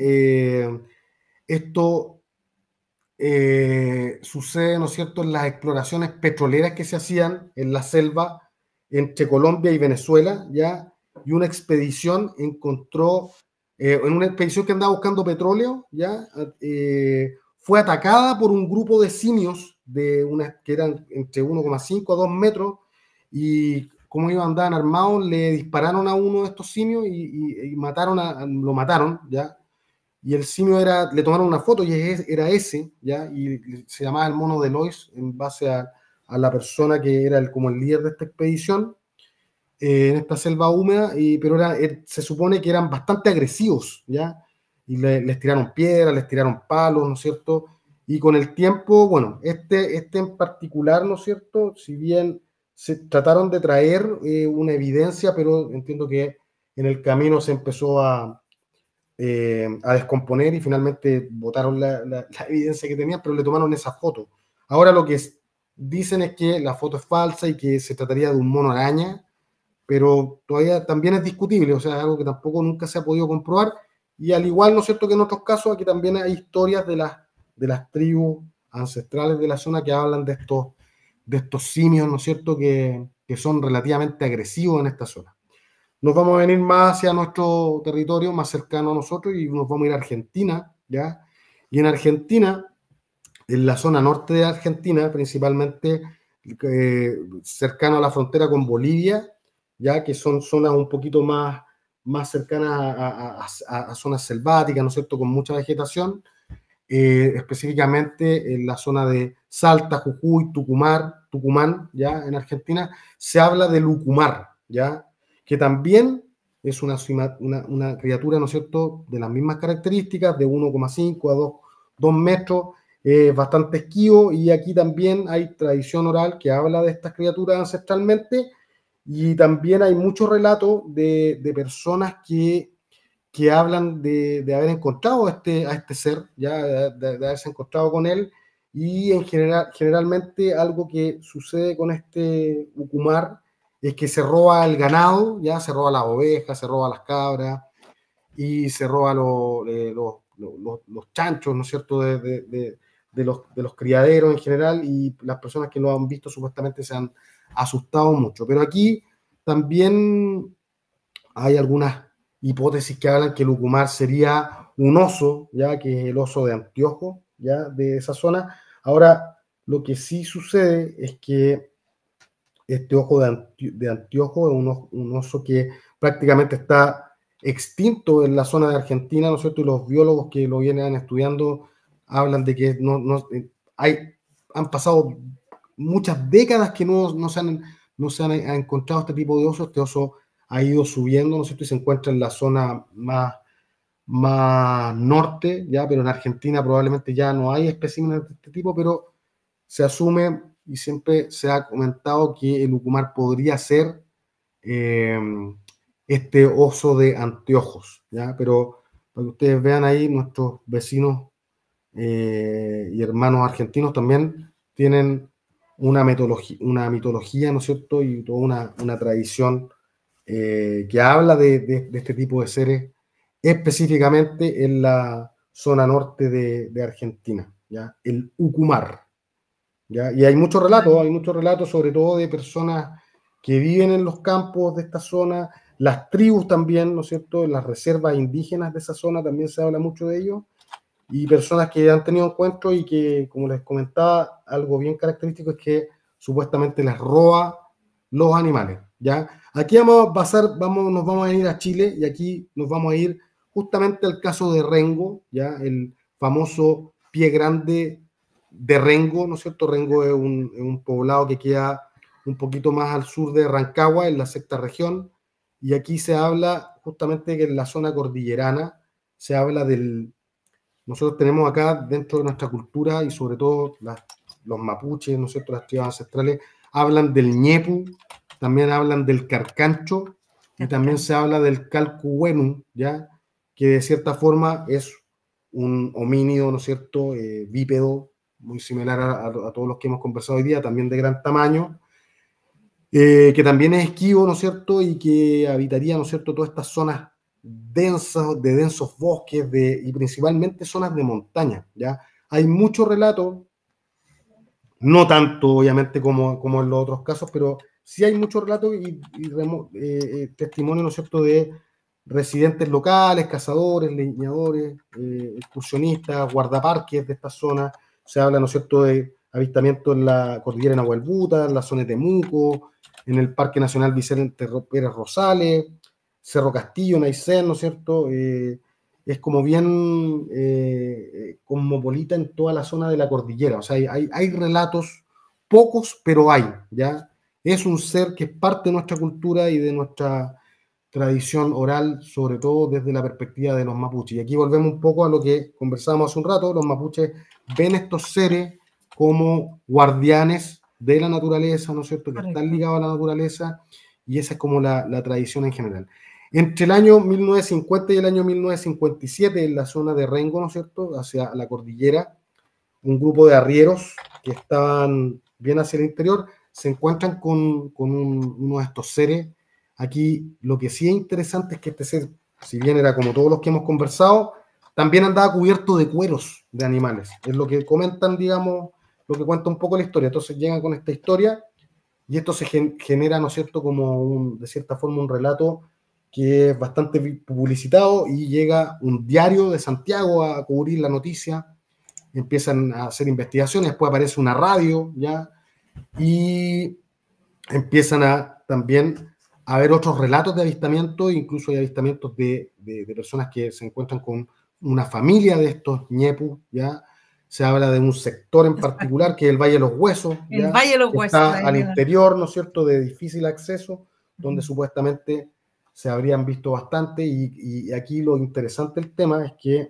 A: esto sucede, ¿no es cierto?, en las exploraciones petroleras que se hacían en la selva entre Colombia y Venezuela, ¿ya? Y una expedición encontró, en una expedición que andaba buscando petróleo, ¿ya? Fue atacada por un grupo de simios que eran entre 1,5 a 2 metros y como andaban armados, le dispararon a uno de estos simios y lo mataron, ¿ya? Y el simio le tomaron una foto y era ese, ¿ya? Y se llamaba el mono de Lois en base a la persona que era como el líder de esta expedición en esta selva húmeda, pero se supone que eran bastante agresivos, ¿ya? Y les tiraron piedras, les tiraron palos, ¿no es cierto? Y con el tiempo, bueno, este en particular, ¿no es cierto? Si bien se trataron de traer una evidencia, pero entiendo que en el camino se empezó a descomponer y finalmente botaron la evidencia que tenían, pero le tomaron esa foto. Ahora lo que dicen es que la foto es falsa y que se trataría de un mono araña, pero todavía también es discutible, o sea, es algo que tampoco nunca se ha podido comprobar, y al igual, ¿no es cierto?, que en otros casos, aquí también hay historias de las tribus ancestrales de la zona que hablan de estos simios, ¿no es cierto?, que son relativamente agresivos en esta zona. Nos vamos a venir más hacia nuestro territorio, más cercano a nosotros, y nos vamos a ir a Argentina, ¿ya? Y en Argentina, en la zona norte de Argentina, principalmente cercano a la frontera con Bolivia, ya que son zonas un poquito más cercanas a zonas selváticas, ¿no es cierto?, con mucha vegetación, específicamente en la zona de Salta, Jujuy, Tucumán, ya en Argentina, se habla del ucumar, ya, que también es una criatura, ¿no es cierto?, de las mismas características, de 1,5 a 2 metros, bastante esquivo, y aquí también hay tradición oral que habla de estas criaturas ancestralmente, y también hay muchos relatos de personas que hablan de haber encontrado a este ser, ya de haberse encontrado con él, y generalmente algo que sucede con este ucumar es que se roba el ganado, ya se roba las ovejas, se roba las cabras, y se roba los chanchos, ¿no es cierto?, de los criaderos en general, y las personas que lo han visto supuestamente se han asustado mucho. Pero aquí también hay algunas hipótesis que hablan que el ucumar sería un oso, ya que es el oso de Antiojo, ya de esa zona. Ahora, lo que sí sucede es que este ojo de Antiojo es un oso que prácticamente está extinto en la zona de Argentina, ¿no es cierto? Y los biólogos que lo vienen estudiando hablan de que han pasado muchas décadas que no se han encontrado este tipo de osos. Este oso ha ido subiendo, ¿no es cierto?, y se encuentra en la zona más norte, ya, pero en Argentina probablemente ya no hay especímenes de este tipo, pero se asume y siempre se ha comentado que el ucumar podría ser este oso de anteojos, ¿ya? Pero para que ustedes vean ahí, nuestros vecinos y hermanos argentinos también tienen una mitología, ¿no es cierto?, y toda una tradición que habla de este tipo de seres, específicamente en la zona norte de Argentina, ¿ya? El ucumar, ¿ya? Y hay muchos relatos, sobre todo de personas que viven en los campos de esta zona, las tribus también, ¿no es cierto?, en las reservas indígenas de esa zona también se habla mucho de ellos, y personas que han tenido encuentros y que, como les comentaba, algo bien característico es que supuestamente les roba los animales, ¿ya? Aquí nos vamos a ir a Chile, y aquí nos vamos a ir justamente al caso de Rengo, ¿ya? El famoso pie grande de Rengo, ¿no es cierto? Rengo es un poblado que queda un poquito más al sur de Rancagua, en la sexta región, y aquí se habla justamente que en la zona cordillerana se habla nosotros tenemos acá dentro de nuestra cultura, y sobre todo los mapuches, ¿no es cierto?, las tribus ancestrales, hablan del ñepu, también hablan del carcancho, y también se habla del calcuhuenu, ¿ya?, que de cierta forma es un homínido, ¿no es cierto?, bípedo, muy similar a todos los que hemos conversado hoy día, también de gran tamaño, que también es esquivo, ¿no es cierto?, y que habitaría, ¿no es cierto?, todas estas zonas densas, de densos bosques, y principalmente zonas de montaña, ¿ya? Hay muchos relatos, no tanto obviamente como en los otros casos, pero sí hay muchos relatos y testimonios, ¿no es cierto?, de residentes locales, cazadores, leñadores, excursionistas, guardaparques de esta zona. Se habla, ¿no es cierto?, de avistamientos en la cordillera de Nahuelbuta, en la zona de Temuco, en el Parque Nacional Vicente Pérez Rosales, Cerro Castillo, Naicén, ¿no es cierto? Es como bien cosmopolita en toda la zona de la cordillera. O sea, hay relatos, pocos, pero hay, ¿ya? Es un ser que es parte de nuestra cultura y de nuestra tradición oral, sobre todo desde la perspectiva de los mapuches. Y aquí volvemos un poco a lo que conversábamos hace un rato. Los mapuches ven estos seres como guardianes de la naturaleza, ¿no es cierto?, que están ligados a la naturaleza, y esa es como la tradición en general. Entre el año 1950 y el año 1957, en la zona de Rengo, ¿no es cierto?, hacia la cordillera, un grupo de arrieros que estaban bien hacia el interior se encuentran con uno de estos seres. Aquí lo que sí es interesante es que este ser, si bien era como todos los que hemos conversado, también andaba cubierto de cueros de animales. Es lo que comentan, digamos, lo que cuenta un poco la historia. Entonces llegan con esta historia y esto se genera, ¿no es cierto?, como de cierta forma un relato que es bastante publicitado, y llega un diario de Santiago a cubrir la noticia empiezan a hacer investigaciones, después aparece una radio, ¿ya? Y empiezan a también a haber otros relatos de avistamiento, incluso hay avistamientos de personas que se encuentran con una familia de estos ñepus, ¿ya? Se habla de un sector en particular, que es el Valle de los Huesos, ¿ya?
B: El Valle de los
A: Que
B: Huesos.
A: está al interior, ¿no es cierto?, de difícil acceso, donde supuestamente se habrían visto bastante, y aquí lo interesante del tema es que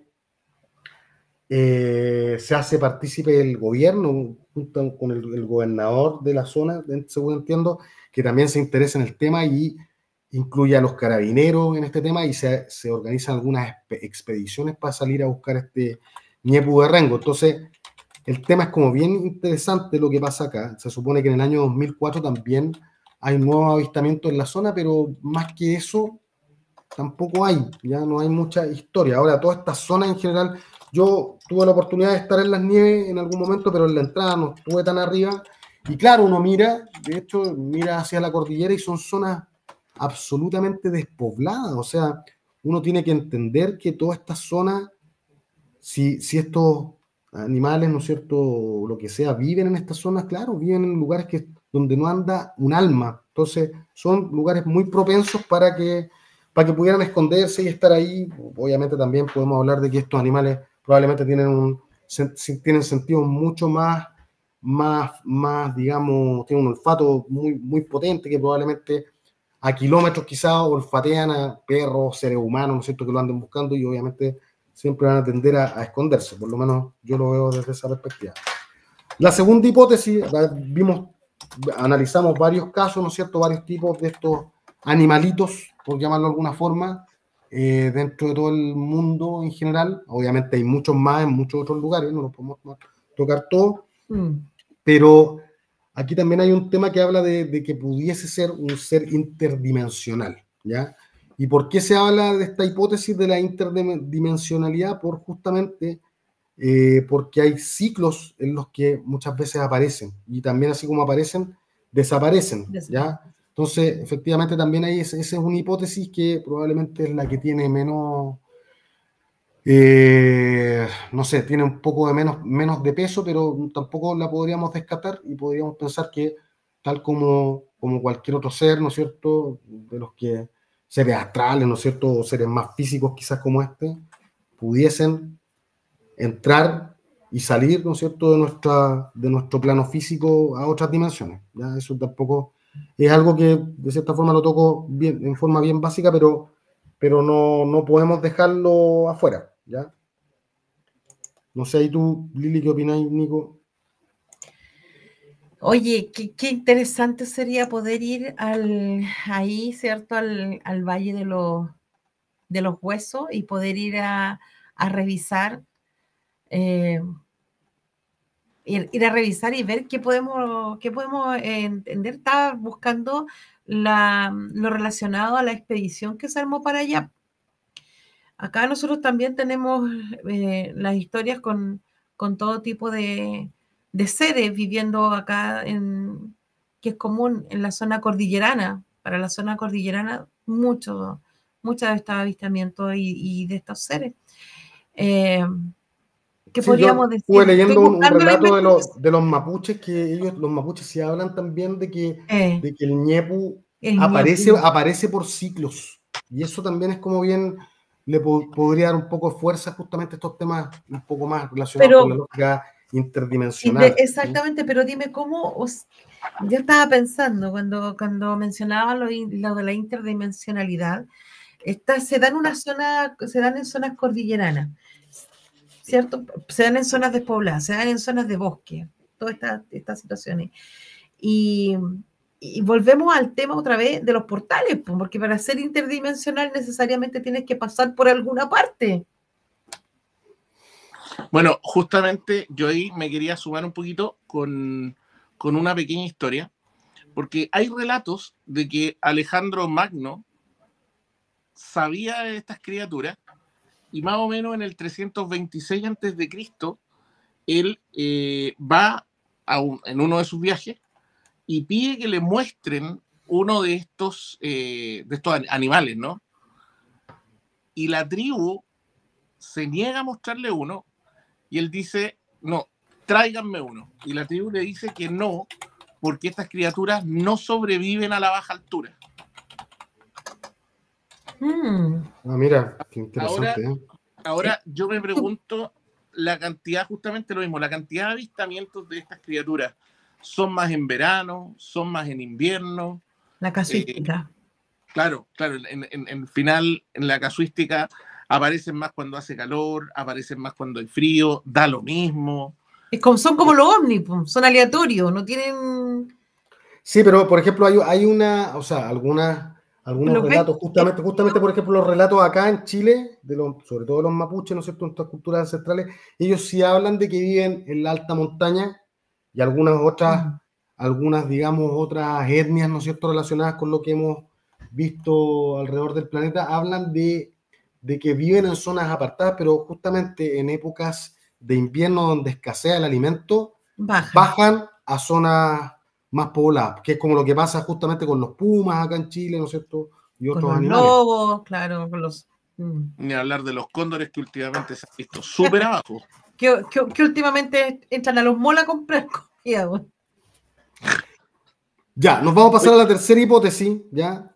A: se hace partícipe el gobierno, junto con el gobernador de la zona, según entiendo, que también se interesa en el tema y incluye a los carabineros en este tema, y se organizan algunas expediciones para salir a buscar este ñepu de Rengo. Entonces, el tema es como bien interesante lo que pasa acá. Se supone que en el año 2004 también hay nuevos avistamientos en la zona, pero más que eso, tampoco hay, ya no hay mucha historia. Ahora, toda esta zona en general, yo tuve la oportunidad de estar en las nieves en algún momento, pero en la entrada no estuve tan arriba. Y claro, uno mira, de hecho, mira hacia la cordillera y son zonas absolutamente despobladas. O sea, uno tiene que entender que toda esta zona, si estos animales, ¿no es cierto?, lo que sea, viven en estas zonas, claro, viven en lugares donde no anda un alma. Entonces, son lugares muy propensos para que pudieran esconderse y estar ahí. Obviamente también podemos hablar de que estos animales probablemente tienen sentidos mucho más, digamos, tienen un olfato muy potente, que probablemente a kilómetros quizás olfatean a perros, seres humanos, ¿no es cierto?, que lo anden buscando, y obviamente siempre van a tender a esconderse. Por lo menos yo lo veo desde esa perspectiva. La segunda hipótesis, analizamos varios casos, ¿no es cierto?, varios tipos de estos animalitos, por llamarlo de alguna forma, dentro de todo el mundo en general. Obviamente hay muchos más en muchos otros lugares, no los podemos tocar todos, pero aquí también hay un tema que habla de que pudiese ser un ser interdimensional, ¿ya? ¿Y por qué se habla de esta hipótesis de la interdimensionalidad? Justamente porque hay ciclos en los que muchas veces aparecen, y también así como aparecen, desaparecen, ¿ya? Entonces, efectivamente, también hay esa es una hipótesis que probablemente es la que tiene menos, no sé, tiene un poco de menos de peso, pero tampoco la podríamos descartar, y podríamos pensar que tal como cualquier otro ser, ¿no es cierto?, de los que seres astrales, ¿no es cierto?, o seres más físicos quizás como este, pudiesen entrar y salir, ¿no es cierto?, de nuestro plano físico a otras dimensiones, ¿ya? Eso tampoco es algo que de cierta forma lo toco bien, en forma bien básica, pero no podemos dejarlo afuera, ¿ya? No sé, ¿y tú, Lili, qué opináis, Nico?
B: Oye, qué interesante sería poder ir ahí, ¿cierto?, al Valle de los Huesos, y poder ir a revisar, ir a revisar y ver qué podemos entender. Estaba buscando lo relacionado a la expedición que se armó para allá. Acá nosotros también tenemos las historias con todo tipo de seres viviendo acá, que es común en la zona cordillerana. Para la zona cordillerana, muchos de estos avistamientos y de estos seres. ¿Qué
A: Sí,
B: podríamos
A: yo
B: decir?
A: estuve leyendo
B: Estoy
A: un
B: buscando la
A: relato
B: investigación.
A: de los mapuches, que los mapuches sí hablan también de que el ñepu
B: El ñepu.
A: aparece por ciclos, y eso también es como bien, le podría dar un poco de fuerza justamente a estos temas un poco más relacionados con la lógica interdimensional.
B: Exactamente, pero dime cómo. Yo estaba pensando cuando mencionaba lo de la interdimensionalidad. Se dan en zonas cordilleranas, ¿cierto? Se dan en zonas despobladas, se dan en zonas de bosque, todas estas situaciones. Y volvemos al tema otra vez de los portales, porque para ser interdimensional necesariamente tienes que pasar por alguna parte.
C: Bueno, justamente yo ahí me quería sumar un poquito con una pequeña historia, porque hay relatos de que Alejandro Magno sabía de estas criaturas, y más o menos en el 326 a.C., él va en uno de sus viajes y pide que le muestren uno de estos animales, ¿no? Y la tribu se niega a mostrarle uno, y él dice: no, tráiganme uno. Y la tribu le dice que no, porque estas criaturas no sobreviven a la baja altura.
A: Mira, qué interesante.
C: Ahora yo me pregunto la cantidad, justamente lo mismo, la cantidad de avistamientos de estas criaturas. ¿Son más en verano? ¿Son más en invierno?
B: La casuística.
C: Claro, en final, en la casuística aparecen más cuando hace calor, aparecen más cuando hay frío, da lo mismo.
B: Son como los ovnis, son aleatorios, no tienen...
A: Sí, pero por ejemplo hay una, o sea, algunos relatos, justamente por ejemplo los relatos acá en Chile, sobre todo de los mapuches, ¿no es cierto?, en estas culturas ancestrales, ellos sí hablan de que viven en la alta montaña y algunas, digamos, otras etnias, ¿no es cierto?, relacionadas con lo que hemos visto alrededor del planeta, hablan de que viven en zonas apartadas, pero justamente en épocas de invierno donde escasea el alimento, bajan a zonas más pobladas, que es como lo que pasa justamente con los pumas acá en Chile, ¿no es cierto?, y otros animales.
B: Con los lobos, claro, con los...
C: Ni hablar de los cóndores que últimamente se han visto súper abajo.
B: Que últimamente entran a los malls a comprar comida.
A: Ya, nos vamos a pasar a la tercera hipótesis, ¿ya?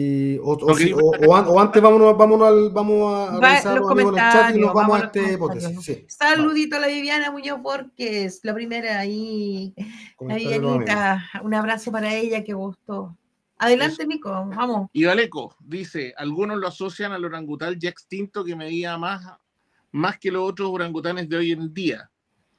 A: O antes vamos a revisar
B: los
A: amigos en el chat y nos vamos a esta
B: hipótesis.
A: Sí,
B: saludito a la Viviana Muñoz Borges, la primera ahí. La Vivianita, un abrazo para ella, qué gusto. Adelante, eso. Nico, vamos.
C: Y Valeco dice, algunos lo asocian al orangután ya extinto que medía más que los otros orangutanes de hoy en día.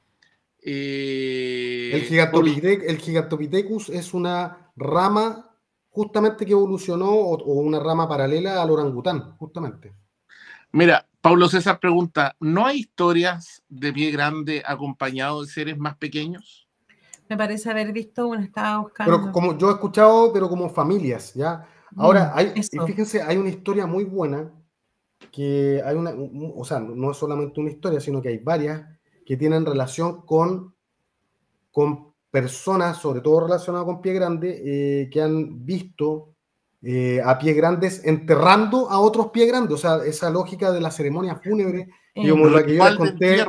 A: El Gigantopithecus es una rama justamente que evolucionó o una rama paralela al orangután, justamente.
C: Mira, Pablo César pregunta, ¿no hay historias de pie grande acompañado de seres más pequeños?
B: Me parece haber visto una, estaba buscando.
A: Pero como yo he escuchado, pero como familias, ¿ya? Ahora, y fíjense, hay una historia muy buena, que hay o sea, no es solamente una historia, sino que hay varias que tienen relación con personas, sobre todo relacionadas con pie grande, que han visto a pie grandes enterrando a otros pie grandes. O sea, esa lógica de la ceremonia fúnebre, como la que yo les conté,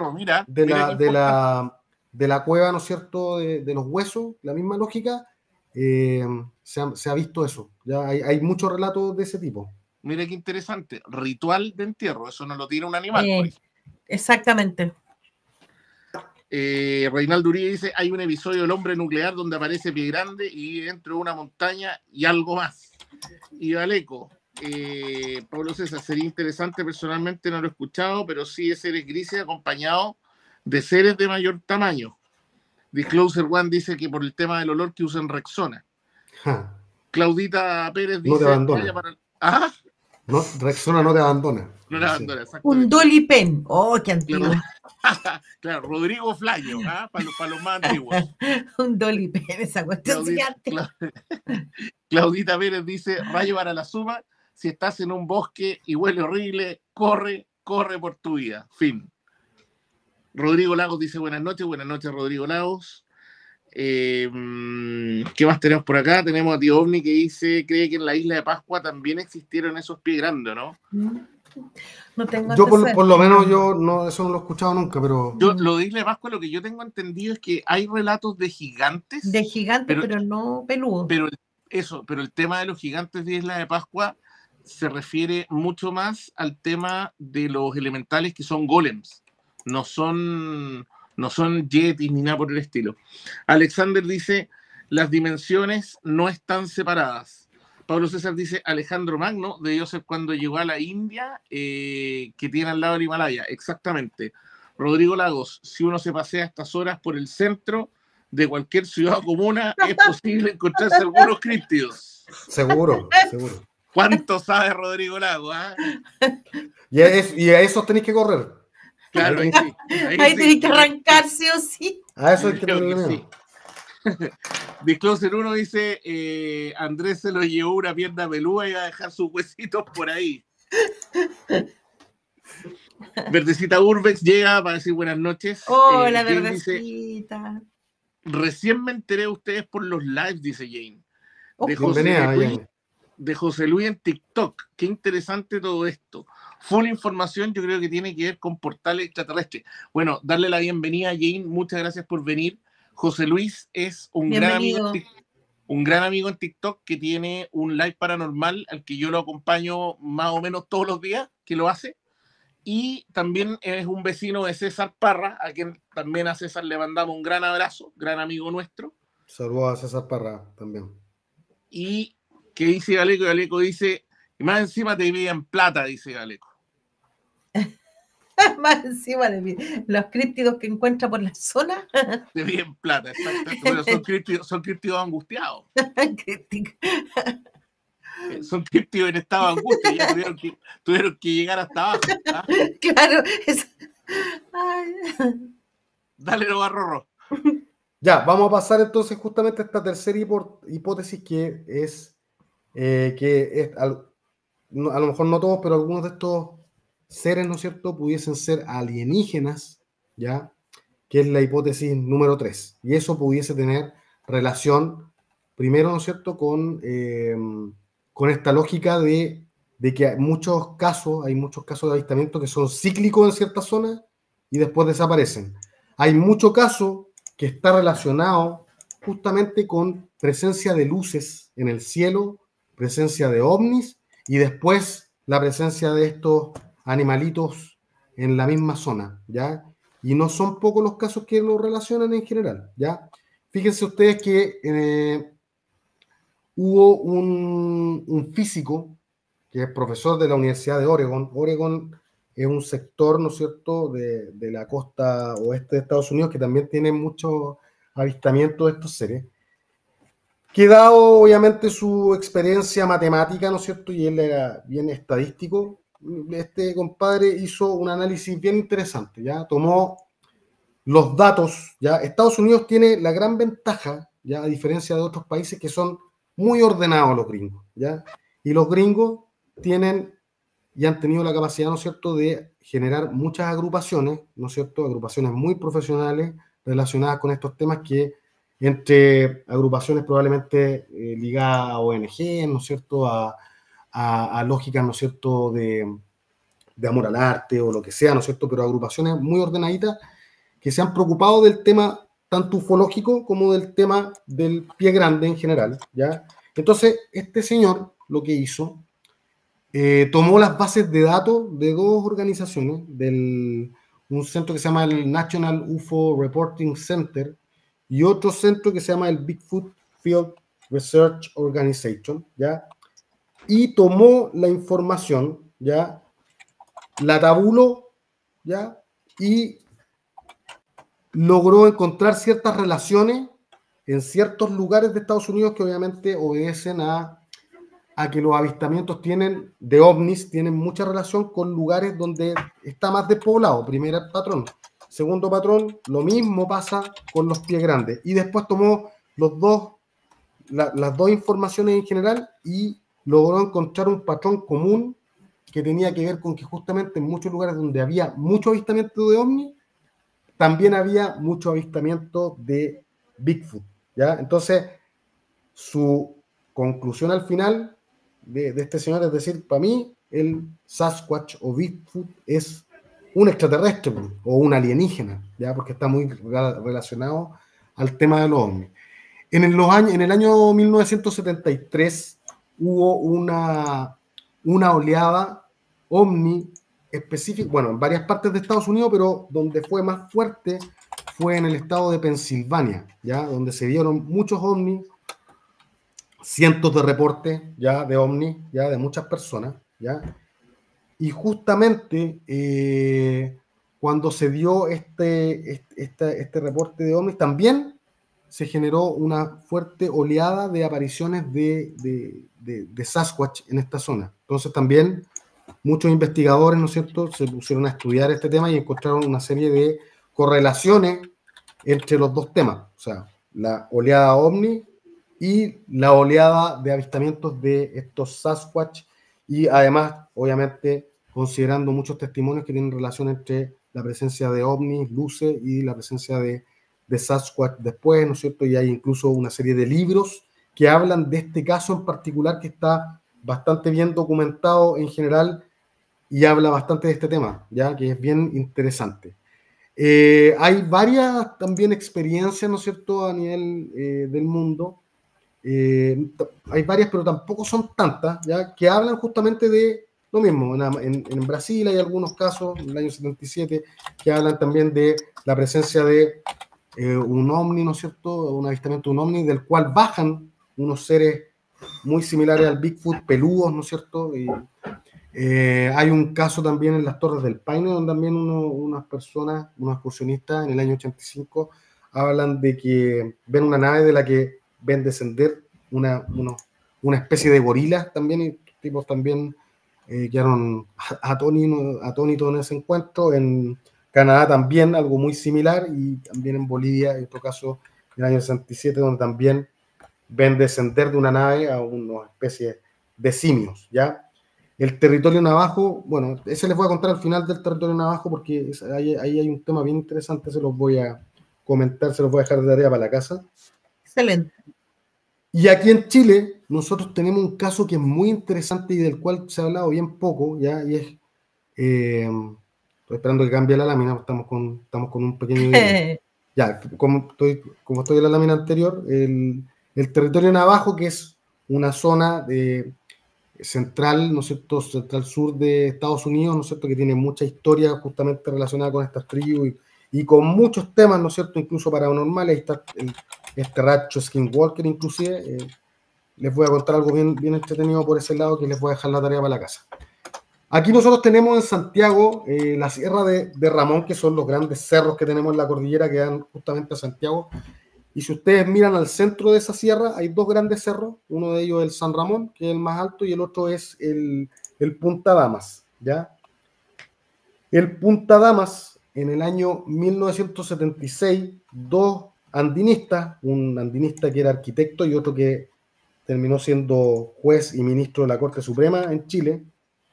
A: de la cueva, ¿no es cierto?, de los huesos, la misma lógica, se ha visto eso. Ya hay muchos relatos de ese tipo.
C: Mira qué interesante, ritual de entierro, eso no lo tiene un animal. Por ejemplo.
B: Exactamente.
C: Reinaldo Uribe dice, hay un episodio del hombre nuclear donde aparece pie grande y dentro de una montaña y algo más. Y Valeco, Pablo César, sería interesante, personalmente no lo he escuchado, pero sí de seres grises acompañados de seres de mayor tamaño. Disclosure One dice que por el tema del olor que usan Rexona. Claudita Pérez dice,
A: no te abandona. No, Rexona no te abandona.
C: No te abandona,
B: un Dolly Pen. Oh, qué antiguo.
C: Claro, Rodrigo Flayo, para los más antiguos.
B: Un Dolly Pen, esa cuestión gigante.
C: Claudita Pérez dice, rayo para la suma, si estás en un bosque y huele horrible, corre por tu vida. Fin. Rodrigo Lagos dice, buenas noches Rodrigo Lagos. ¿Qué más tenemos por acá? Tenemos a Tío OVNI que dice, cree que en la isla de Pascua también existieron esos pies grandes, ¿no?
B: No tengo
A: yo por lo menos eso no lo he escuchado nunca, pero...
C: Lo de Isla de Pascua, lo que yo tengo entendido es que hay relatos de gigantes.
B: De gigantes, pero no peludos.
C: Pero el tema de los gigantes de Isla de Pascua se refiere mucho más al tema de los elementales que son golems. No son yetis ni nada por el estilo. Alexander dice, las dimensiones no están separadas. Pablo César dice, Alejandro Magno debió ser cuando llegó a la India, que tiene al lado del Himalaya. Exactamente. Rodrigo Lagos, si uno se pasea a estas horas por el centro de cualquier ciudad o comuna, es posible encontrarse algunos críptidos.
A: Seguro.
C: ¿Cuánto sabe Rodrigo Lagos?
A: Y a esos tenéis que correr.
C: Claro, ahí sí.
B: Ahí tenéis que arrancar, sí o sí.
A: A eso hay que tenerle
C: sí. Discloser 1 dice, Andrés se lo llevó una pierna peluda y va a dejar sus huesitos por ahí. Verdecita Urbex llega para decir buenas noches.
B: Hola, Verdecita.
C: Dice, recién me enteré de ustedes por los lives, dice Jane. De José Luis en TikTok. Qué interesante todo esto. full información, yo creo que tiene que ver con portales extraterrestres. Bueno, darle la bienvenida a Jane, muchas gracias por venir. José Luis es un gran amigo en TikTok que tiene un live paranormal al que yo lo acompaño más o menos todos los días, que lo hace. Y también es un vecino de César Parra, a quien también a César le mandamos un gran abrazo, gran amigo nuestro.
A: Saludos a César Parra también.
C: Y que dice Galeco, Galeco dice, y más encima te vi en plata, dice Galeco.
B: Más encima de los críptidos que encuentra por la zona.
C: Te vi en plata, exacto. Bueno, son críptidos angustiados. Son críptidos en estado de angustia, ya tuvieron que llegar hasta abajo. ¿Ah?
B: Claro.
A: Dale, no, Rorro. Ya, vamos a pasar entonces justamente a esta tercera hipótesis que es a lo mejor no todos, pero algunos de estos seres, ¿no es cierto?, pudiesen ser alienígenas, ¿ya? Que es la hipótesis número 3. Y eso pudiese tener relación, primero, ¿no es cierto?, con esta lógica de que hay muchos casos de avistamiento que son cíclicos en ciertas zonas y después desaparecen. Hay mucho caso que está relacionado justamente con presencia de luces en el cielo, presencia de ovnis y después la presencia de estos animalitos en la misma zona, ¿ya? Y no son pocos los casos que lo relacionan en general, ¿ya? Fíjense ustedes que hubo un físico que es profesor de la Universidad de Oregon. Oregon es un sector, ¿no es cierto?, de la costa oeste de Estados Unidos que también tiene muchos avistamientos de estos seres. Que dado, obviamente, su experiencia matemática, ¿no es cierto?, y él era bien estadístico, este compadre hizo un análisis bien interesante, ¿ya? Tomó los datos, ¿ya? Estados Unidos tiene la gran ventaja, ¿ya?, a diferencia de otros países que son muy ordenados los gringos, ¿ya? Y los gringos tienen y han tenido la capacidad, ¿no es cierto?, de generar muchas agrupaciones, ¿no es cierto?, agrupaciones muy profesionales relacionadas con estos temas que entre agrupaciones probablemente ligadas a ONG, ¿no es cierto?, a lógicas, ¿no es cierto?, de amor al arte o lo que sea, ¿no es cierto?, pero agrupaciones muy ordenaditas que se han preocupado del tema tanto ufológico como del tema del pie grande en general, ¿ya? Entonces, este señor lo que hizo, tomó las bases de datos de dos organizaciones, un centro que se llama el National UFO Reporting Center y otro centro que se llama el Bigfoot Field Research Organization, ¿ya? Y tomó la información, ¿ya?, la tabuló, ¿ya?, y logró encontrar ciertas relaciones en ciertos lugares de Estados Unidos que obviamente obedecen a que los avistamientos de ovnis tienen mucha relación con lugares donde está más despoblado. Primer patrón. Segundo patrón, lo mismo pasa con los pies grandes. Y después tomó las dos informaciones en general y logró encontrar un patrón común que tenía que ver con que justamente en muchos lugares donde había mucho avistamiento de ovnis, también había mucho avistamiento de Bigfoot, ¿ya? Entonces, su conclusión al final de este señor es decir, para mí, el Sasquatch o Bigfoot es un extraterrestre o un alienígena, ¿ya? Porque está muy relacionado al tema de los ovnis. En el año 1973 hubo una oleada ovni específica, bueno, en varias partes de Estados Unidos, pero donde fue más fuerte fue en el estado de Pensilvania, ¿ya? Donde se dieron muchos ovnis, cientos de reportes ya de ovnis, ya de muchas personas, ¿ya? Y justamente cuando se dio este reporte de ovnis, también se generó una fuerte oleada de apariciones de Sasquatch en esta zona. Entonces también muchos investigadores, ¿no es cierto?, se pusieron a estudiar este tema y encontraron una serie de correlaciones entre los dos temas, o sea, la oleada ovni y la oleada de avistamientos de estos Sasquatch, y además, obviamente, considerando muchos testimonios que tienen relación entre la presencia de ovnis, luces, y la presencia de Sasquatch después, ¿no es cierto? Y hay incluso una serie de libros que hablan de este caso en particular que está bastante bien documentado en general y habla bastante de este tema, ya que es bien interesante. Hay varias también experiencias, ¿no es cierto?, a nivel del mundo. Hay varias, pero tampoco son tantas, ¿ya?, que hablan justamente de lo mismo. En Brasil hay algunos casos, en el año 77, que hablan también de la presencia de un ovni, ¿no es cierto?, un avistamiento de un ovni, del cual bajan unos seres muy similares al Bigfoot, peludos, ¿no es cierto? Hay un caso también en las Torres del Paine, donde también unas personas, unos excursionistas en el año 85, hablan de que ven una nave de la que ven descender una especie de gorilas también, y tipos también quedaron atónitos en ese encuentro. En Canadá también algo muy similar, y también en Bolivia, en otro caso, en el año 67, donde también ven descender de una nave a una especie de simios, ¿ya? El territorio navajo, bueno, ese les voy a contar al final del territorio navajo, porque ahí hay un tema bien interesante, se los voy a comentar, se los voy a dejar de tarea para la casa.
B: Excelente.
A: Y aquí en Chile, nosotros tenemos un caso que es muy interesante y del cual se ha hablado bien poco, ¿ya? Y es, estoy esperando que cambie la lámina, estamos con un pequeño delay. Ya, como estoy en la lámina anterior, el territorio navajo, que es una zona central, ¿no es cierto?, central sur de Estados Unidos, ¿no es cierto?, que tiene mucha historia justamente relacionada con estas tribus y con muchos temas, ¿no es cierto?, incluso paranormales. Ahí está este rancho Skinwalker, inclusive. Les voy a contar algo bien, bien entretenido por ese lado, que les voy a dejar la tarea para la casa. Aquí nosotros tenemos en Santiago la Sierra de Ramón, que son los grandes cerros que tenemos en la cordillera que dan justamente a Santiago. Y si ustedes miran al centro de esa sierra, hay dos grandes cerros. Uno de ellos es el San Ramón, que es el más alto, y el otro es el Punta Damas, ¿ya? El Punta Damas, en el año 1976, dos andinistas, un andinista que era arquitecto y otro que terminó siendo juez y ministro de la Corte Suprema en Chile,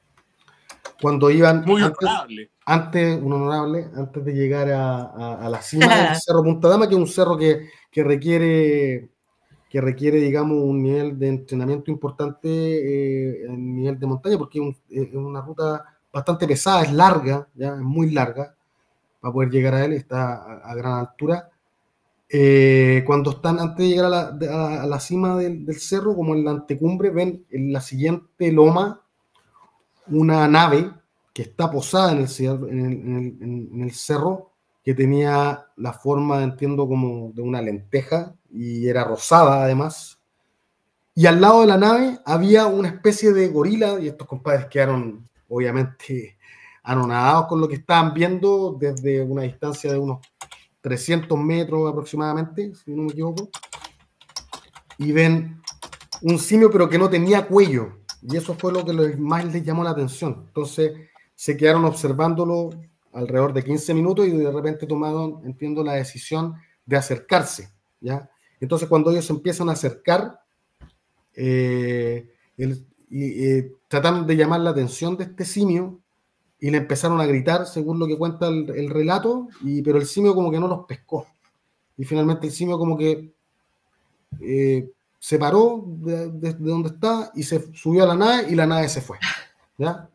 A: cuando iban
C: muy honorable.
A: Un honorable, antes de llegar a la cima del Cerro Punta Dama, que es un cerro que requiere, digamos, un nivel de entrenamiento importante en nivel de montaña, porque es una ruta bastante pesada, es larga, ya es muy larga para poder llegar a él, está a gran altura. Cuando están antes de llegar a la cima del cerro, como en la antecumbre, ven en la siguiente loma una nave que está posada en el cerro, que tenía la forma, entiendo, como de una lenteja, y era rosada además. Y al lado de la nave había una especie de gorila, y estos compadres quedaron obviamente anonadados con lo que estaban viendo desde una distancia de unos 300 metros aproximadamente, si no me equivoco, y ven un simio pero que no tenía cuello, y eso fue lo que más les llamó la atención. Entonces se quedaron observándolo alrededor de 15 minutos y de repente tomaron, entiendo, la decisión de acercarse, ¿ya? Entonces cuando ellos se empiezan a acercar, trataron de llamar la atención de este simio, y le empezaron a gritar, según lo que cuenta el relato, pero el simio como que no los pescó. Y finalmente el simio como que se paró de donde está y se subió a la nave, y la nave se fue, ¿ya?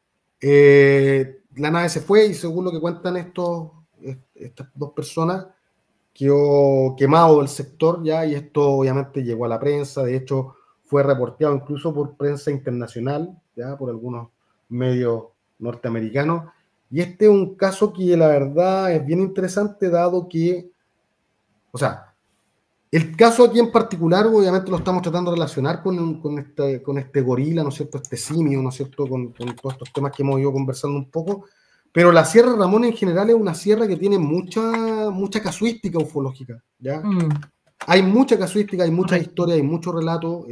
A: La nave se fue, y según lo que cuentan estas dos personas, quedó quemado el sector, ¿ya? Y esto obviamente llegó a la prensa. De hecho fue reporteado incluso por prensa internacional, ¿ya? Por algunos medios norteamericanos. Y este es un caso que la verdad es bien interesante, dado que, o sea, el caso aquí en particular obviamente lo estamos tratando de relacionar con este gorila, ¿no es cierto?, este simio, ¿no es cierto?, con todos estos temas que hemos ido conversando un poco. Pero la Sierra Ramón en general es una sierra que tiene mucha casuística ufológica, ¿ya? Hay mucha casuística, hay mucha historia, hay mucho relato.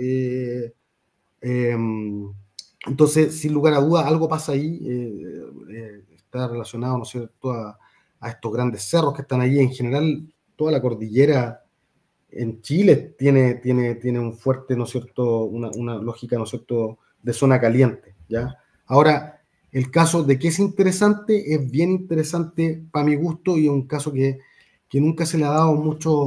A: Entonces, sin lugar a dudas, algo pasa ahí. Está relacionado, ¿no es cierto?, a estos grandes cerros que están ahí. En general, toda la cordillera en Chile tiene un fuerte, ¿no es cierto?, una lógica, ¿no es cierto?, de zona caliente, ¿ya? Ahora, el caso de que es interesante, es bien interesante para mi gusto, y es un caso que nunca se le ha dado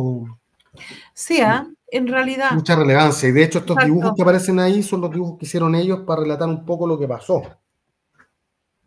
B: en realidad,
A: mucha relevancia. Y de hecho estos
B: exacto,
A: dibujos que aparecen ahí son los dibujos que hicieron ellos para relatar un poco lo que pasó.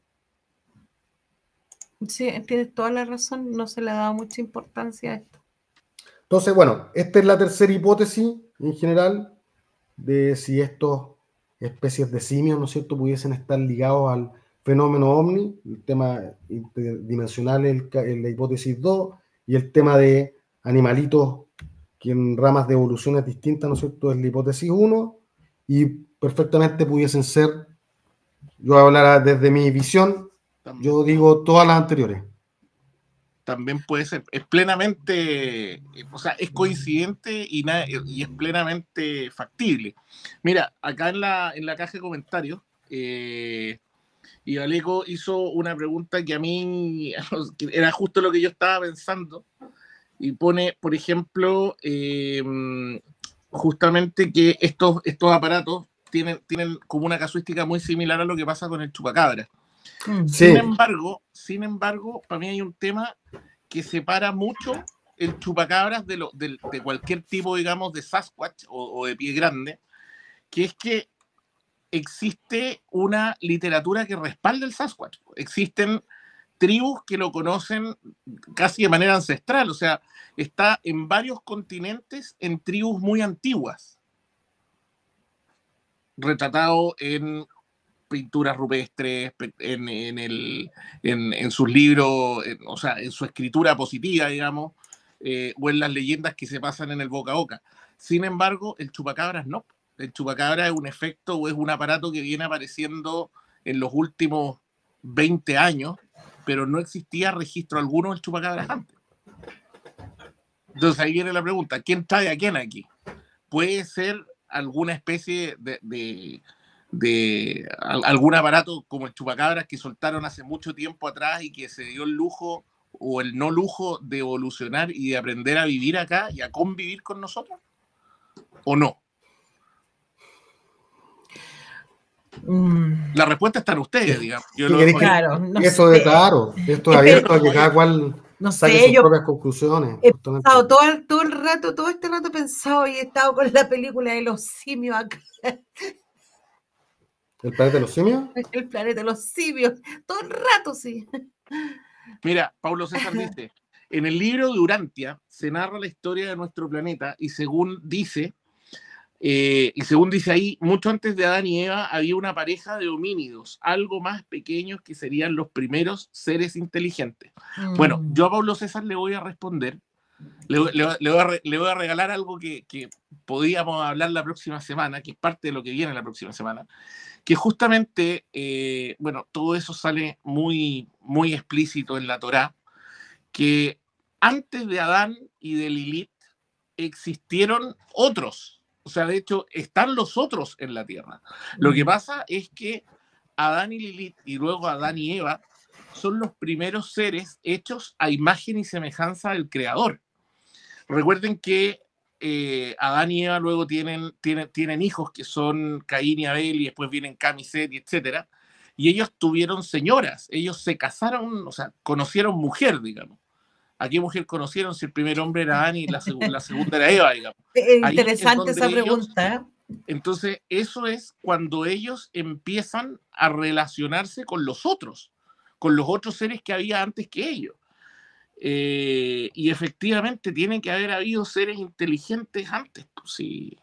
B: Sí, tienes toda la razón, no se le ha dado mucha importancia a esto.
A: Entonces, bueno, esta es la tercera hipótesis en general de si estos especies de simios, ¿no es cierto?, pudiesen estar ligados al fenómeno ovni. El tema interdimensional es la hipótesis 2, y el tema de animalitos que en ramas de evoluciones distintas, ¿no es cierto?, es la hipótesis 1, y perfectamente pudiesen ser, yo hablaré desde mi visión, yo digo todas las anteriores.
C: También puede ser, es plenamente, o sea, es coincidente y es plenamente factible. Mira, acá en la caja de comentarios, Ibaleco hizo una pregunta que a mí era justo lo que yo estaba pensando, y pone, por ejemplo, justamente que estos aparatos tienen como una casuística muy similar a lo que pasa con el chupacabra.
A: Sí.
C: Sin embargo, para mí hay un tema que separa mucho el chupacabras de cualquier tipo, digamos, de Sasquatch o de pie grande, que es que existe una literatura que respalda el Sasquatch. Existen tribus que lo conocen casi de manera ancestral, o sea, está en varios continentes en tribus muy antiguas, retratado en pinturas rupestres, en sus libros, o sea, en su escritura positiva, digamos, o en las leyendas que se pasan en el boca a boca. Sin embargo, el chupacabras no. El chupacabras es un efecto o es un aparato que viene apareciendo en los últimos 20 años, pero no existía registro alguno del chupacabras antes. Entonces ahí viene la pregunta, ¿quién trae a quién aquí? Puede ser alguna especie de algún aparato como el chupacabras que soltaron hace mucho tiempo atrás y que se dio el lujo o el no lujo de evolucionar y de aprender a vivir acá y a convivir con nosotros, ¿o no? La respuesta está en ustedes, digamos.
B: Claro, no
A: esto
B: sé.
A: Es claro, esto es abierto a que cada cual saque sus propias conclusiones.
B: He pensado todo el rato, todo este rato he pensado y he estado con la película de los simios acá.
A: ¿El planeta de los simios?
B: El planeta de los simios, todo el rato, sí.
C: Mira, Paulo César dice, en el libro de Urantia se narra la historia de nuestro planeta y según dice ahí, mucho antes de Adán y Eva había una pareja de homínidos, algo más pequeños que serían los primeros seres inteligentes. Bueno, yo a Paulo César le voy a responder, le voy a regalar algo que podíamos hablar la próxima semana, que es parte de lo que viene la próxima semana, que justamente, bueno, todo eso sale muy, muy explícito en la Torá, que antes de Adán y de Lilith existieron otros. O sea, de hecho, están los otros en la Tierra. Lo que pasa es que Adán y Lilith, y luego Adán y Eva, son los primeros seres hechos a imagen y semejanza del Creador. Recuerden que Adán y Eva luego tienen hijos que son Caín y Abel, y después vienen Cam y Set, etc. Y ellos tuvieron señoras, ellos se casaron, o sea, conocieron mujer, digamos. ¿A qué mujer conocieron si el primer hombre era Adán y la segunda era Eva, digamos?
B: Interesante esa pregunta.
C: Entonces, eso es cuando ellos empiezan a relacionarse con los otros seres que había antes que ellos. Y efectivamente tiene que haber habido seres inteligentes antes, pues, sí.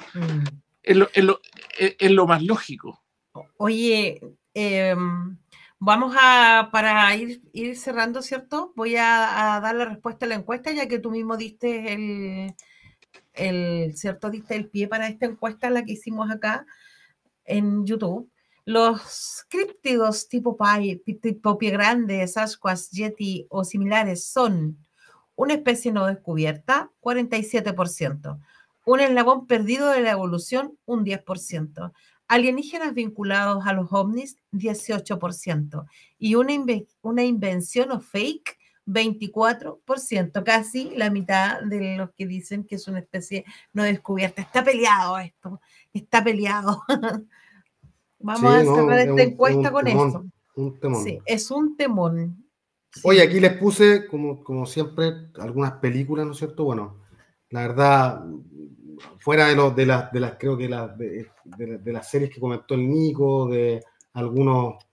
C: Es lo más lógico.
B: Oye, vamos para ir cerrando, ¿cierto? Voy a dar la respuesta a la encuesta, ya que tú mismo diste ¿cierto? Diste el pie para esta encuesta, la que hicimos acá en YouTube. Los críptidos tipo pie grande, Sasquatch, Yeti o similares son una especie no descubierta, 47%, un eslabón perdido de la evolución, un 10%, alienígenas vinculados a los ovnis, 18%, y una invención o fake, 24%, casi la mitad de los que dicen que es una especie no descubierta. Está peleado esto, está peleado. Vamos a cerrar esta encuesta con esto.
A: Un temón.
B: Sí, es un temón. Sí.
A: Oye, aquí les puse, como siempre, algunas películas, ¿no es cierto? Bueno, la verdad, fuera de las creo que de las series que comentó el Nico, de algunos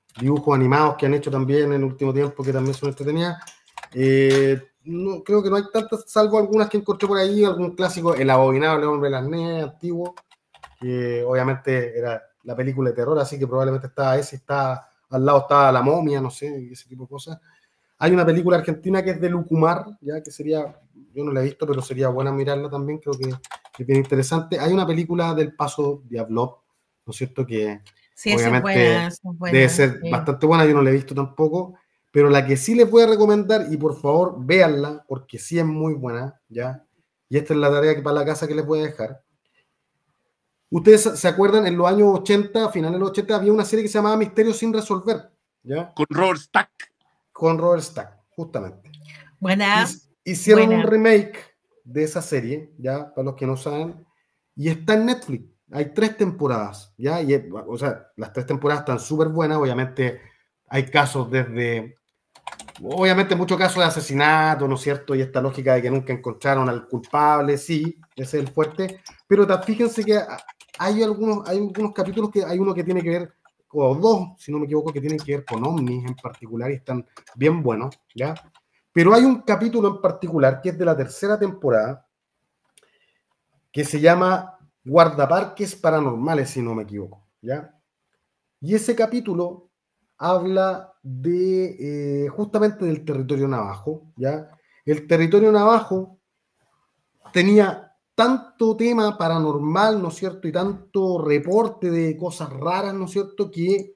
A: dibujos animados que han hecho también en el último tiempo, que también son entretenidas. No, creo que no hay tantas, salvo algunas que encontré por ahí, algún clásico, El Abominable Hombre de las Nieves, antiguo, que obviamente era la película de terror, así que probablemente está ese, está al lado está La Momia, no sé, ese tipo de cosas. Hay una película argentina que es de Lucumar, ya que sería, yo no la he visto, pero sería buena mirarla también, creo que es bien interesante. Hay una película del Paso Diablov, ¿no es cierto? Que
B: Sí,
A: obviamente
B: esa es buena,
A: debe ser
B: sí.
A: bastante buena, yo no la he visto tampoco, pero la que sí les voy a recomendar, y por favor véanla, porque sí es muy buena, ¿ya? Y esta es la tarea que para la casa que les voy a dejar. Ustedes se acuerdan, en los años 80, finales de los 80, había una serie que se llamaba Misterios sin resolver, ¿ya?
C: Con Robert Stack.
A: Con Robert Stack, justamente.
B: Buena.
A: Hicieron
B: buena.
A: un remake de esa serie, ya, para los que no saben, y está en Netflix. Hay 3 temporadas, ya, y, o sea, las 3 temporadas están súper buenas. Obviamente hay casos obviamente muchos casos de asesinato, ¿no es cierto? Y esta lógica de que nunca encontraron al culpable, sí, ese es el fuerte. Pero fíjense que hay algunos capítulos que hay uno que tiene que ver, o 2, si no me equivoco, que tienen que ver con ovnis en particular y están bien buenos, ¿ya? Pero hay un capítulo en particular que es de la 3ª temporada que se llama Guardaparques Paranormales, si no me equivoco, ¿ya? Y ese capítulo habla de justamente del territorio navajo, ¿ya? El territorio navajo tenía tanto tema paranormal, ¿no es cierto? Y tanto reporte de cosas raras, ¿no es cierto? Que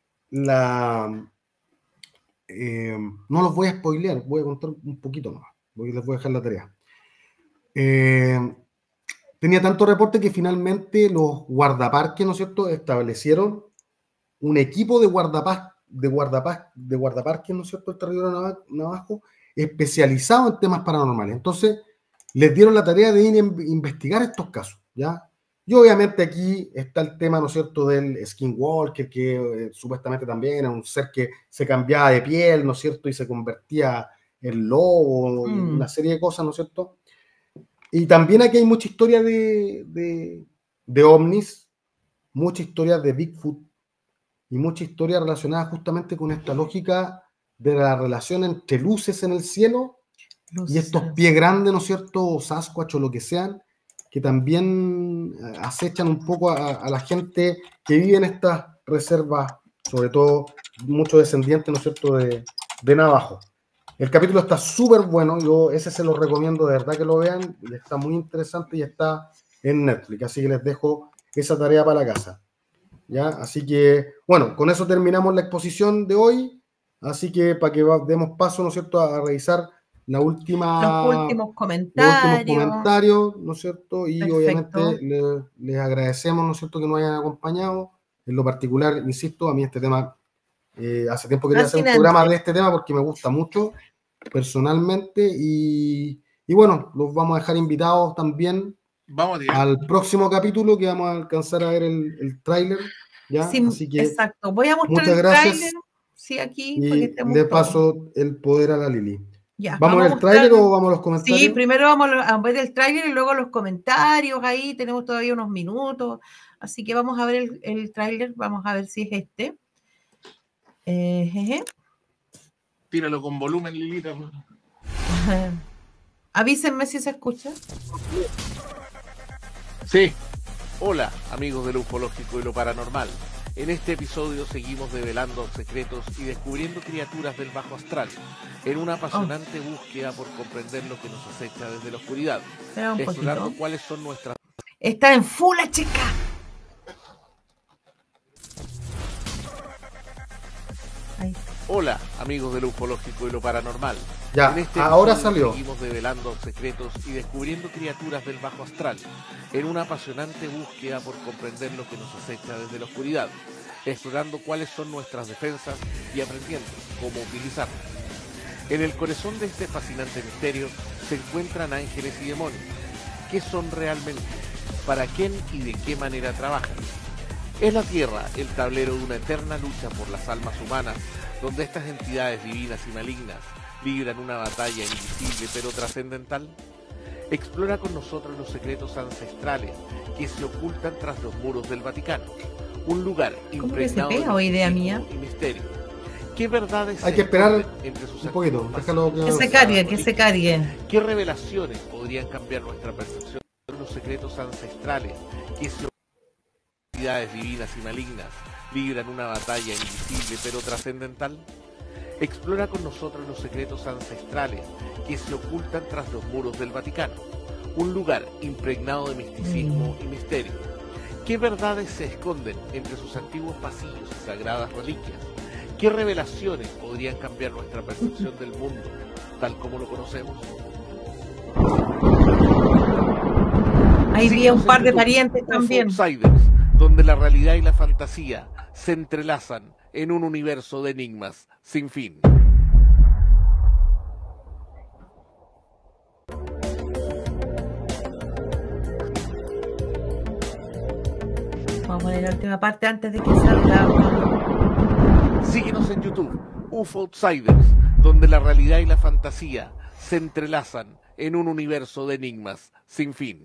A: no los voy a spoilear, voy a contar un poquito más, porque les voy a dejar la tarea. Tenía tanto reporte que finalmente los guardaparques, ¿no es cierto?, establecieron un equipo de guardaparques, ¿no es cierto?, el territorio navajo, especializado en temas paranormales. Entonces, les dieron la tarea de ir a investigar estos casos, ¿ya? Y obviamente aquí está el tema, ¿no es cierto?, del Skinwalker, que supuestamente también era un ser que se cambiaba de piel, ¿no es cierto?, y se convertía en lobo, y una serie de cosas, ¿no es cierto? Y también aquí hay mucha historia de ovnis, mucha historia de Bigfoot y mucha historia relacionada justamente con esta lógica de la relación entre luces en el cielo y estos pies grandes, ¿no es cierto?, o Sasquatch o lo que sean, que también acechan un poco a la gente que vive en estas reservas, sobre todo muchos descendientes, ¿no es cierto?, de Navajo. El capítulo está súper bueno, yo ese se lo recomiendo, de verdad que lo vean, y está muy interesante y está en Netflix, así que les dejo esa tarea para la casa. ¿Ya? Así que, bueno, con eso terminamos la exposición de hoy, así que para que demos paso, ¿no es cierto?, a revisar los últimos comentarios, ¿no es cierto? Y
B: Perfecto.
A: obviamente les agradecemos, ¿no es cierto?, que nos hayan acompañado. En lo particular, insisto, a mí este tema, hace tiempo quería hacer un programa de este tema porque me gusta mucho personalmente y bueno, los vamos a dejar invitados también al próximo capítulo, que vamos a alcanzar a ver el tráiler, ¿ya?
B: Sí,
A: así que
B: exacto. Voy a mostrar
A: muchas gracias,
B: tráiler, sí, aquí,
A: y le paso el poder a la Lili.
B: Ya,
A: ¿Vamos a ver el tráiler o vamos a los comentarios?
B: Sí, primero vamos a ver el tráiler y luego los comentarios. Ahí tenemos todavía unos minutos, así que vamos a ver el tráiler, vamos a ver si es este.
C: Tíralo con volumen, Lilita.
B: Avísenme si se escucha.
C: Sí. Hola, amigos de lo ufológico y lo paranormal. En este episodio seguimos develando secretos y descubriendo criaturas del bajo astral, en una apasionante búsqueda por comprender lo que nos acecha desde la oscuridad, explorando cuáles son nuestras...
B: Está en Full HK.
C: Ahí. Hola, amigos de lo ufológico y lo paranormal.
A: Ya,
C: en este
A: ahora salió.
C: Seguimos develando secretos y descubriendo criaturas del bajo astral, en una apasionante búsqueda por comprender lo que nos acecha desde la oscuridad, explorando cuáles son nuestras defensas y aprendiendo cómo utilizarlas. En el corazón de este fascinante misterio se encuentran ángeles y demonios. ¿Qué son realmente? ¿Para quién y de qué manera trabajan? Es la Tierra el tablero de una eterna lucha por las almas humanas, donde estas entidades divinas y malignas libran una batalla invisible pero trascendental. Explora con nosotros los secretos ancestrales que se ocultan tras los muros del Vaticano. un lugar impregnado de
B: idea mía
C: y misterio. ¿Qué verdades
A: hay que esperar
C: entre sus
A: un poquito? Déjalo
B: que se cargue.
C: ¿Qué revelaciones podrían cambiar nuestra percepción de los secretos ancestrales que entidades divinas y malignas libran una batalla invisible pero trascendental? Explora con nosotros los secretos ancestrales que se ocultan tras los muros del Vaticano, un lugar impregnado de misticismo y misterio. ¿Qué verdades se esconden entre sus antiguos pasillos y sagradas reliquias? ¿Qué revelaciones podrían cambiar nuestra percepción del mundo tal como lo conocemos?
B: Ahí vi un par de parientes también.
C: Outsiders, donde la realidad y la fantasía se entrelazan en un universo de enigmas sin fin.
B: Vamos a poner la última parte antes de que salga.
C: Síguenos en YouTube, UFO Outsiders, donde la realidad y la fantasía se entrelazan en un universo de enigmas sin fin.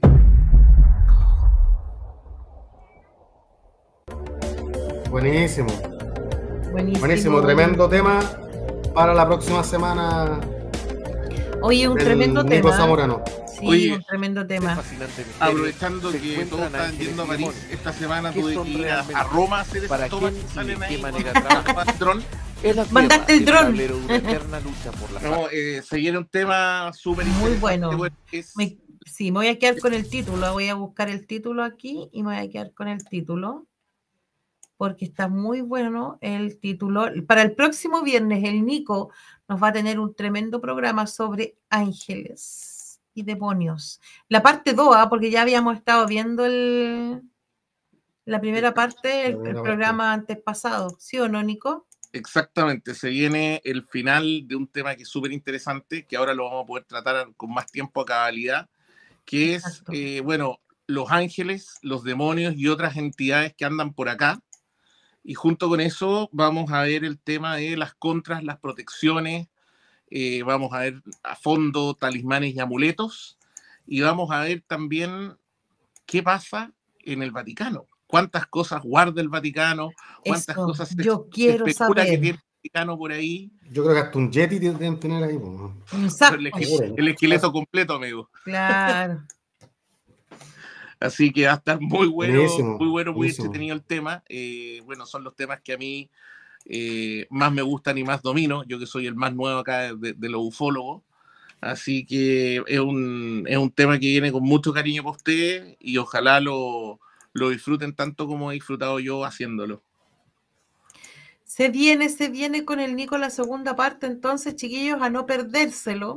A: Buenísimo. Buenísimo, tremendo tema para la próxima semana.
B: Oye, un tremendo
A: Nico
B: tema.
A: Zamorano.
B: Sí,
C: Oye,
B: un tremendo tema.
C: Aprovechando que todos están yendo a París, esta semana tuve que ir a Roma a hacer esas tomas que salen ahí. ¿De qué manera trabaja el dron?
B: Mandaste el dron.
C: No, se viene un tema súper
B: muy bueno.
C: Me
B: voy a quedar con el título. Voy a buscar el título aquí y me voy a quedar con el título. Porque está muy bueno el título. Para el próximo viernes, el Nico nos va a tener un tremendo programa sobre ángeles y demonios. La parte 2, porque ya habíamos estado viendo la primera parte, el programa antes pasado. ¿Sí o no, Nico?
C: Exactamente, se viene el final de un tema que es súper interesante, que ahora lo vamos a poder tratar con más tiempo a cabalidad, que es, bueno, los ángeles, los demonios y otras entidades que andan por acá. Y junto con eso vamos a ver el tema de las contras, las protecciones, vamos a ver a fondo talismanes y amuletos, y vamos a ver también qué pasa en el Vaticano. ¿Cuántas cosas guarda el Vaticano? ¿Cuántas cosas se especula que tiene el Vaticano por ahí?
A: Yo creo que hasta un Yeti deben tener ahí.
C: El esqueleto completo, amigo.
B: Claro.
C: Así que va a estar muy bueno,
A: buenísimo,
C: muy entretenido el tema. Bueno, son los temas que a mí más me gustan y más domino. Yo que soy el más nuevo acá de los ufólogos. Así que es un tema que viene con mucho cariño para ustedes y ojalá lo disfruten tanto como he disfrutado yo haciéndolo.
B: Se viene con el Nico la segunda parte, entonces, chiquillos, a no perdérselo.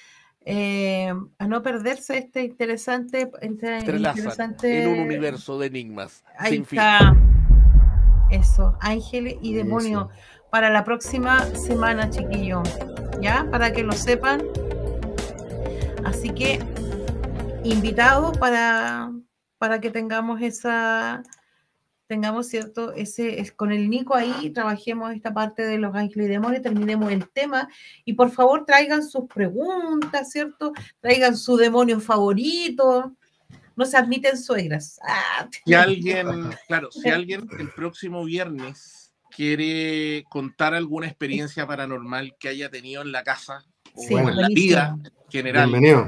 B: A no perderse este interesante
C: en un universo de enigmas.
B: Ahí
C: sin
B: está.
C: Fin.
B: Eso, ángeles y demonios para la próxima semana, chiquillos. ¿Ya? Para que lo sepan. Así que invitados para que tengamos cierto, con el Nico ahí, trabajemos esta parte de los ángeles y demonios, terminemos el tema y por favor traigan sus preguntas, ¿cierto? Traigan su demonio favorito. No se admiten suegras.
C: Si alguien el próximo viernes quiere contar alguna experiencia paranormal que haya tenido en la casa o en la vida general,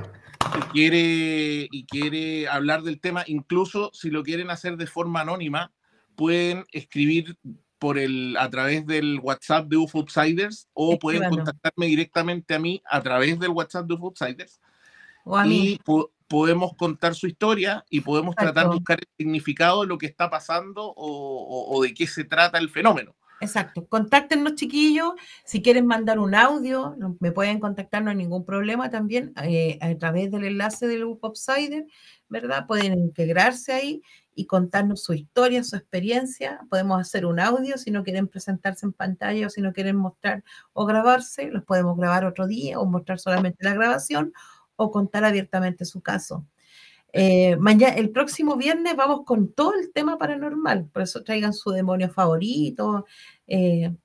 C: y quiere hablar del tema, incluso si lo quieren hacer de forma anónima, pueden escribir a través del WhatsApp de UFO Outsiders o pueden contactarme directamente a mí a través del WhatsApp de UFO Outsiders y podemos contar su historia y podemos tratar de buscar el significado de lo que está pasando o de qué se trata el fenómeno.
B: Exacto. Contáctenos, chiquillos. Si quieren mandar un audio, me pueden contactar, no hay ningún problema también, a través del enlace del UFO Outsider, ¿verdad? Pueden integrarse ahí y contarnos su historia, su experiencia. Podemos hacer un audio si no quieren presentarse en pantalla o si no quieren mostrar o grabarse, los podemos grabar otro día o mostrar solamente la grabación o contar abiertamente su caso. Mañana, el próximo viernes vamos con todo el tema paranormal, por eso traigan su demonio favorito, en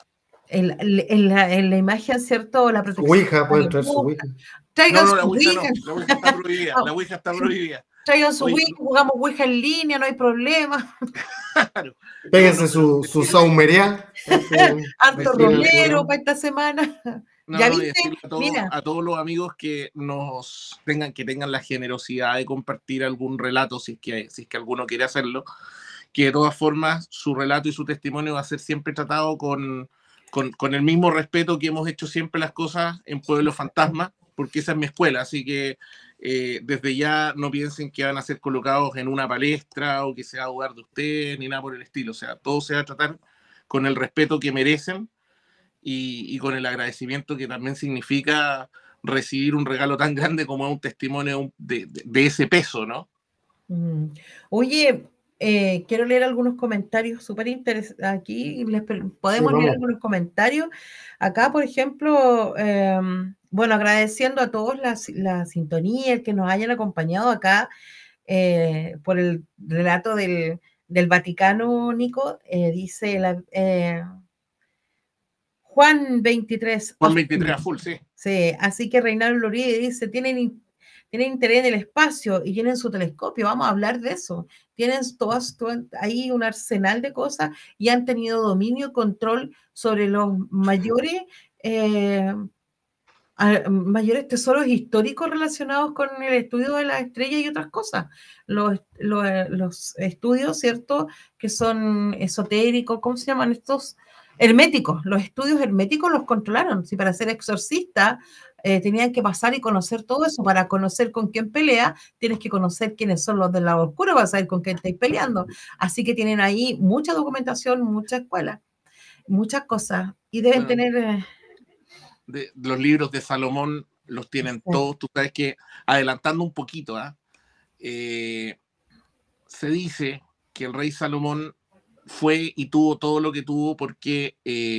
B: la imagen, ¿cierto? La protección.
A: Ouija, pueden traer su Ouija.
B: Traigan
C: la Ouija no, la Ouija está prohibida, la Ouija está prohibida.
B: Traigan su
C: Oye,
B: Wii, jugamos Ouija en línea, no hay problema.
C: claro.
A: Péguense su saumería.
B: Harto
C: Decirle-
B: romero para esta semana. ¿Ya
C: No, y
B: viste?
C: decirle
B: Mira,
C: a todos los amigos que tengan la generosidad de compartir algún relato, si es que alguno quiere hacerlo, que de todas formas su relato y su testimonio va a ser siempre tratado con el mismo respeto que hemos hecho siempre las cosas en Pueblo Fantasma, porque esa es mi escuela, así que desde ya no piensen que van a ser colocados en una palestra o que se va a dudar de ustedes, ni nada por el estilo, o sea, todo se va a tratar con el respeto que merecen y con el agradecimiento que también significa recibir un regalo tan grande como un testimonio de ese peso, ¿no?
B: Oye, quiero leer algunos comentarios súper interesantes aquí. Podemos leer
A: vamos.
B: algunos comentarios. Acá, por ejemplo, bueno, agradeciendo a todos la sintonía, el que nos hayan acompañado acá por el relato del Vaticano, Nico. Dice Juan 23.
C: Juan 23 a full, sí.
B: Sí, así que Reinaldo Loride dice, tienen interés en el espacio y tienen su telescopio, vamos a hablar de eso. Tienen ahí un arsenal de cosas y han tenido dominio y control sobre los mayores tesoros históricos relacionados con el estudio de las estrellas y otras cosas. Los estudios, ¿cierto? Que son esotéricos, ¿cómo se llaman estos? Herméticos. Los estudios herméticos los controlaron. Si para ser exorcista tenían que pasar y conocer todo eso. Para conocer con quién pelea, tienes que conocer quiénes son los del lado oscuro para saber con quién estáis peleando. Así que tienen ahí mucha documentación, mucha escuela, muchas cosas. Y deben tener...
C: los libros de Salomón los tienen todos. Tú sabes que, adelantando un poquito, se dice que el rey Salomón fue y tuvo todo lo que tuvo porque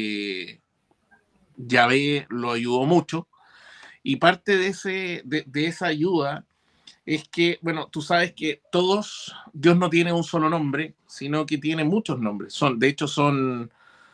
C: Yahvé lo ayudó mucho, y parte de esa ayuda es que, bueno, tú sabes que Dios no tiene un solo nombre, sino que tiene muchos nombres. De hecho, son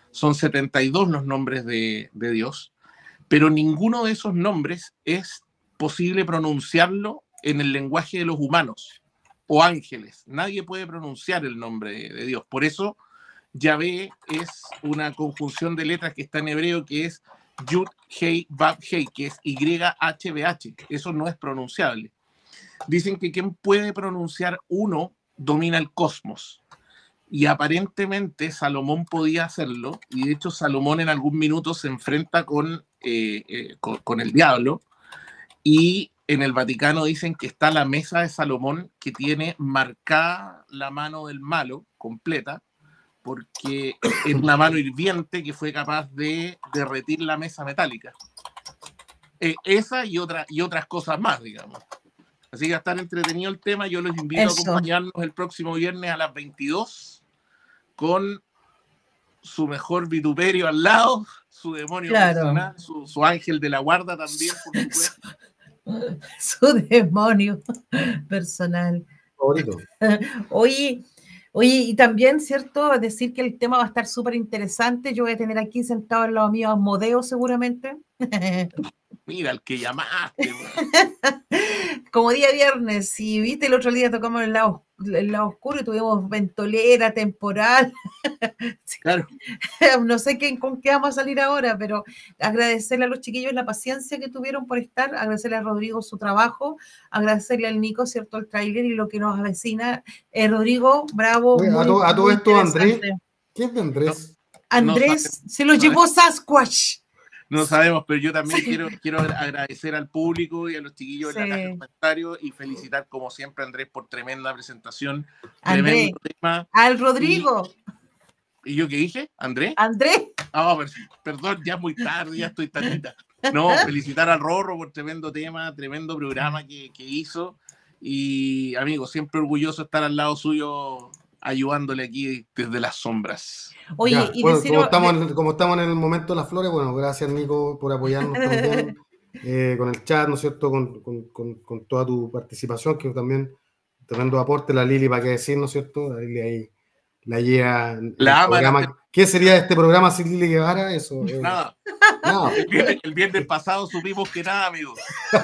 C: 72 los nombres de Dios, pero ninguno de esos nombres es posible pronunciarlo en el lenguaje de los humanos o ángeles. Nadie puede pronunciar el nombre de Dios. Por eso Yahvé es una conjunción de letras que está en hebreo, que es Yud, Hei, Vav, Hei, que es YHWH. Eso no es pronunciable. Dicen que quien puede pronunciar uno domina el cosmos. Y aparentemente Salomón podía hacerlo, y de hecho Salomón en algún minuto se enfrenta con el diablo, y en el Vaticano dicen que está la mesa de Salomón que tiene marcada la mano del malo completa, porque es una mano hirviente que fue capaz de derretir la mesa metálica. Esa y otras cosas más, digamos. Así que va a estar entretenido el tema. Yo los invito a acompañarnos el próximo viernes a las 22 con su mejor vituperio al lado, su demonio personal, su ángel de la guarda también, por supuesto.
B: Su demonio personal.
A: Favorito.
B: Oye, y también, ¿cierto? Decir que el tema va a estar súper interesante. Yo voy a tener aquí sentado al lado mío a Asmodeo seguramente.
C: Mira, el que llamaste.
B: Como día viernes, si viste el otro día tocamos el lado oscuro y tuvimos ventolera, temporal. Sí.
C: Claro.
B: No sé con qué vamos a salir ahora, pero agradecerle a los chiquillos la paciencia que tuvieron por estar, agradecerle a Rodrigo su trabajo, agradecerle al Nico, ¿cierto? El tráiler y lo que nos avecina. Rodrigo, bravo.
A: Oye, a todo esto, Andrés. ¿Quién es Andrés?
B: Andrés se lo llevó Sasquatch.
C: No sabemos, pero yo también quiero agradecer al público y a los chiquillos en la caja de comentarios y felicitar como siempre a Andrés por tremenda presentación, tremendo tema.
B: Al Rodrigo.
C: ¿Y yo qué dije? ¿Andrés?
B: Andrés.
C: Oh, perdón, ya es muy tarde, ya estoy tardita. No, felicitar al Rorro por tremendo tema, tremendo programa que hizo. Y, amigo, siempre orgulloso de estar al lado suyo ayudándole aquí desde las sombras.
B: Oye,
A: ya,
B: y
A: bueno, como estamos en el momento de las flores, bueno, gracias Nico por apoyarnos también con el chat, ¿no es cierto? Con toda tu participación, que también tremendo aporte, la Lili, para qué decir, ¿no es cierto? La Lili ahí la lleva en
C: La
A: el
C: ama.
A: programa. ¿Qué sería este programa sin Lili Guevara? Eso.
C: Nada.
A: Nada.
C: El viernes pasado supimos que nada, amigos.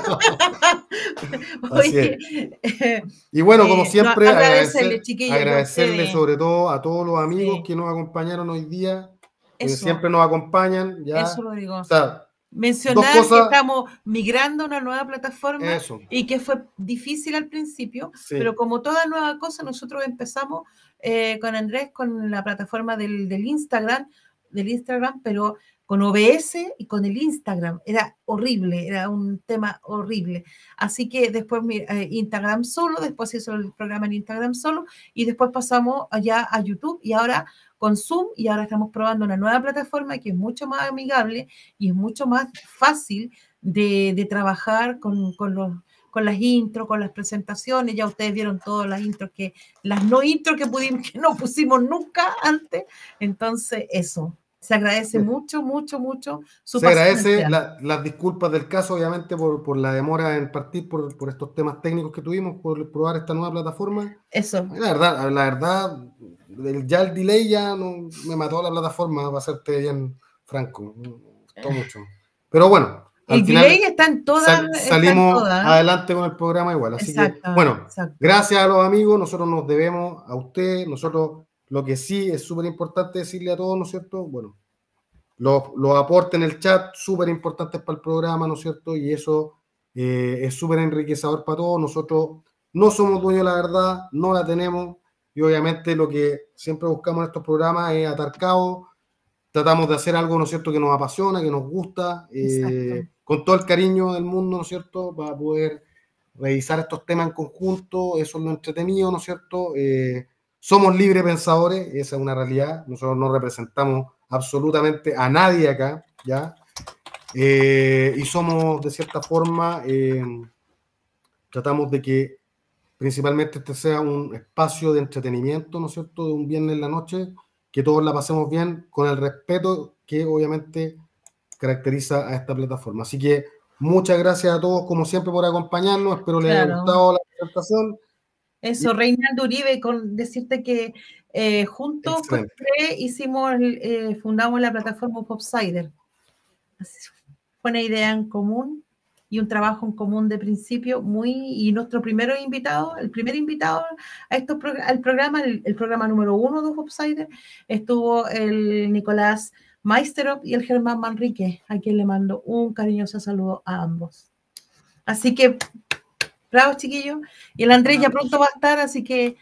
B: Oye,
A: y bueno, como siempre,
B: agradecerle, chiquillos,
A: agradecerle sobre todo a todos los amigos que nos acompañaron hoy día, que siempre nos acompañan. Ya.
B: Eso lo digo.
A: O sea,
B: mencionar que estamos migrando a una nueva plataforma y que fue difícil al principio, pero como toda nueva cosa, nosotros empezamos con Andrés con la plataforma del Instagram, pero con OBS y con el Instagram. Era horrible, era un tema horrible. Así que después Instagram solo, después hizo el programa en Instagram solo y después pasamos allá a YouTube y ahora con Zoom, y ahora estamos probando una nueva plataforma que es mucho más amigable y es mucho más fácil de trabajar con las intros, con las presentaciones. Ya ustedes vieron todas las intros, las no intros que no pusimos nunca antes. Entonces, eso. Se agradece mucho, mucho, mucho su paciencia.
A: Se agradece las disculpas del caso, obviamente, por la demora en partir, por estos temas técnicos que tuvimos, por probar esta nueva plataforma.
B: Eso.
A: La verdad, ya el delay ya no, me mató la plataforma, para serte bien franco. Me gustó mucho. Pero bueno,
B: al final delay está en todas.
A: Salimos adelante con el programa igual. Así que, bueno, gracias a los amigos, nosotros nos debemos a usted, nosotros. Lo que sí es súper importante decirle a todos, ¿no es cierto? Bueno, los aportes en el chat, súper importantes para el programa, ¿no es cierto? Y eso es súper enriquecedor para todos. Nosotros no somos dueños de la verdad, no la tenemos. Y obviamente lo que siempre buscamos en estos programas es atar cabos. Tratamos de hacer algo, ¿no es cierto?, que nos apasiona, que nos gusta, con todo el cariño del mundo, ¿no es cierto?, para poder revisar estos temas en conjunto. Eso es lo entretenido, ¿no es cierto? Somos libres pensadores, esa es una realidad. Nosotros no representamos absolutamente a nadie acá, ¿ya? Y somos, de cierta forma, tratamos de que principalmente este sea un espacio de entretenimiento, ¿no es cierto?, de un viernes en la noche, que todos la pasemos bien, con el respeto que obviamente caracteriza a esta plataforma. Así que muchas gracias a todos, como siempre, por acompañarnos. Espero les haya gustado la presentación.
B: Eso, Reinaldo Uribe, con decirte que juntos con fundamos la plataforma Popsider. Fue una idea en común y un trabajo en común de principio, y nuestro el primer invitado al programa, el programa número 1 de Popsider, estuvo el Nicolás Meisterop y el Germán Manrique, a quien le mando un cariñoso saludo a ambos. Así que bravo, chiquillos. Y el Andrés ya pronto va a estar, así que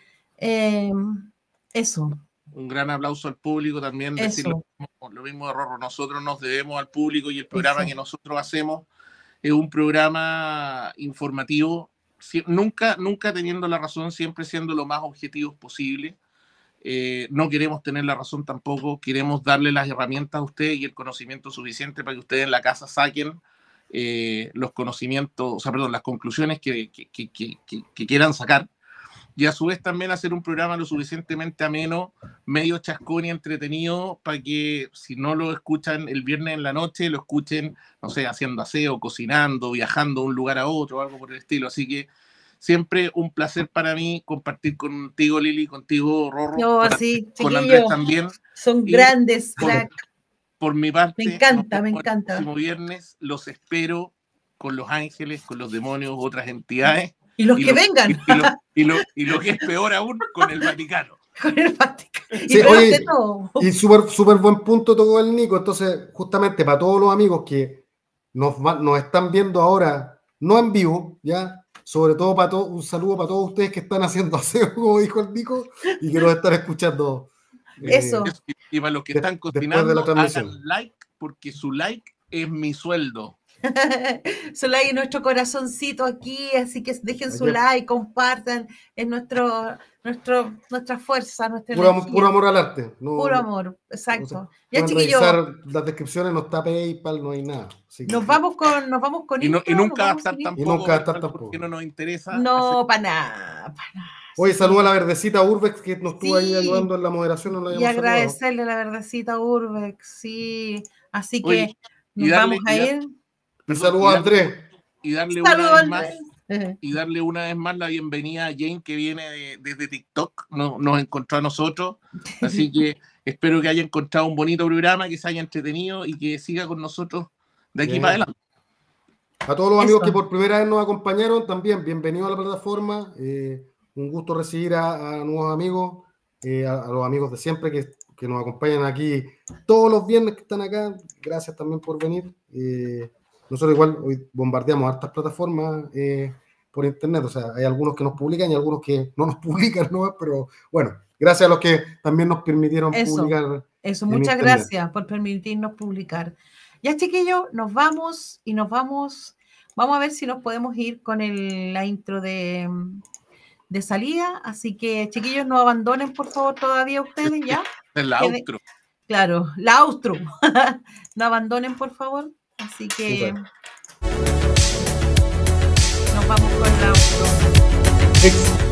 B: eso.
C: Un gran aplauso al público también. Decir lo mismo de Rorro. Nosotros nos debemos al público y el programa que nosotros hacemos es un programa informativo, nunca teniendo la razón, siempre siendo lo más objetivos posible. No queremos tener la razón tampoco, queremos darle las herramientas a ustedes y el conocimiento suficiente para que ustedes en la casa saquen los conocimientos, las conclusiones que quieran sacar, y a su vez también hacer un programa lo suficientemente ameno, medio chascón y entretenido, para que si no lo escuchan el viernes en la noche, lo escuchen, no sé, haciendo aseo, cocinando, viajando de un lugar a otro, algo por el estilo. Así que siempre un placer para mí compartir contigo, Lili, contigo, Rorro, con Andrés también.
B: Son grandes,
C: por mi parte,
B: me encanta.
C: El próximo viernes los espero con los ángeles, con los demonios, otras entidades.
B: Y los que vengan.
C: Y lo que es peor aún, con el Vaticano.
B: Con el Vaticano.
A: Sí, oye, y súper buen punto tocó el Nico. Entonces, justamente para todos los amigos que nos están viendo ahora, no en vivo, ya, sobre todo un saludo para todos ustedes que están haciendo aseo, como dijo el Nico, y que nos están escuchando.
B: Eso.
C: Y para los que están cocinando, hagan like, porque su like es mi sueldo.
B: Su like en nuestro corazoncito aquí, así que dejen su like, compartan, es nuestra fuerza, nuestra
A: puro amor al arte.
B: Puro amor, exacto.
A: Ya, chiquillos, revisar las descripciones, no está PayPal, no hay nada.
B: Nos vamos con
C: y nunca va a estar tampoco, porque no nos interesa.
B: No, para nada.
A: Oye, saludo a la Verdecita Urbex, que nos estuvo ahí ayudando en la moderación.
B: Y agradecerle a la Verdecita Urbex, sí. Así que nos vamos a ir.
A: Y saludo a Andrés.
C: Y darle una vez más y darle una vez más la bienvenida a Jane, que viene desde TikTok, nos encontró a nosotros, así que espero que haya encontrado un bonito programa, que se haya entretenido y que siga con nosotros de aquí para adelante.
A: A todos los amigos que por primera vez nos acompañaron, también bienvenidos a la plataforma. Un gusto recibir a nuevos amigos, a los amigos de siempre que nos acompañan aquí todos los viernes que están acá. Gracias también por venir. Nosotros igual hoy bombardeamos hartas plataformas por internet. O sea, hay algunos que nos publican y algunos que no nos publican, ¿no? Pero bueno, gracias a los que también nos permitieron publicar.
B: Eso, muchas gracias por permitirnos publicar. Ya, chiquillos, nos vamos. Vamos a ver si nos podemos ir con la intro de salida. Así que, chiquillos, no abandonen, por favor, todavía ustedes, ¿ya?
C: La outro.
B: Claro, la outro. No abandonen, por favor. Así que nos vamos con la outro.